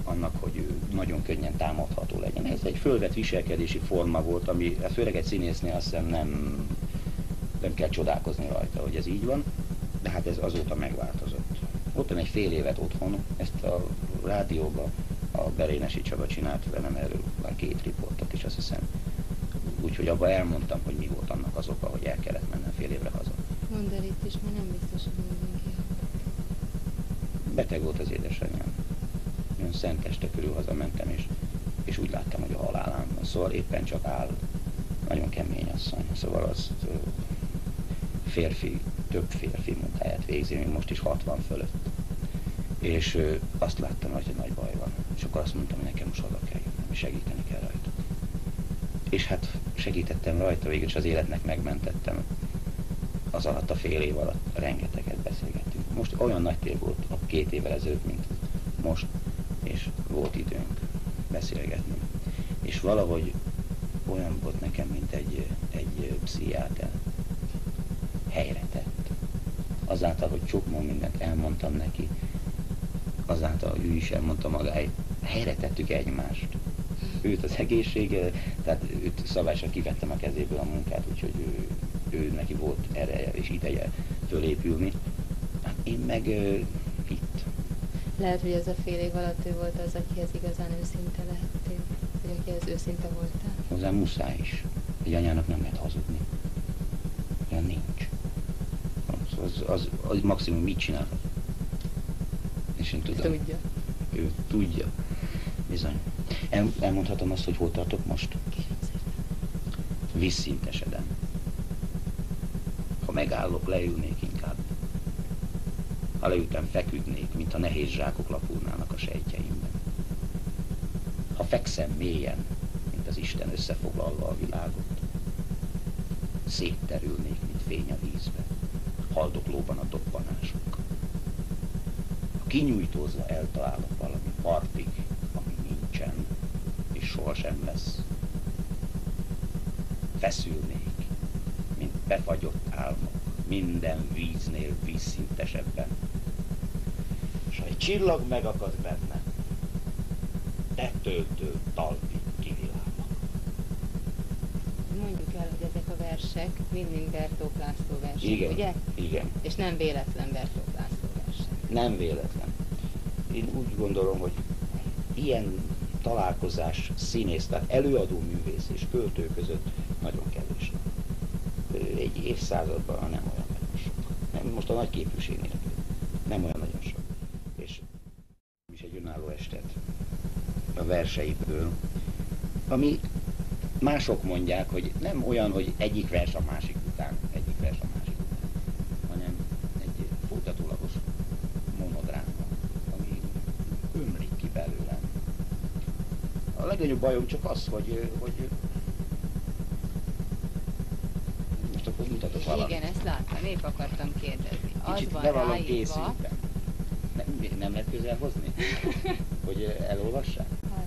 annak, hogy ő nagyon könnyen támadható legyen. Ez egy fölvett viselkedési forma volt, ami főleg egy színésznél azt hiszem nem, nem kell csodálkozni rajta, hogy ez így van, de hát ez azóta megváltozott. Voltam egy fél évet otthon, ezt a rádióban a Berénesi Csaba csinált velem erről már két riportot is, azt hiszem. Úgyhogy abban elmondtam, hogy mi volt annak az oka, hogy el kellett mennem fél évre haza. Mondd el itt is, mert nem biztos, hogy mindenki hallgat. Beteg volt az édesanyám. Olyan szent este körül hazamentem, és, és úgy láttam, hogy a halálán van. Szóval éppen csak áll. Nagyon kemény asszony. Szóval az ö, férfi, több férfi munkáját végzi, még most is hatvan fölött. És ö, azt láttam, hogy nagy baj van. És akkor azt mondtam, hogy nekem most haza kell jönnöm, és segíteni kell rajta. És hát segítettem rajta, végül is az életnek megmentettem. Az alatt a fél év alatt rengeteget beszélgettünk. Most olyan nagy tér volt a két évvel ezelőtt, mint most, és volt időnk beszélgetni. És valahogy olyan volt nekem, mint egy, egy pszichiáter. Helyre tett. Azáltal, hogy csomó mindent elmondtam neki, azáltal, hogy ő is elmondta magáit, helyre tettük egymást. Őt az egészsége, tehát őt szabályosan kivettem a kezéből a munkát, úgyhogy ő, ő neki volt ereje és ideje fölépülni. Hát én meg uh, itt. Lehet, hogy ez a fél év alatt ő volt az, akihez igazán őszinte lehettél, vagy akihez őszinte voltál. Hozzá muszáj is. Egy anyának nem lehet hazudni. Olyan nincs. Az, az, az, az maximum mit csinál? És én tudom. Tudja. Ő tudja. Bizony. El, elmondhatom azt, hogy hol tartok most? Vízszintesedem. Ha megállok, leülnék inkább. Ha leültem, feküdnék, mintha nehéz zsákok lapulnának a sejtjeimben. Ha fekszem mélyen, mint az Isten összefoglalva a világot, szétterülnék, mint fény a vízbe, haldoklóban a dobbanások. Ha kinyújtózva eltalálok valami partig, ami nincsen, és sohasem lesz, feszülnék, mint befagyott álmok, minden víznél vízszintesebben. És ha egy csillag megakad benne, tettőtől talpig kivilágok. Mondjuk el, hogy ezek a versek mind-mind Bertók László versek, Igen, ugye? igen. És nem véletlen Bertók László versek. Nem véletlen. Én úgy gondolom, hogy ilyen találkozás színész, tehát előadó művész és költő között nagyon kevés. Egy évszázadban nem olyan nagyon sok. Nem, most a nagy képűségnél nem olyan nagyon sok. És is egy önálló estet a verseiből, ami mások mondják, hogy nem olyan, hogy egyik vers a másik után, egyik vers a másik után, hanem egy folytatólagos monodráma, ami ömlik ki belőlem. A legnagyobb bajom csak az, hogy, hogy most akkor mutatok valamit. Igen, ezt láttam, épp akartam kérdezni. Az Kicsit van be van ráírva. készültem. Nem, nem lehet közel hozni? Hogy elolvassák? Hát,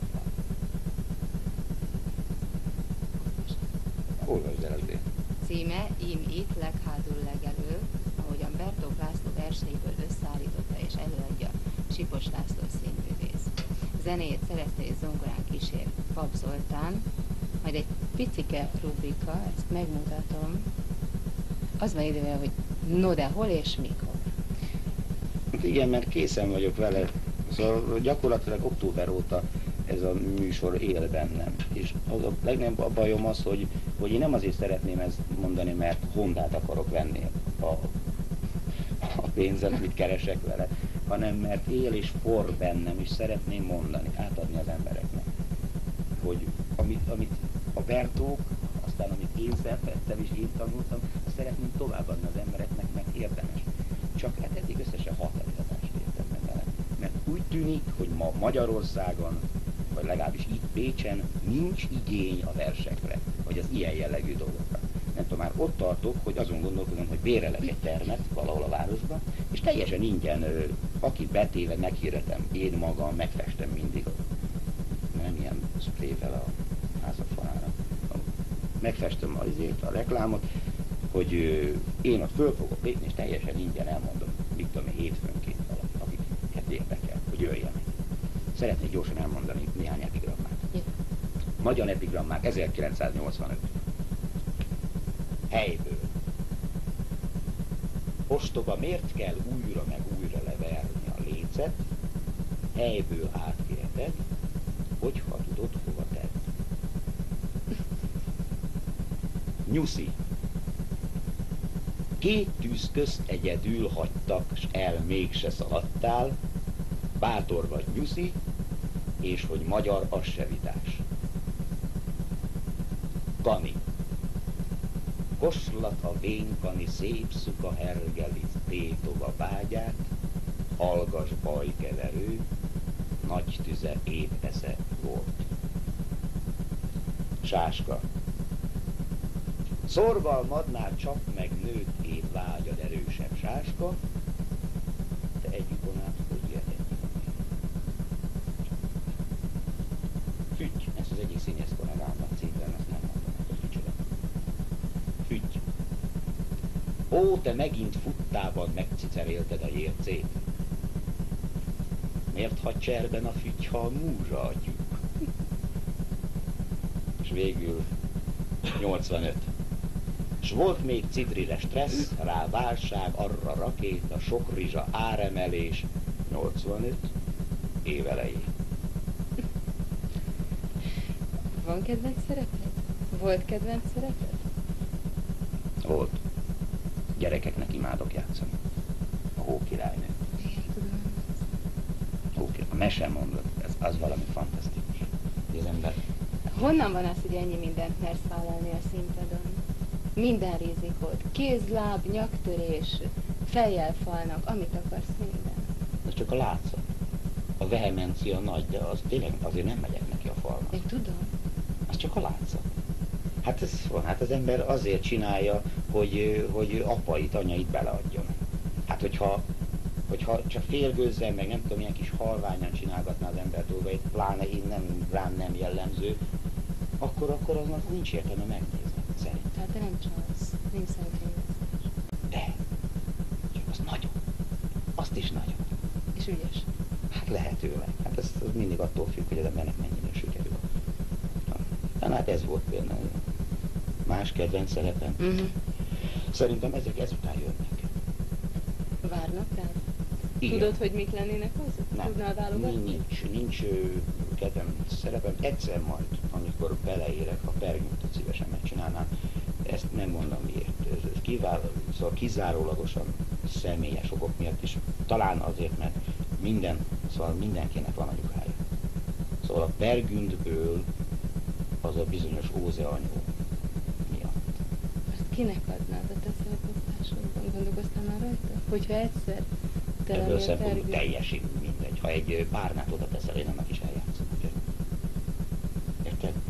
Olvasd el azért. címe Ím itt, leghátul legelő, ahogyan Bertók László verseiből összeállította és előadja Sipos László színművész. Zenét szerezte és zongorán kísér Pap Zoltán, majd egy picike rubrika, ezt megmutatom. Az van idővel, hogy no de hol és mikor. Igen, mert készen vagyok vele. Szóval gyakorlatilag október óta ez a műsor él bennem. És az a legnagyobb bajom az, hogy, hogy én nem azért szeretném ezt mondani, mert Hondát akarok venni a, a pénzet, amit keresek vele, hanem mert él és forr bennem, és szeretném mondani, átadni az embereknek, hogy amit, amit a Bertók, aztán amit én szertettem és én tanultam, azt szeretném továbbadni az embereknek, mert érdemes. Csak hát eddig összesen hat előadást értem meg vele. Mert úgy tűnik, hogy ma Magyarországon, vagy legalábbis itt Pécsen nincs igény a versekre, vagy az ilyen jellegű dolgokra. Nem tudom, már ott tartok, hogy azon gondolkodom, hogy bérelek egy termet valahol a városban, és teljesen ingyen, aki betéve meghirdetem, én magam megfestem mindig, nem ilyen szprével a házak falára. Megfestem azért a reklámot, hogy én ott föl fogok lépni, és teljesen ingyen elmondom, mit tudom én, hétfőnként valaki, akiket érdekel, hogy jöjjenek. Szeretnék gyorsan elmondani néhány epigrammát. Magyar epigrammák ezerkilencszáznyolcvanöt. Helyből. Ostoba, miért kell újra meg újra leverni a lécet? Helyből átférted, hogyha tudod, hova tedd. Nyuszi. Két tűz közt egyedül hagytak, s el mégse szaladtál, bátor vagy nyuszi, és hogy magyar, az se vitás. Kani. Koslat a vénkani, szép szuka hergeli, tétova vágyát, hallgas bajkeverő, nagy tüze épp esze volt. Sáska. Szorval madnál csap meg nőtt épp vágyad erősebb sáska, te egy ukonát hogy jöhet egy. Fügy, ezt az egyik színészkorán rámban címben, ezt nem mondom, hogy micsoda. Fügy. Ó, te megint futtában megcicerélted a jércét. Miért hagy cserben a fügy, ha a múzsa adjuk? És végül nyolcvanöt. S volt még cidrire stressz, rá válság, arra rakéta, sok rizsa, áremelés, nyolcvanöt évelejé. Van kedvenc szereped? Volt kedvenc szereped? Volt. Gyerekeknek imádok játszani. A Hókirálynő. Igen, tudom. Hókirály. A mese mondod, ez az valami fantasztikus. Az ember. Honnan van az, hogy ennyi mindent mersz vállalni a színpadon? Minden rizikót, kéz, láb, nyaktörés, fejjel falnak, amit akarsz, minden. Ez csak a látszat. A vehemencia nagy, de az tényleg azért nem megyek neki a falnak. Én tudom. Az csak a látszat. Hát ez van, hát az ember azért csinálja, hogy, hogy apait, anyait beleadjon. Hát hogyha, hogyha csak félgőzzel, meg nem tudom, milyen kis halványan csinálgatná az ember dolgait, pláne én nem, rám nem jellemző, akkor, akkor aznak nincs értelme megnézni, szerintem. Tehát te nem csalsz, nincs szerencsés. De, csak az nagyon. Azt is nagyon. És ügyes. Hát lehetőleg. Hát ez, ez mindig attól függ, hogy az embernek mennyire sikerül. Hát ez volt például más kedvenc szerepem. Uh-huh. Szerintem ezek ezután jönnek. Várnak rád? Igen. Tudod, hogy mik lennének azok? Nem. Tudnál válogatni? Nincs, nincs ő, kedvenc szerepem. Egyszer majd, amikor beleérek, a Pergüntet szívesen megcsinálnám, ezt nem mondom miért. Ez, ez kivál, szóval kizárólagosan személyes okok miatt is. Talán azért, mert minden, szóval mindenkinek van anyukája. Szóval a Pergüntből az a bizonyos Óze anyó miatt. Azt kinek adnád a te szereposztásodban? Gondolkoztál már rajta? Hogyha egyszer te Ebből lennél szempontból Pergünt. teljesen mindegy. Ha egy párnát oda teszel, én annak is eljátszom. Érted?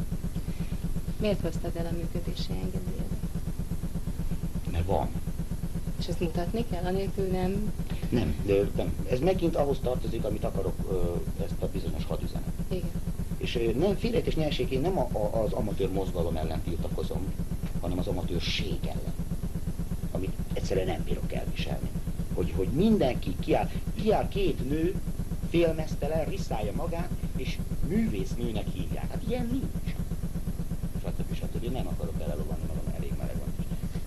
Miért hoztad el a működési engedélyedet? Mert van. És ezt mutatni kell? Anélkül nem? Nem, de nem. Ez megint ahhoz tartozik, amit akarok, ezt a bizonyos hadüzenet. Igen. És nem félrejtés ne essék, én nem a, a, az amatőr mozgalom ellen tiltakozom, hanem az amatőrség ellen, amit egyszerűen nem bírok elviselni. Hogy, hogy mindenki kiáll, kiáll két nő, félmeztelen, riszálja magát, és művésznőnek hívják. Hát ilyen nincs. Stb. Stb. Én nem akarok belelovanni magam, elég meleg van.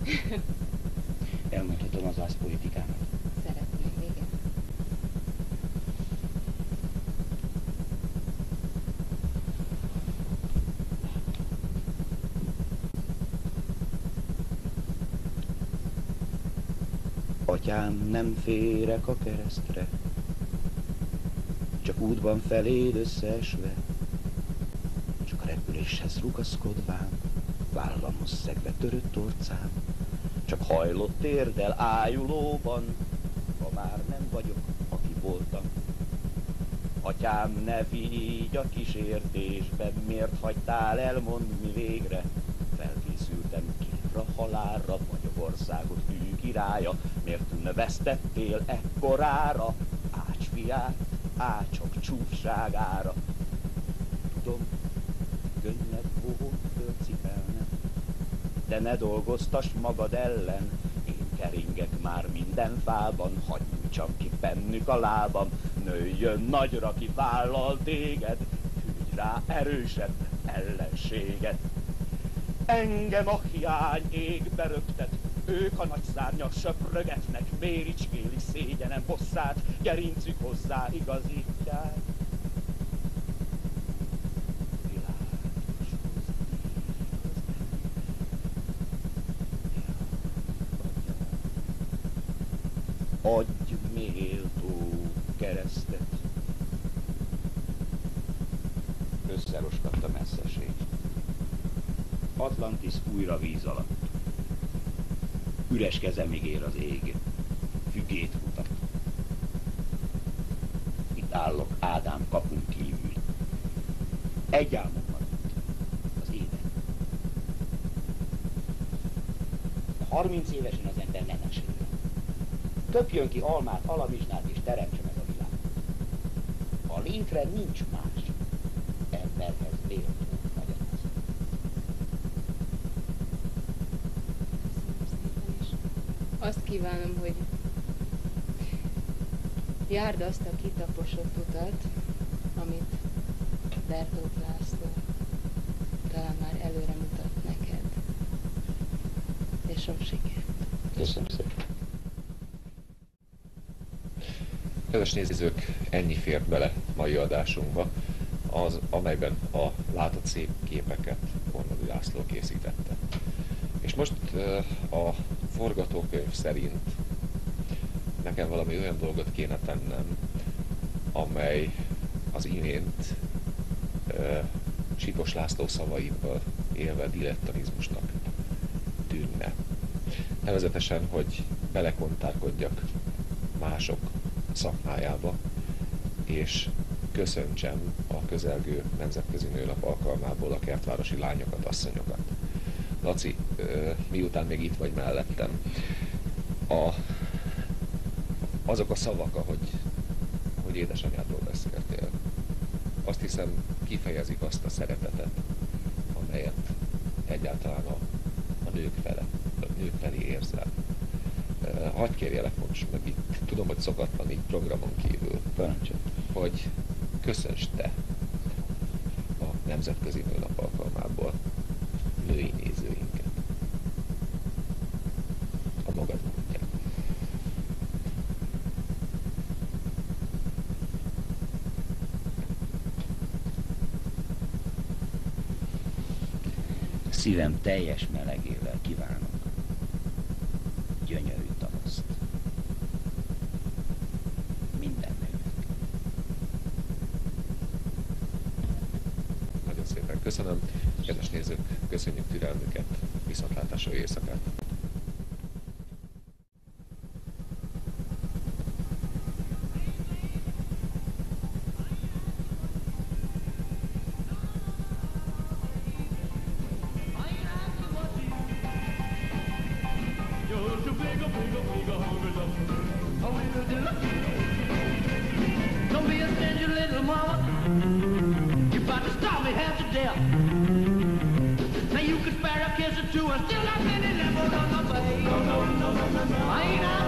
Elmondhatom az ászpolitikámat. Szeretném, igen. Atyám, nem férek a keresztre, csak útban feléd összeesve, csak a repüléshez rugaszkodván, vállamhoz szegve törött orcám, csak hajlott térdel ájulóban, ha már nem vagyok, aki voltam. Atyám, ne vigy a kísértésben, miért hagytál el, mondd mi végre? Felkészültem kívra, halálra, Magyarországot ő királya, miért ne vesztettél ekkorára? Ács fiát, ácsok csúfságára. Tudom, könnyebb volt fölcipelnem, de ne dolgoztass magad ellen, én keringek már minden fában, hadd nyújtsam ki bennük a lábam, nőjön nagyra, ki vállal téged, hűgy rá erősebb ellenséget. Engem a hiány égbe rögtet, ők a nagy szárnyak söprögetnek, méricskéli szégyenem hosszát, gerincük hozzá igazítják. Adj méltó keresztet. Összeroskadt a messzeség. Atlantis újra víz alatt. Üres kezemig ér az ég. Fügét mutat. Itt állok Ádám kapun kívül. Egy álmom maradt. Az élet. Harminc évesen az ember nem esik. Köpjön ki almát, alamizsnát és teremtse meg a világot. A létre nincs más. Emberhez méltó magyarázat. Azt kívánom, hogy járd azt a kitaposott utat, amit Bertót László talán már előre mutat neked. És sok sikert. Köszönöm szépen. Kedves nézők, ennyi fért bele mai adásunkba, az, amelyben a látott szép képeket Kornodi László készítette. És most a forgatókönyv szerint nekem valami olyan dolgot kéne tennem, amely az imént uh, Sipos László szavaiből élve dilettanizmusnak tűnne. Nevezetesen, hogy belekontárkodjak mások szakmájába, és köszöntsem a közelgő Nemzetközi Nőnap alkalmából a kertvárosi lányokat, asszonyokat. Laci, miután még itt vagy mellettem, a, azok a szavak, ahogy, ahogy édesanyádról beszéltél, azt hiszem kifejezik azt a szeretetet, amelyet egyáltalán a, a nők fele, a nők felé érzel. Hadd kérjelek most meg itt, tudom, hogy szokatlan így programon kívül, Parancsolj. hogy köszönts te a Nemzetközi Nőnap alkalmából női nézőinket. A magad módján. Szívem teljes melegével kívánok gyönyörű tavaszt. Minden nőnek. Nagyon szépen köszönöm. Kedves nézők, köszönjük türelmüket, viszontlátásra éjszakát. Don't be a stingy little mama. You about to stop me half to death. Now you can spare a kiss or two and still not any level on the way. No, no, no, no, no, no. I ain't